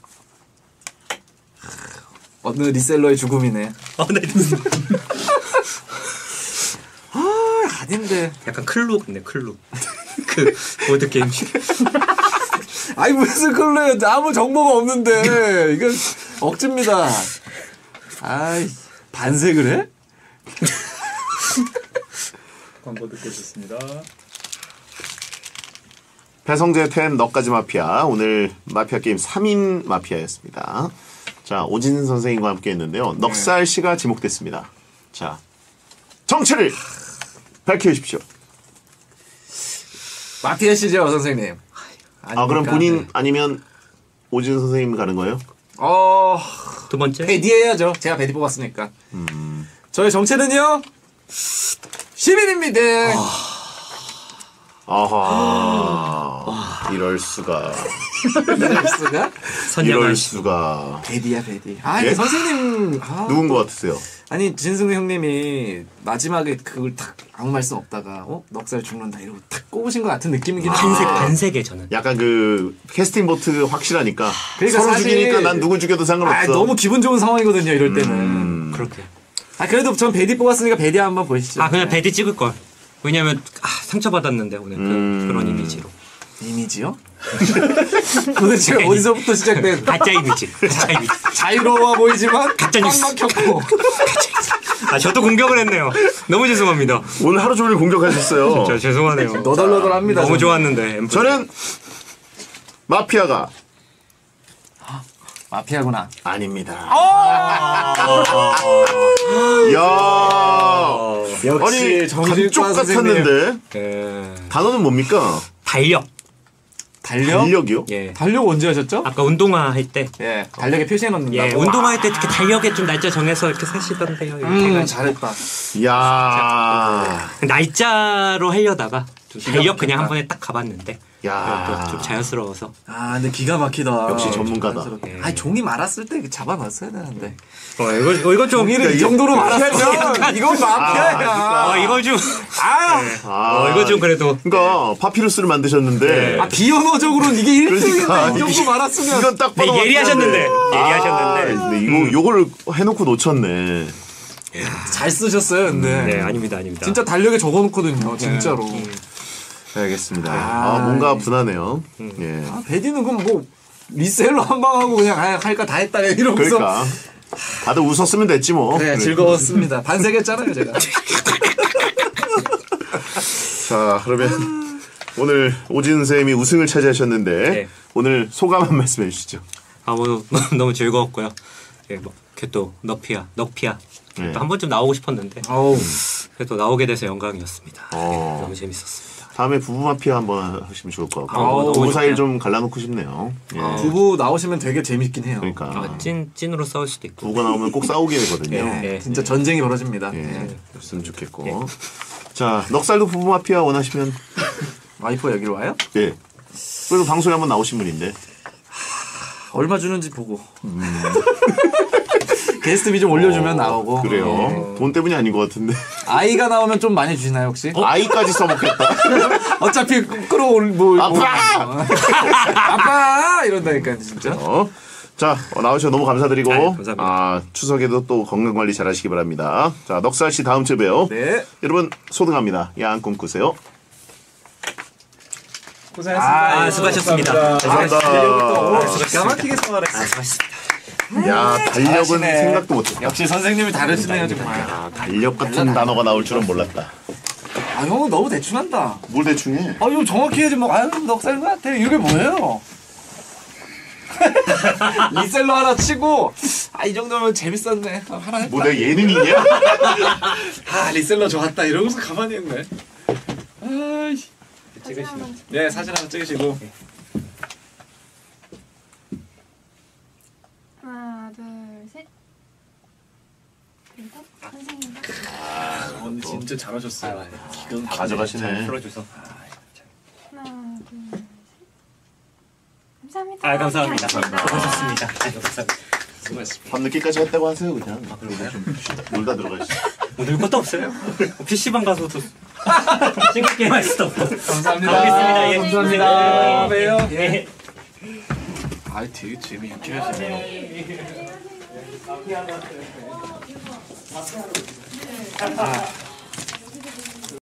어느 리셀러의 죽음이네. 아, 네. 아, 아닌데. 약간 클루 같네, 클루. 그 보드 게임. 아니 무슨 걸로요? 아무 정보가 없는데 이건 억지입니다. 아이 반색을 해? 광고 듣고 오셨습니다. 배성재 텐 너까지 마피아. 오늘 마피아 게임 삼 인 마피아였습니다. 자, 오진 선생님과 함께 했는데요. 넉살 씨가 지목됐습니다. 자, 정체를 밝혀주십시오. 마피아시죠 선생님? 아, 그럼 아닙니까? 본인 네. 아니면 오진 선생님 가는 거예요? 어 두 번째. 베디 해야죠. 제가 베디 뽑았으니까. 저의 정체는요 시민입니다. 아하. 이럴 수가. 이럴 수가? 이럴 선량한 시. 수가. 베디야 베디. 아 예? 이게 선생님 아, 누군 것 같으세요? 아니 진승우 형님이 마지막에 그걸 딱 아무 말씀 없다가 어 넉살 죽는다 이러고 딱 꼽으신 것 같은 느낌이긴 반색, 한데. 반색에 저는. 약간 그 캐스팅 보트 확실하니까 그러니까 서로 사실- 죽이니까 난 누구 죽여도 상관없어. 아 너무 기분 좋은 상황이거든요 이럴 때는. 음. 그렇게. 아 그래도 전 베디 뽑았으니까 베디 한번 보시죠. 아, 그냥 베디 찍을 걸. 왜냐면, 아, 상처받았는데, 오늘. 그, 음. 그런 이미지로. 이미지요? 도대체 어디서부터 시작된 가짜 이미지. 가짜 이미지. 자유로워 보이지만 가짜 뉴스. 꽉 막혔고. 아, 저도 공격을 했네요. 너무 죄송합니다. 오늘 하루 종일 공격하셨어요. 저 죄송하네요. 너덜너덜합니다. 너무 저는. 좋았는데. 저는 마피아가 마피아구나. 아닙니다. 아! 이야. 역시 아니, 정신과 감쪽 선생님. 같았는데 예. 단어는 뭡니까? 달력. 달력? 달력이요? 예. 달력 언제 하셨죠? 아까 운동화 할 때. 예, 달력에 표시해 놓는다고. 예, 운동화 할 때 이렇게 달력에 좀 날짜 정해서 이렇게 사시던데요. 이렇게 음, 해가지고. 잘했다. 이야. 날짜로 하려다가 좀 달력 그냥 막혔다. 한 번에 딱 가봤는데. 야. 좀 자연스러워서. 아, 근데 기가 막히다. 역시 전문가다. 자연스럽게. 아니, 종이 말았을 때 잡아놨어야 되는데. 어, 이거, 어, 이거 좀. 종이를 이 정도로 말았으면 이건 마피아야. 어, 이거 좀. 아, 아, 어, 이거 좀 그래도. 그러니까 파피루스를 만드셨는데 아, 비언어적으로는 이게 일 등인데 그러니까 이 정도 말았으면. 이건 딱 네, 봐도 예리하셨는데. 맞는데. 예리하셨는데. 아, 근데 이거 요거를 해놓고 놓쳤네. 잘 쓰셨어요, 근데. 네, 아닙니다, 아닙니다. 진짜 달력에 적어놓거든요, 진짜로. 알겠습니다. 아, 아, 뭔가 분하네요. 예. 아, 베디는 그럼 뭐 리셀러 한 방 하고 그냥 아, 할까 다 했다 이러면서 그러니까 다들 웃었으면 됐지 뭐. 네, 즐거웠습니다. 반색했잖아요, 제가. 자, 그러면 오늘 오진 쌤이 우승을 차지하셨는데 네. 오늘 소감 한 말씀 해주시죠. 아, 뭐 너무 즐거웠고요. 예, 뭐 이렇게 또 넉피아, 넉피아 네. 또 한 번쯤 나오고 싶었는데 어우. 그래도 나오게 돼서 영광이었습니다. 어. 네, 너무 재밌었습니다. 다음에 부부 마피아 한번 하시면 좋을 것 같고 아우, 부부 너무 사이를 좋네요. 좀 갈라놓고 싶네요. 예. 아. 부부 나오시면 되게 재밌긴 해요. 그러니까 아, 찐 찐으로 싸울 수도 있고. 부부가 나오면 꼭 싸우게 되거든요. 예, 네. 진짜 전쟁이 벌어집니다. 예, 예. 그랬으면 좋겠고. 자, 넉살도 부부 마피아 원하시면 와이프가 여기로 와요? 예. 그래도 방송에 한번 나오신 분인데. 얼마 주는지 보고. 게스트비 좀 올려주면 나오고. 어, 그래요. 예. 돈 때문이 아닌 것 같은데. 아이가 나오면 좀 많이 주시나요, 혹시? 아이까지 써먹겠다. 어차피 끌어올, 뭐. 뭐- 아빠! 아빠! 이런다니까요, 진짜. 어? 자, 어, 나오셔서 너무 감사드리고. 아, 감사합니다. 아, 추석에도 또 건강관리 잘 하시기 바랍니다. 자, 넉살씨 다음 주에 봬요. 네. 여러분, 소등합니다. 야한 꿈 꾸세요. 고생하셨습니다. 아, 수고하셨습니다. 감사합니다. 기가 막히게 생활했어. 아, 수고하셨습니다. 야, 달력은 잘하시네. 생각도 못했다. 역시 선생님이 다르시네요, 정말. 아, 달력 같은 단어가 나올 줄은 몰랐다. 아, 형은 너무 대충 한다. 뭘 대충 해? 아, 이거 정확히 해야지, 뭐, 아유, 넉살 것 같아. 이게 뭐예요? 리셀러 하나 치고, 아, 이 정도면 재밌었네. 아, 하나 했다. 뭐 내가 예능이냐? 아, 리셀러 좋았다. 이러고서 가만히 있네. 아이씨. 찍으시면. 네, 사진 하나 찍으시고. 하나, 둘, 셋. 그리고 선생님과 아, 오늘 진짜 잘하셨어요. 기가 다 가져가시네. 풀어줘서. 하나, 둘, 셋. 감사합니다. 아, 감사합니다. 감사합니다. 수고하셨습니다. 아, 감사합니다. 수고했습니다. 밤늦게까지 했다고 하세요, 그냥. 그리고 좀 놀다 들어가시죠. 오늘 것도 없어요. 피시방 가서도 싱글 게임 할 수도 없고. 감사합니다. 가보겠습니다. 예. 감사합니다. 네. 봬요. 예. 아, 되게 재미있게 하시네요. 아.